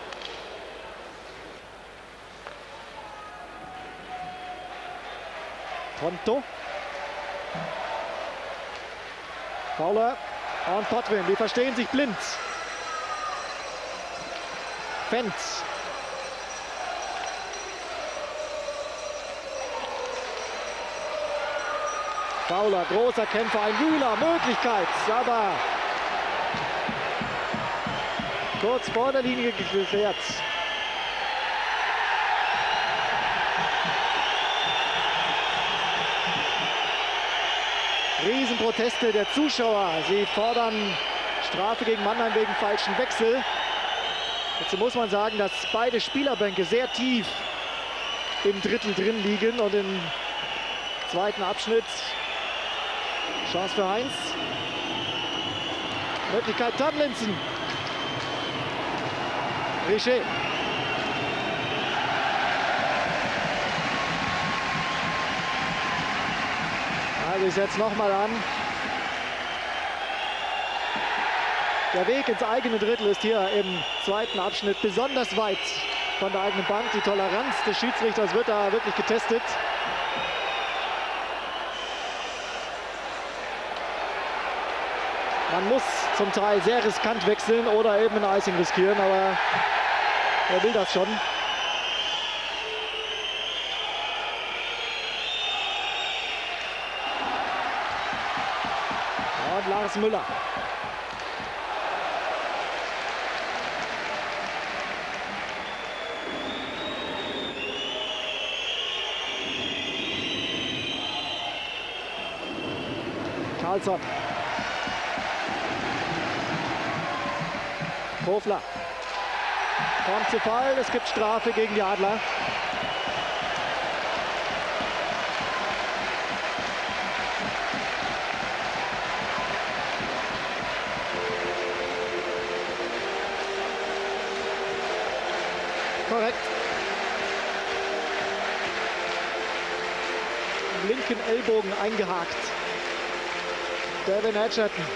Tonto. Fowler und Potvin, die verstehen sich blind. Fentz. Fowler, großer Kämpfer, ein Wühler, Möglichkeit, aber kurz vor der Linie geklärt. Riesenproteste der Zuschauer. Sie fordern Strafe gegen Mannheim wegen falschen Wechsel. Dazu muss man sagen, dass beide Spielerbänke sehr tief im Drittel drin liegen und im zweiten Abschnitt Chance für Heinz. Möglichkeit Tomlinson. Richer. Also ich setze nochmal an. Der Weg ins eigene Drittel ist hier im zweiten Abschnitt besonders weit von der eigenen Bank. Die Toleranz des Schiedsrichters wird da wirklich getestet. Man muss zum Teil sehr riskant wechseln oder eben ein Icing riskieren, aber er will das schon. Und Lars Müller. Karlsson. Kofler kommt zu Fall, es gibt Strafe gegen die Adler. Korrekt. Im linken Ellbogen eingehakt. Devin Edgerton.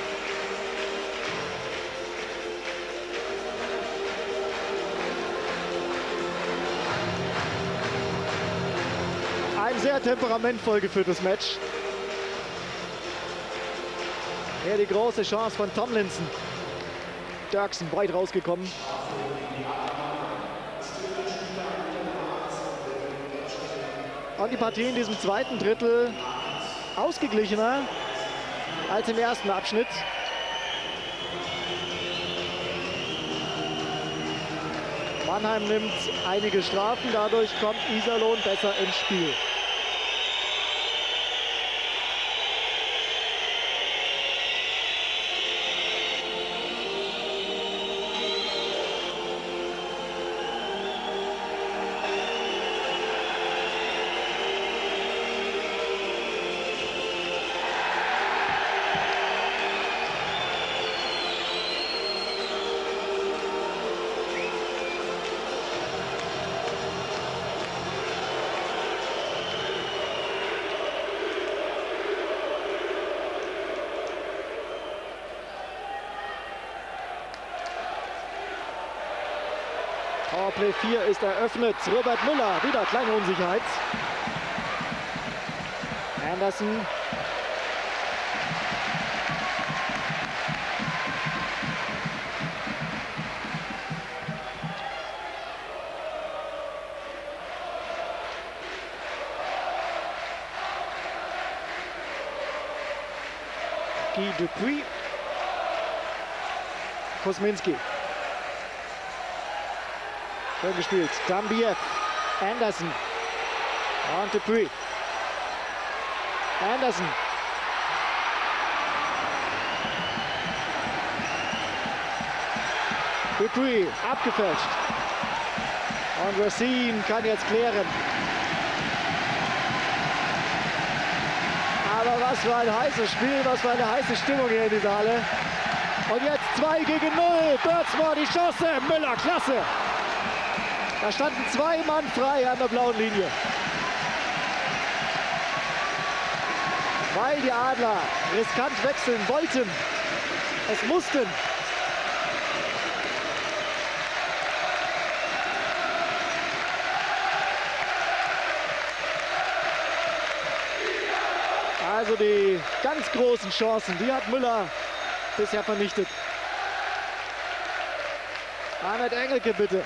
Ein sehr temperamentvoll geführtes Match. Hier die große Chance von Tomlinson. Dirksen weit rausgekommen. Und die Partie in diesem zweiten Drittel ausgeglichener als im ersten Abschnitt. Mannheim nimmt einige Strafen, dadurch kommt Iserlohn besser ins Spiel. Powerplay 4 ist eröffnet. Robert Müller, wieder kleine Unsicherheit. Anderson. Guy Dupuis. Kosminski. Schön gespielt. Tambiev. Anderson. Und Dupuis. Anderson. Dupuis abgefälscht. Und Racine kann jetzt klären. Aber was für ein heißes Spiel, was für eine heiße Stimmung hier in dieser Halle. Und jetzt 2 gegen 0. Bürtsma die Chance. Müller, klasse. Da standen 2 Mann frei an der blauen Linie. Weil die Adler riskant wechseln wollten. Es mussten. Also die ganz großen Chancen, die hat Müller bisher vernichtet. Ahmed Engelke, bitte.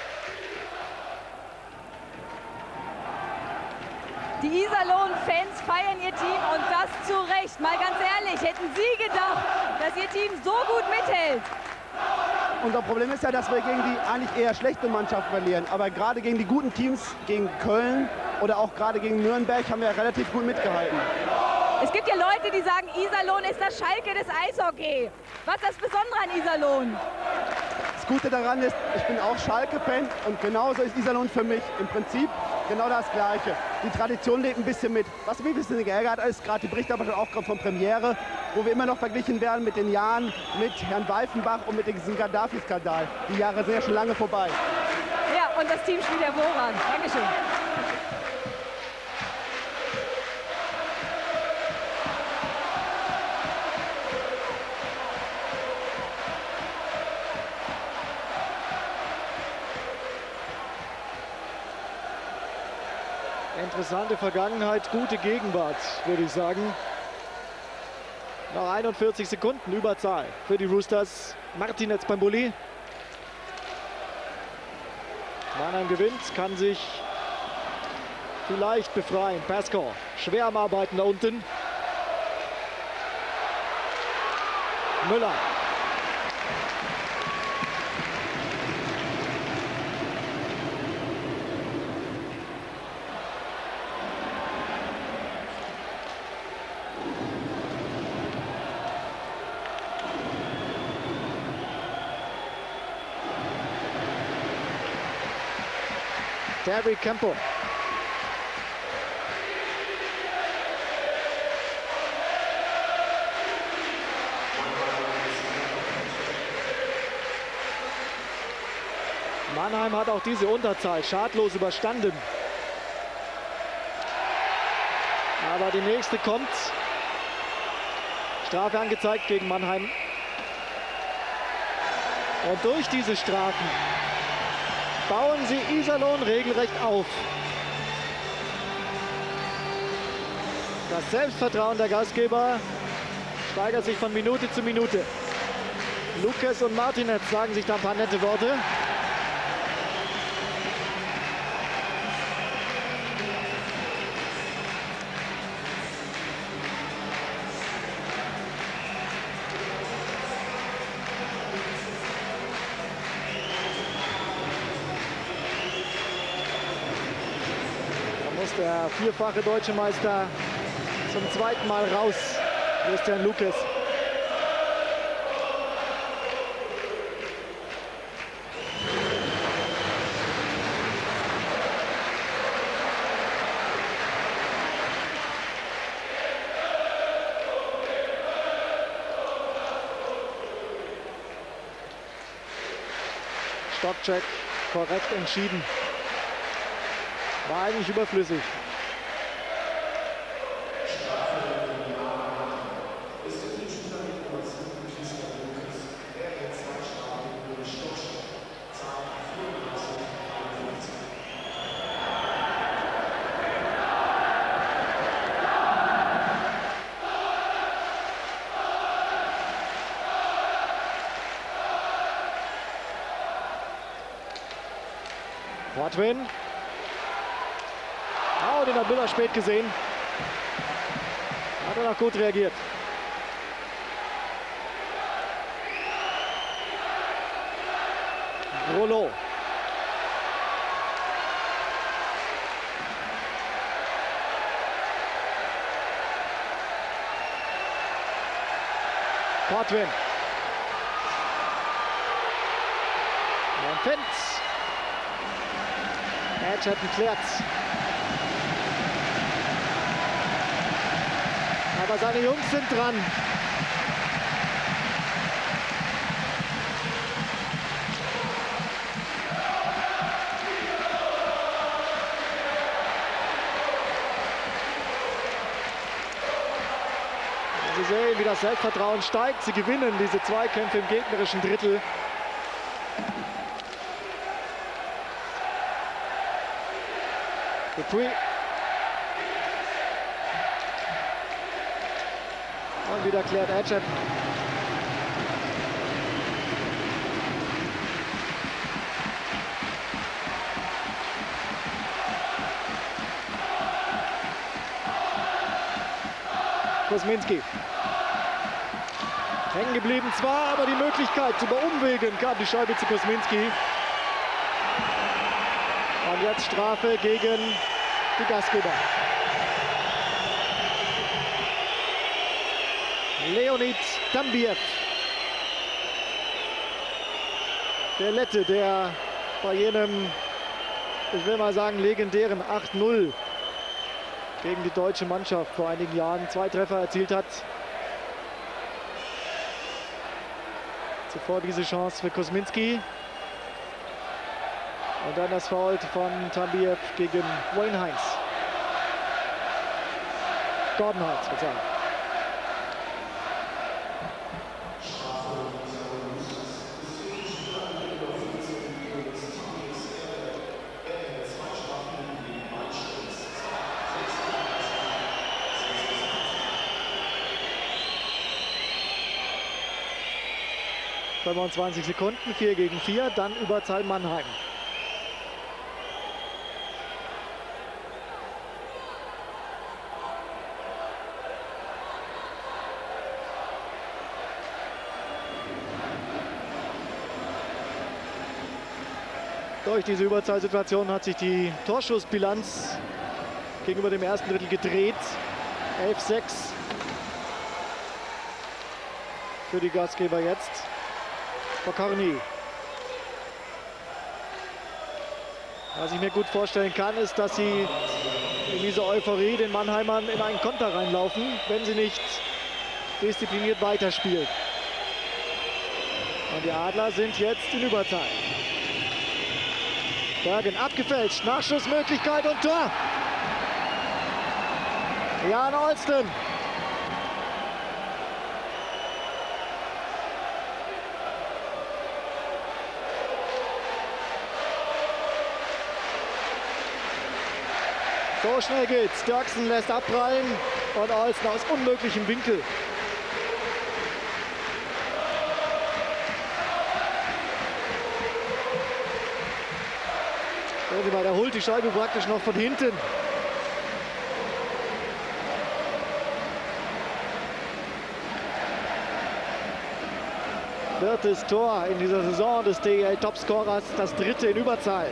Die Iserlohn-Fans feiern ihr Team und das zu Recht. Mal ganz ehrlich, hätten Sie gedacht, dass Ihr Team so gut mithält? Unser Problem ist ja, dass wir gegen die eigentlich eher schlechte Mannschaften verlieren. Aber gerade gegen die guten Teams, gegen Köln oder auch gerade gegen Nürnberg, haben wir relativ gut mitgehalten. Es gibt ja Leute, die sagen, Iserlohn ist das Schalke des Eishockey. Was ist das Besondere an Iserlohn? Das Gute daran ist, ich bin auch Schalke-Fan und genauso ist Iserlohn für mich im Prinzip genau das Gleiche. Die Tradition lebt ein bisschen mit. Was mich ein bisschen geärgert hat, ist gerade die Berichterstattung auch von Premiere, wo wir immer noch verglichen werden mit den Jahren mit Herrn Weifenbach und mit diesem Gaddafi-Skandal. Die Jahre sind ja schon lange vorbei. Ja, und das Team spielt hervorragend. Dankeschön. Interessante Vergangenheit, gute Gegenwart, würde ich sagen. Noch 41 Sekunden Überzahl für die Roosters. Martinez beim Bulli. Mannheim gewinnt, kann sich vielleicht befreien. Pascal, schwer am Arbeiten da unten. Müller. Terry Campbell. Mannheim hat auch diese Unterzahl schadlos überstanden. Aber die nächste kommt. Strafe angezeigt gegen Mannheim. Und durch diese Strafen bauen sie Iserlohn regelrecht auf. Das Selbstvertrauen der Gastgeber steigert sich von Minute zu Minute. Lucas und Martinez sagen sich da ein paar nette Worte. Der vierfache deutsche Meister zum zweiten Mal raus. Christian Lucas. Stockcheck korrekt entschieden. War eigentlich überflüssig. Poitevin. Oh, den hat Müller spät gesehen. Hat er noch gut reagiert. Rollo. Poitevin. Fendt. Edgerton klärt. Aber seine Jungs sind dran. Sie sehen, wie das Selbstvertrauen steigt. Sie gewinnen diese Zweikämpfe im gegnerischen Drittel. Dupuis. Und wieder klärt Edgerton. Kuzminski. Hängen geblieben zwar, aber die Möglichkeit über Umwegen kam die Scheibe zu Kuzminski. Und jetzt Strafe gegen die Gastgeber. Leonid Tambiev. Der Lette, der bei jenem, ich will mal sagen, legendären 8-0 gegen die deutsche Mannschaft vor einigen Jahren 2 Treffer erzielt hat. Zuvor diese Chance für Kuzminski. Und dann das Foul von Tambiev gegen Wayne Heinz. Gordon Heinz, würde ich sagen. ...25 Sekunden, 4 gegen 4, dann Überzahl Mannheim. Durch diese Überzahlsituation hat sich die Torschussbilanz gegenüber dem ersten Drittel gedreht. 11-6 für die Gastgeber jetzt. Pokorny. Was ich mir gut vorstellen kann, ist, dass sie in dieser Euphorie den Mannheimern in einen Konter reinlaufen, wenn sie nicht diszipliniert weiterspielen. Und die Adler sind jetzt in Überzahl. Bergen abgefälscht, Nachschussmöglichkeit und Tor. Jan Olsten. So schnell geht's. Dirksen lässt abprallen und Olsten aus unmöglichem Winkel. Sehen Sie mal, der holt die Scheibe praktisch noch von hinten. Viertes Tor in dieser Saison des DEL-Topscorers, das dritte in Überzahl.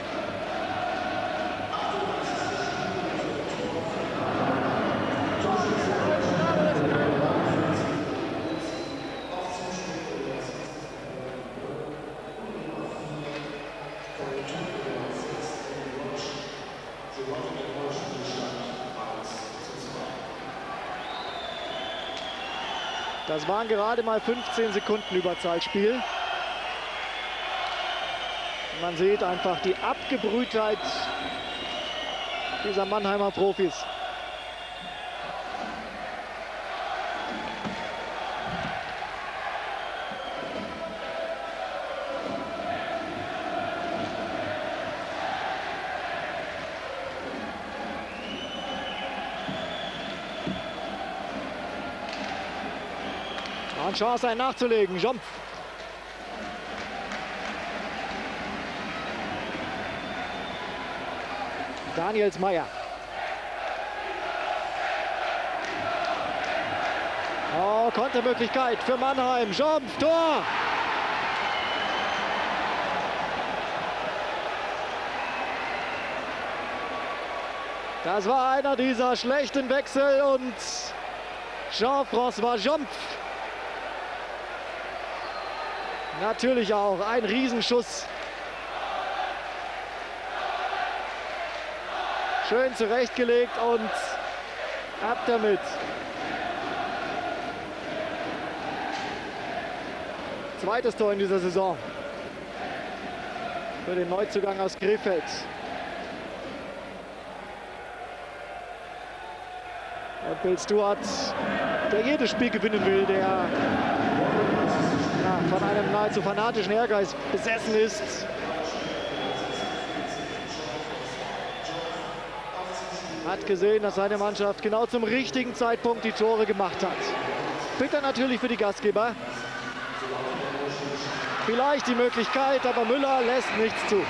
Das waren gerade mal 15 Sekunden Überzahlspiel. Man sieht einfach die Abgebrühtheit dieser Mannheimer Profis. Chance, einen nachzulegen. Jompf. Danielsmeier. Oh, Kontermöglichkeit für Mannheim. Jompf, Tor. Das war einer dieser schlechten Wechsel und Jean-François Jompf. Natürlich auch ein Riesenschuss Schön zurechtgelegt und ab damit. Zweites Tor in dieser Saison für den Neuzugang aus Krefeld. Und Bill Stewart, der jedes Spiel gewinnen will, der von einem nahezu fanatischen Ehrgeiz besessen ist. Hat gesehen, dass seine Mannschaft genau zum richtigen Zeitpunkt die Tore gemacht hat. Bitter natürlich für die Gastgeber. Vielleicht die Möglichkeit, aber Müller lässt nichts zu.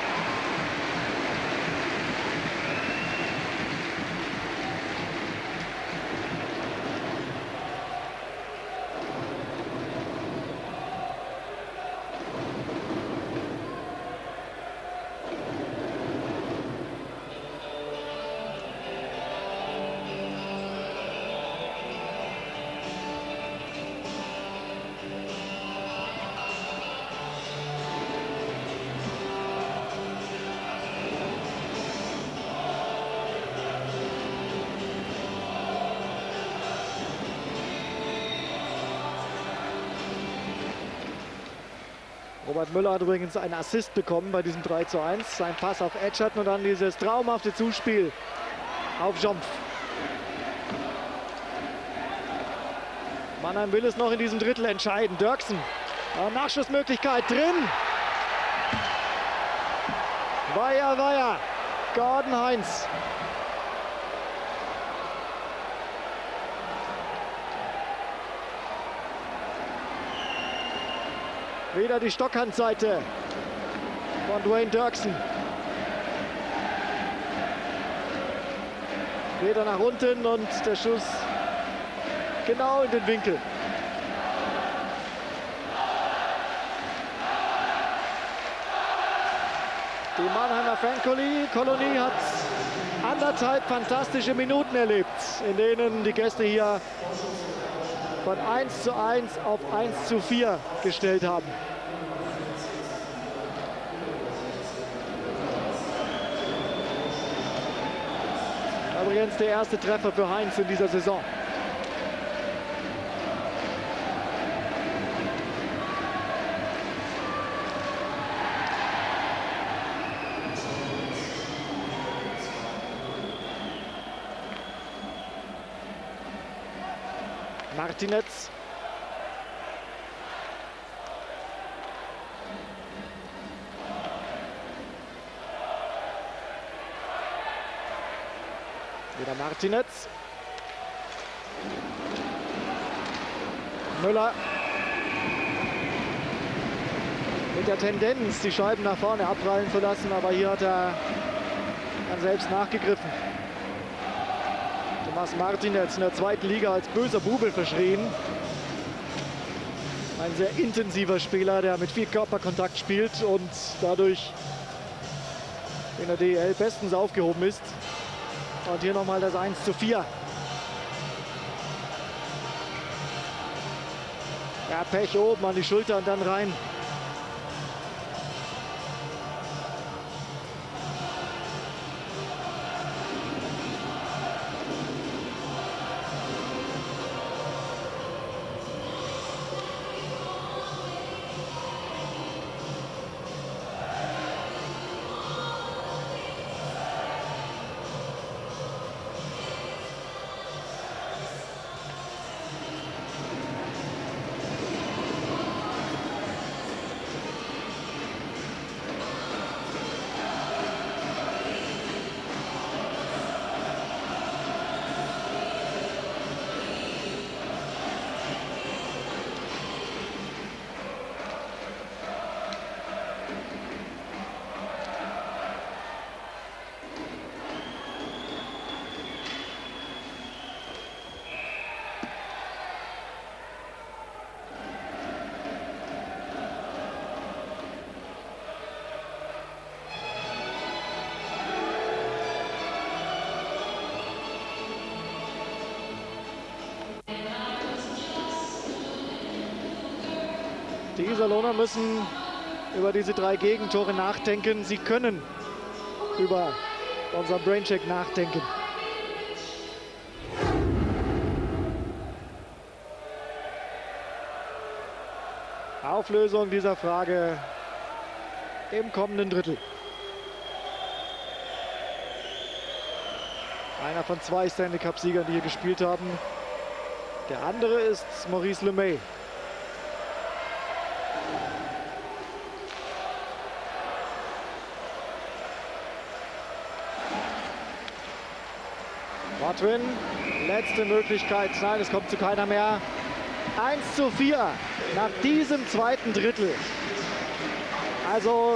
Robert Müller hat übrigens einen Assist bekommen bei diesem 3:1. Sein Pass auf Edgerton und dann dieses traumhafte Zuspiel auf Jompf. Mannheim will es noch in diesem Drittel entscheiden. Dirksen, Nachschussmöglichkeit drin. Weiher, Gordon Heinz. Wieder die Stockhandseite von Dwayne Dirksen. Wieder nach unten und der Schuss genau in den Winkel. Die Mannheimer Fankolonie hat anderthalb fantastische Minuten erlebt, in denen die Gäste hier von 1:1 auf 1:4 gestellt haben. Übrigens der erste Treffer für Heinz in dieser Saison. Martinez. Wieder Martinez. Müller. Mit der Tendenz, die Scheiben nach vorne abprallen zu lassen, aber hier hat er dann selbst nachgegriffen. Thomas Martinez in der zweiten Liga als böser Bube verschrien. Ein sehr intensiver Spieler, der mit viel Körperkontakt spielt und dadurch in der DEL bestens aufgehoben ist. Und hier nochmal das 1:4. Ja, Pech oben an die Schulter und dann rein. Die Iserlohner müssen über diese 3 Gegentore nachdenken. Sie können über unserem Braincheck nachdenken. Auflösung dieser Frage im kommenden Drittel. Einer von 2 Stanley Cup-Siegern, die hier gespielt haben. Der andere ist Maurice LeMay. Potvin, letzte Möglichkeit. Nein, es kommt zu keiner mehr. 1:4 nach diesem zweiten Drittel. Also,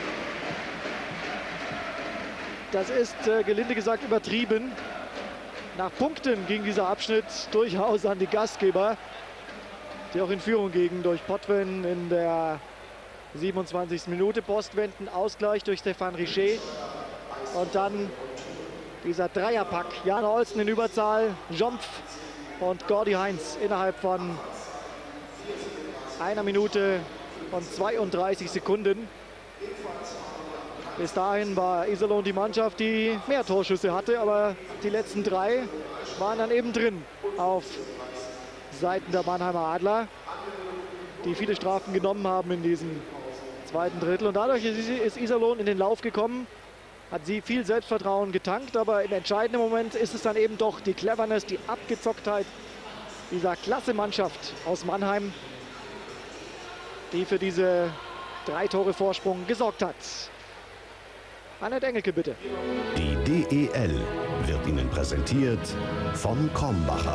das ist gelinde gesagt übertrieben. Nach Punkten ging dieser Abschnitt durchaus an die Gastgeber, die auch in Führung gingen durch Potvin in der 27. Minute. Postwenden, Ausgleich durch Stefan Richer. Und dann dieser Dreierpack. Jan Olsen in Überzahl, Jompf und Gordy Heinz innerhalb von 1 Minute und 32 Sekunden. Bis dahin war Iserlohn die Mannschaft, die mehr Torschüsse hatte, aber die letzten 3 waren dann eben drin auf Seiten der Mannheimer Adler, die viele Strafen genommen haben in diesem zweiten Drittel. Und dadurch ist Iserlohn in den Lauf gekommen, hat sie viel Selbstvertrauen getankt, aber im entscheidenden Moment ist es dann eben doch die Cleverness, die Abgezocktheit dieser klasse Mannschaft aus Mannheim, die für diese 3 Tore Vorsprung gesorgt hat. Annette Engelke, bitte. Die DEL wird Ihnen präsentiert von Krombacher.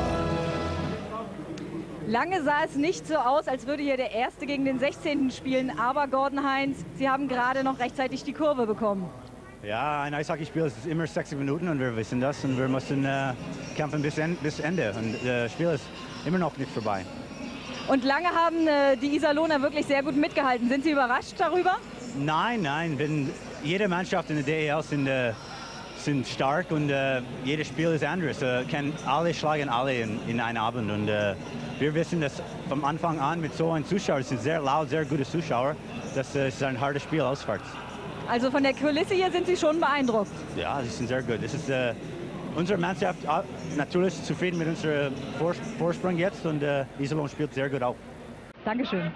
Lange sah es nicht so aus, als würde hier der Erste gegen den 16. spielen, aber Gordon Heinz, Sie haben gerade noch rechtzeitig die Kurve bekommen. Ja, ein Eishockeyspiel ist immer 60 Minuten und wir wissen das und wir müssen kämpfen bis Ende und das Spiel ist immer noch nicht vorbei. Und lange haben die Iserlohner wirklich sehr gut mitgehalten. Sind Sie überrascht darüber? Nein, jede Mannschaft in der DEL sind stark und jedes Spiel ist anderes. Alle schlagen alle in einen Abend und wir wissen, dass vom Anfang an mit so einem Zuschauer, es sind sehr laut, sehr gute Zuschauer, das ist ein hartes Spiel auswärts. Also von der Kulisse hier sind Sie schon beeindruckt? Ja, sie sind sehr gut. Das ist unsere Mannschaft natürlich zufrieden mit unserem Vorsprung jetzt und Iserlohn spielt sehr gut auch. Dankeschön.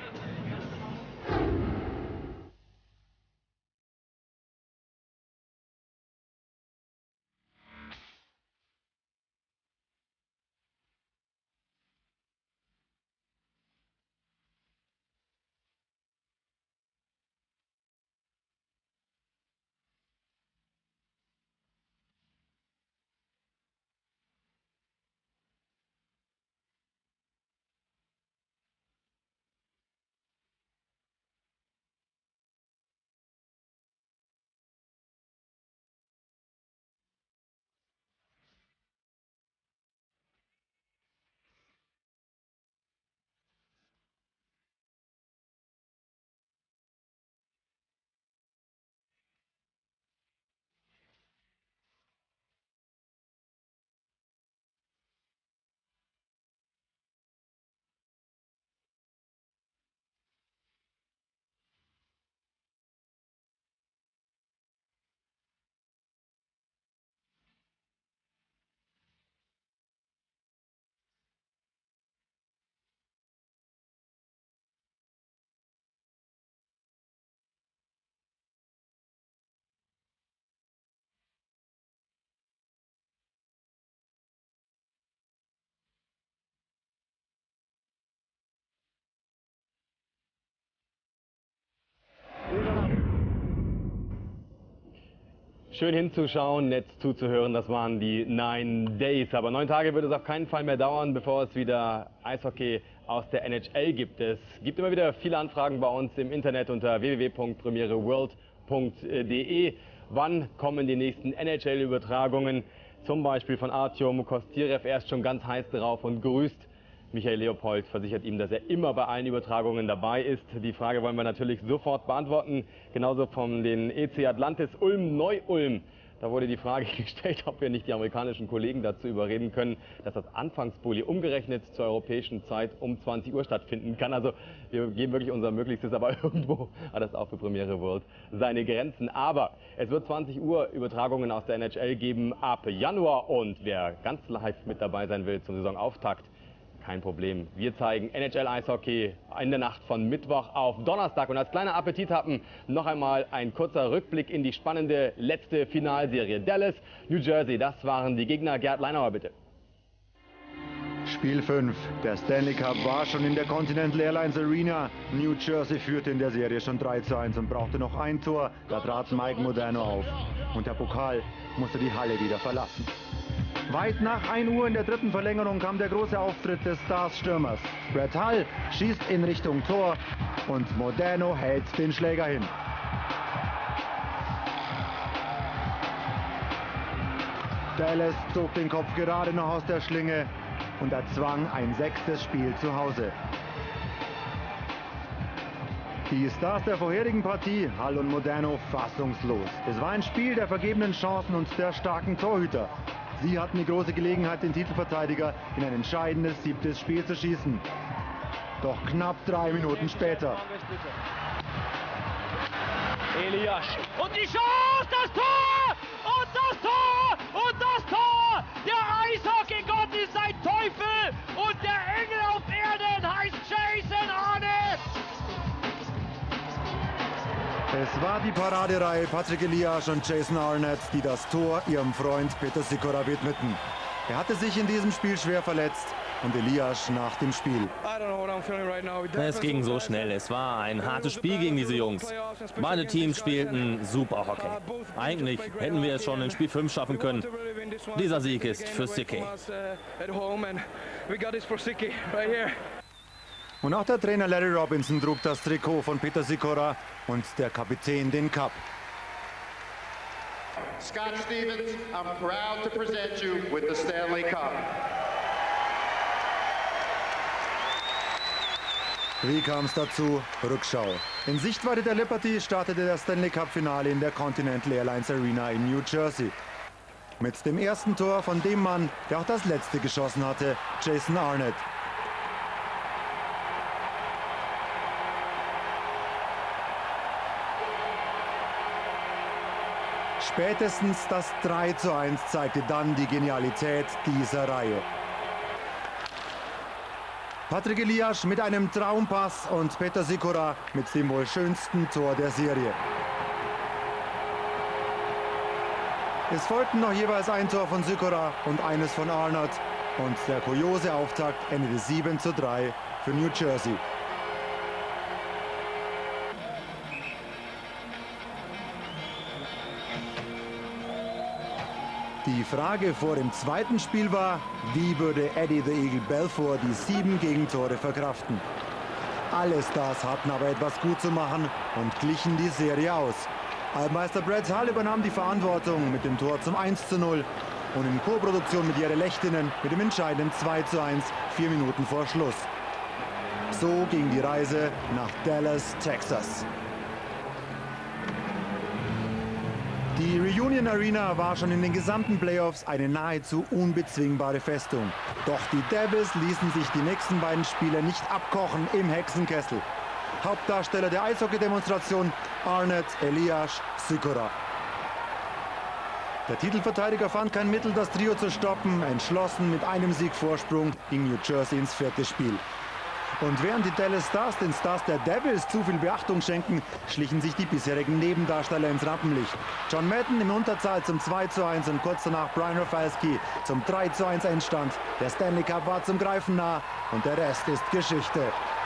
Schön hinzuschauen, nett zuzuhören, das waren die 9 Days. Aber 9 Tage wird es auf keinen Fall mehr dauern, bevor es wieder Eishockey aus der NHL gibt. Es gibt immer wieder viele Anfragen bei uns im Internet unter www.premiereworld.de. Wann kommen die nächsten NHL-Übertragungen? Zum Beispiel von Artyom Kostyrev, er ist schon ganz heiß drauf und grüßt. Michael Leopold versichert ihm, dass er immer bei allen Übertragungen dabei ist. Die Frage wollen wir natürlich sofort beantworten. Genauso von den EC Atlantis Ulm Neu-Ulm. Da wurde die Frage gestellt, ob wir nicht die amerikanischen Kollegen dazu überreden können, dass das Anfangsbully umgerechnet zur europäischen Zeit um 20 Uhr stattfinden kann. Also wir geben wirklich unser Möglichstes, aber irgendwo hat das auch für Premiere World seine Grenzen. Aber es wird 20 Uhr Übertragungen aus der NHL geben ab Januar und wer ganz live mit dabei sein will zum Saisonauftakt, kein Problem. Wir zeigen NHL Eishockey in der Nacht von Mittwoch auf Donnerstag. Und als kleiner Appetithappen noch einmal ein kurzer Rückblick in die spannende letzte Finalserie. Dallas, New Jersey, das waren die Gegner. Gerd Leinauer, bitte. Spiel 5. Der Stanley Cup war schon in der Continental Airlines Arena. New Jersey führte in der Serie schon 3:1 und brauchte noch ein Tor. Da trat Mike Modano auf. Und der Pokal musste die Halle wieder verlassen. Weit nach 1 Uhr in der dritten Verlängerung kam der große Auftritt des Stars-Stürmers. Brett Hull schießt in Richtung Tor und Modano hält den Schläger hin. Dallas zog den Kopf gerade noch aus der Schlinge und erzwang ein 6. Spiel zu Hause. Die Stars der vorherigen Partie, Hull und Modano, fassungslos. Es war ein Spiel der vergebenen Chancen und der starken Torhüter. Sie hatten die große Gelegenheit, den Titelverteidiger in ein entscheidendes 7. Spiel zu schießen. Doch knapp 3 Minuten später. Elias. Und die Chance, das Tor! Und das Tor! Und das Tor! Der Eishockeygott ist ein Teufel! Und der Engel auf Erden heißt Jason Arnott! Es war die Paradereihe Patrick Elias und Jason Arnott, die das Tor ihrem Freund Peter Sikora widmeten. Er hatte sich in diesem Spiel schwer verletzt und Elias nach dem Spiel. Es ging so schnell. Es war ein hartes Spiel gegen diese Jungs. Beide Teams spielten super Hockey. Eigentlich hätten wir es schon in Spiel 5 schaffen können. Dieser Sieg ist für Sicky. Und auch der Trainer Larry Robinson trug das Trikot von Peter Sikora und der Kapitän den Cup. Scott Stevens, I'm proud to present you with the Stanley Cup. Wie kam es dazu? Rückschau. In Sichtweite der Liberty startete das Stanley Cup-Finale in der Continental Airlines Arena in New Jersey. Mit dem ersten Tor von dem Mann, der auch das letzte geschossen hatte, Jason Arnott. Spätestens das 3:1 zeigte dann die Genialität dieser Reihe. Patrick Elias mit einem Traumpass und Peter Sikora mit dem wohl schönsten Tor der Serie. Es folgten noch jeweils ein Tor von Sikora und eines von Arnott. Und der kuriose Auftakt endete 7:3 für New Jersey. Die Frage vor dem zweiten Spiel war, wie würde Eddie the Eagle Belfour die 7 Gegentore verkraften. Alle Stars hatten aber etwas gut zu machen und glichen die Serie aus. Altmeister Brett Hull übernahm die Verantwortung mit dem Tor zum 1:0 und in Co-Produktion mit Jere Lehtinen mit dem entscheidenden 2:1 4 Minuten vor Schluss. So ging die Reise nach Dallas, Texas. Die Reunion Arena war schon in den gesamten Playoffs eine nahezu unbezwingbare Festung. Doch die Devils ließen sich die nächsten beiden Spiele nicht abkochen im Hexenkessel. Hauptdarsteller der Eishockey-Demonstration Arnott, Elias, Sikora. Der Titelverteidiger fand kein Mittel, das Trio zu stoppen. Entschlossen mit einem Sieg Vorsprung ging New Jersey ins 4. Spiel. Und während die Dallas Stars den Stars der Devils zu viel Beachtung schenken, schlichen sich die bisherigen Nebendarsteller ins Rampenlicht. John Madden in Unterzahl zum 2:1 und kurz danach Brian Rafalski zum 3:1 Endstand. Der Stanley Cup war zum Greifen nah und der Rest ist Geschichte.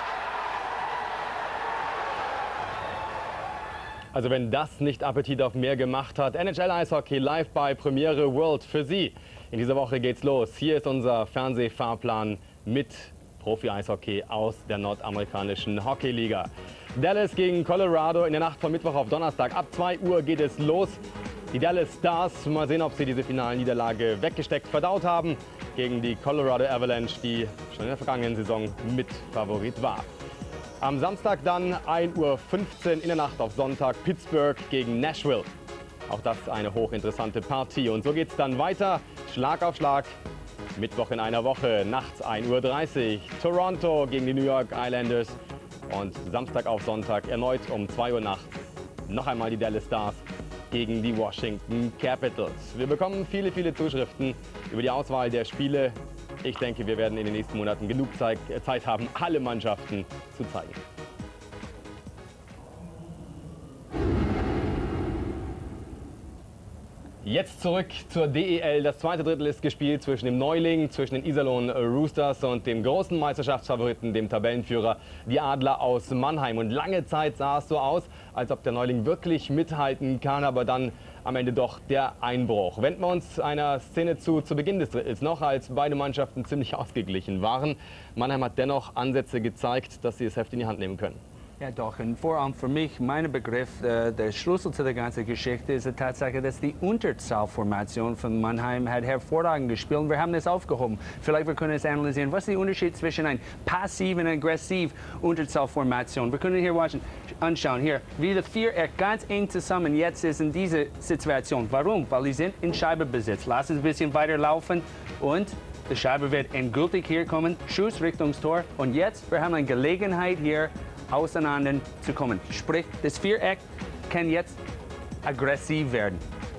Also wenn das nicht Appetit auf mehr gemacht hat, NHL Eishockey live bei Premiere World für Sie. In dieser Woche geht's los. Hier ist unser Fernsehfahrplan mit Profi-Eishockey aus der nordamerikanischen Hockeyliga. Dallas gegen Colorado in der Nacht von Mittwoch auf Donnerstag. Ab 2 Uhr geht es los. Die Dallas Stars, mal sehen, ob sie diese Finalniederlage weggesteckt verdaut haben, gegen die Colorado Avalanche, die schon in der vergangenen Saison Mitfavorit war. Am Samstag dann 1:15 Uhr in der Nacht auf Sonntag Pittsburgh gegen Nashville. Auch das eine hochinteressante Partie. Und so geht es dann weiter, Schlag auf Schlag. Mittwoch in einer Woche, nachts 1:30 Uhr, Toronto gegen die New York Islanders. Und Samstag auf Sonntag erneut um 2 Uhr nachts noch einmal die Dallas Stars gegen die Washington Capitals. Wir bekommen viele, viele Zuschriften über die Auswahl der Spiele. Ich denke, wir werden in den nächsten Monaten genug Zeit haben, alle Mannschaften zu zeigen. Jetzt zurück zur DEL. Das zweite Drittel ist gespielt zwischen dem Neuling, zwischen den Iserlohn Roosters und dem großen Meisterschaftsfavoriten, dem Tabellenführer, die Adler aus Mannheim. Und lange Zeit sah es so aus, als ob der Neuling wirklich mithalten kann, aber dann am Ende doch der Einbruch. Wenden wir uns einer Szene zu Beginn des Drittels noch, als beide Mannschaften ziemlich ausgeglichen waren. Mannheim hat dennoch Ansätze gezeigt, dass sie das Heft in die Hand nehmen können. Ja doch, und vor allem für mich, mein Begriff, der Schlüssel zu der ganzen Geschichte ist die Tatsache, dass die Unterzahlformation von Mannheim hat hervorragend gespielt und wir haben das aufgehoben. Vielleicht wir können es analysieren. Was ist der Unterschied zwischen einer passiven und aggressiven Unterzahlformation? Wir können hier anschauen, hier, wie das Viereck ganz eng zusammen jetzt ist in dieser Situation. Warum? Weil die sind in Scheibenbesitz. Lass es ein bisschen weiterlaufen und die Scheibe wird endgültig hier kommen, Schuss Richtung Tor und jetzt, wir haben eine Gelegenheit hier, auseinander zu kommen. Sprich, das Viereck kann jetzt aggressiv werden.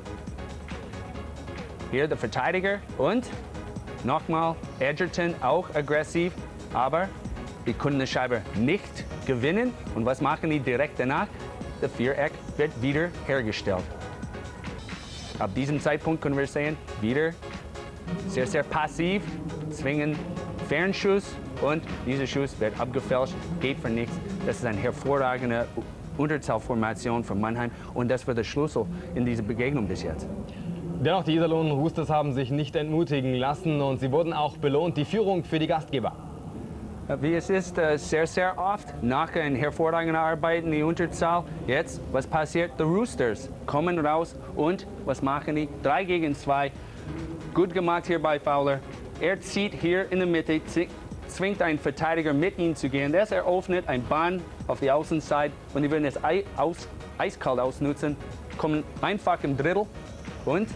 Hier der Verteidiger und nochmal Edgerton auch aggressiv, aber die können die Scheibe nicht gewinnen. Und was machen die direkt danach? Das Viereck wird wieder hergestellt. Ab diesem Zeitpunkt können wir sehen, wieder sehr, sehr passiv, zwingen Fernschuss und dieser Schuss wird abgefälscht, geht für nichts. Das ist eine hervorragende Unterzahlformation von Mannheim und das war der Schlüssel in dieser Begegnung bis jetzt. Dennoch, die Iserlohn Roosters haben sich nicht entmutigen lassen und sie wurden auch belohnt, die Führung für die Gastgeber. Wie es ist, sehr, sehr oft nach einer hervorragenden Arbeit in die Unterzahl. Jetzt, was passiert? Die Roosters kommen raus und was machen die? 3 gegen 2. Gut gemacht hier bei Fowler. Er zieht hier in der Mitte, zwingt einen Verteidiger mit ihm zu gehen. Das eröffnet eine Bahn auf die Außenseite und die werden es eiskalt ausnutzen, kommen einfach im Drittel und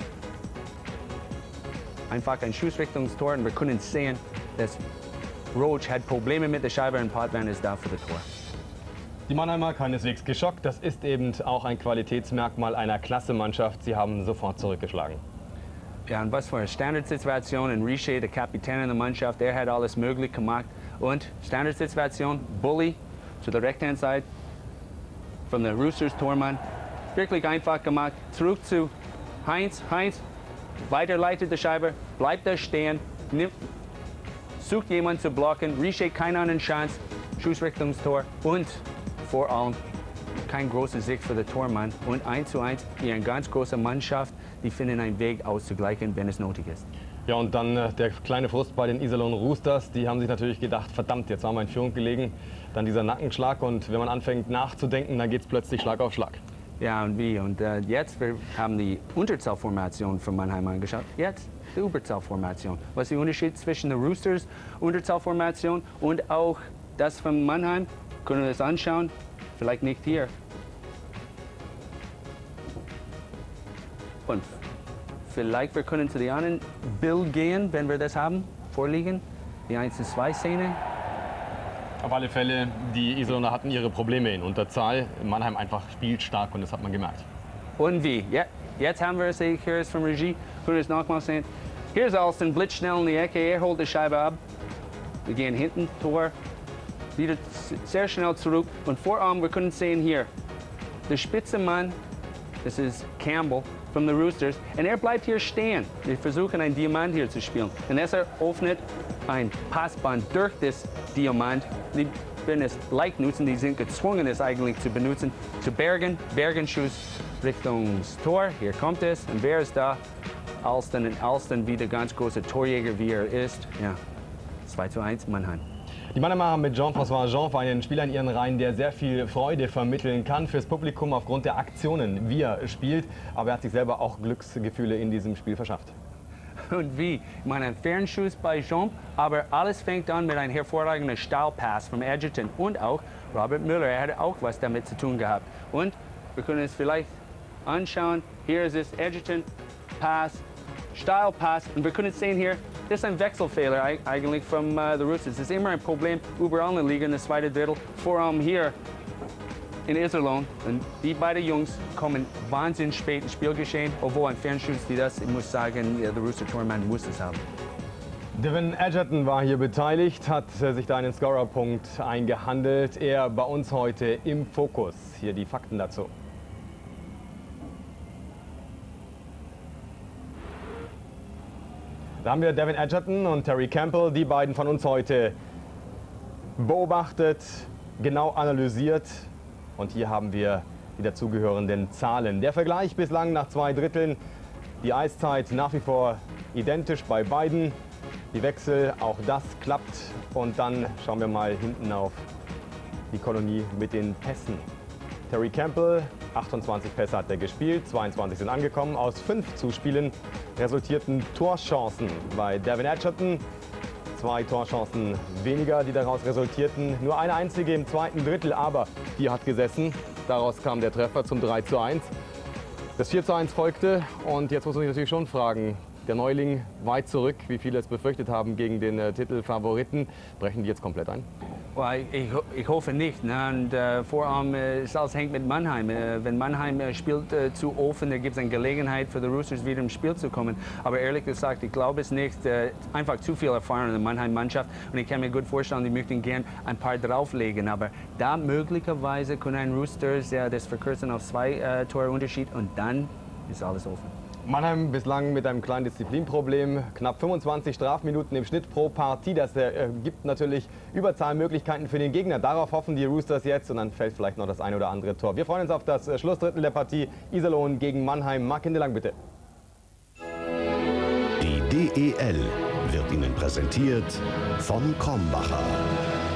einfach ein Schuss Richtung Tor und wir können sehen, dass Roach hat Probleme mit der Scheibe und Potvin ist da für das Tor. Die Mannheimer keineswegs geschockt. Das ist eben auch ein Qualitätsmerkmal einer Klassemannschaft. Sie haben sofort zurückgeschlagen. Ja, und was für eine Standardsituation. Und Richer, der Kapitän in der Mannschaft, der hat alles möglich gemacht. Und Standardsituation, Bully zu der rechten Seite von der Roosters Tormann. Wirklich einfach gemacht. Zurück zu Heinz. Heinz weiterleitet die Scheibe, bleibt da stehen, sucht jemanden zu blocken. Richer keine andere Chance. Schuss Richtung Tor und vor allem kein großer Sieg für den Tormann. Und 1:1 wie eine ganz große Mannschaft. Die finden einen Weg auszugleichen, wenn es nötig ist. Ja, und dann der kleine Frust bei den Iserlohn Roosters. Die haben sich natürlich gedacht, verdammt, jetzt waren wir in Führung gelegen. Dann dieser Nackenschlag und wenn man anfängt nachzudenken, dann geht es plötzlich Schlag auf Schlag. Ja, und wie? Und jetzt, wir haben die Unterzahlformation von Mannheim angeschaut. Jetzt die Überzahlformation. Was ist der Unterschied zwischen der Roosters Unterzahlformation und auch das von Mannheim? Können wir das anschauen? Vielleicht nicht hier. Und vielleicht wir können zu den anderen Bild gehen, wenn wir das haben, vorliegen. Die 1:2-Szene. Auf alle Fälle, die Iserlohner hatten ihre Probleme in Unterzahl. Mannheim einfach spielstark und das hat man gemerkt. Und wie? Ja, jetzt haben wir es, hier ist vom Regie, können wir es nochmal sehen. Hier ist Alston blitzschnell in die Ecke, er holt die Scheibe ab. Wir gehen hinten, Tor, wieder sehr schnell zurück. Und vor allem, wir können sehen hier, der Spitzenmann, das ist Campbell von den Roosters, und er bleibt hier stehen. Wir versuchen, einen Diamant hier zu spielen. Und es eröffnet ein Passband durch das Diamant. Die werden es leicht nutzen, die sind gezwungen, es eigentlich zu benutzen, zu bergen. Bergenschuss Richtung Tor, hier kommt es. Und wer ist da? Alston, und Alston wieder ganz großer Torjäger, wie er ist. Ja, 2:1 Mannheim. Die Mannheimer haben mit Jean-François Jean einen Spieler in ihren Reihen, der sehr viel Freude vermitteln kann fürs Publikum aufgrund der Aktionen, wie er spielt. Aber er hat sich selber auch Glücksgefühle in diesem Spiel verschafft. Und wie? Ich meine, ein Fernschuss bei Jean, aber alles fängt an mit einem hervorragenden Stahlpass von Edgerton und auch Robert Müller. Er hatte auch was damit zu tun gehabt. Und wir können es vielleicht anschauen. Hier ist es Edgerton, Pass, Style Pass. Und wir können sehen hier, das ist ein Wechselfehler eigentlich von the Roosters. Das ist immer ein Problem überall in der Liga in der zweiten Drittel, vor allem hier in Iserlohn. Und die beiden Jungs kommen wahnsinnig spät ins Spielgeschehen, obwohl ein Fernschuss wie das, ich muss sagen, der Rooster-Tormann muss es haben. Devin Edgerton war hier beteiligt, hat sich da einen Scorerpunkt eingehandelt. Er bei uns heute im Fokus. Hier die Fakten dazu. Da haben wir Devin Edgerton und Terry Campbell, die beiden von uns heute beobachtet, genau analysiert. Und hier haben wir die dazugehörenden Zahlen. Der Vergleich bislang nach 2 Dritteln. Die Eiszeit nach wie vor identisch bei beiden. Die Wechsel, auch das klappt. Und dann schauen wir mal hinten auf die Kolonie mit den Pässen. Terry Campbell, 28 Pässe hat er gespielt, 22 sind angekommen. Aus 5 Zuspielen resultierten Torchancen bei Devin Edgerton. 2 Torchancen weniger, die daraus resultierten. Nur eine einzige im zweiten Drittel, aber die hat gesessen. Daraus kam der Treffer zum 3:1. Das 4:1 folgte und jetzt muss man sich natürlich schon fragen, der Neuling weit zurück, wie viele es befürchtet haben gegen den Titelfavoriten. Brechen die jetzt komplett ein? Well, ich hoffe nicht. Ne? Und vor allem, alles hängt mit Mannheim. Wenn Mannheim spielt zu offen, dann gibt es eine Gelegenheit für die Roosters wieder ins Spiel zu kommen. Aber ehrlich gesagt, ich glaube es nicht. Einfach zu viel Erfahrung in der Mannheim-Mannschaft. Und ich kann mir gut vorstellen, die möchten gern ein paar drauflegen. Aber da möglicherweise können ein Roosters das verkürzen auf 2 Tore Unterschied und dann ist alles offen. Mannheim bislang mit einem kleinen Disziplinproblem. Knapp 25 Strafminuten im Schnitt pro Partie. Das gibt natürlich Überzahlmöglichkeiten für den Gegner. Darauf hoffen die Roosters jetzt und dann fällt vielleicht noch das eine oder andere Tor. Wir freuen uns auf das Schlussdrittel der Partie. Iserlohn gegen Mannheim. Marc Hindelang, bitte. Die DEL wird Ihnen präsentiert von Krombacher.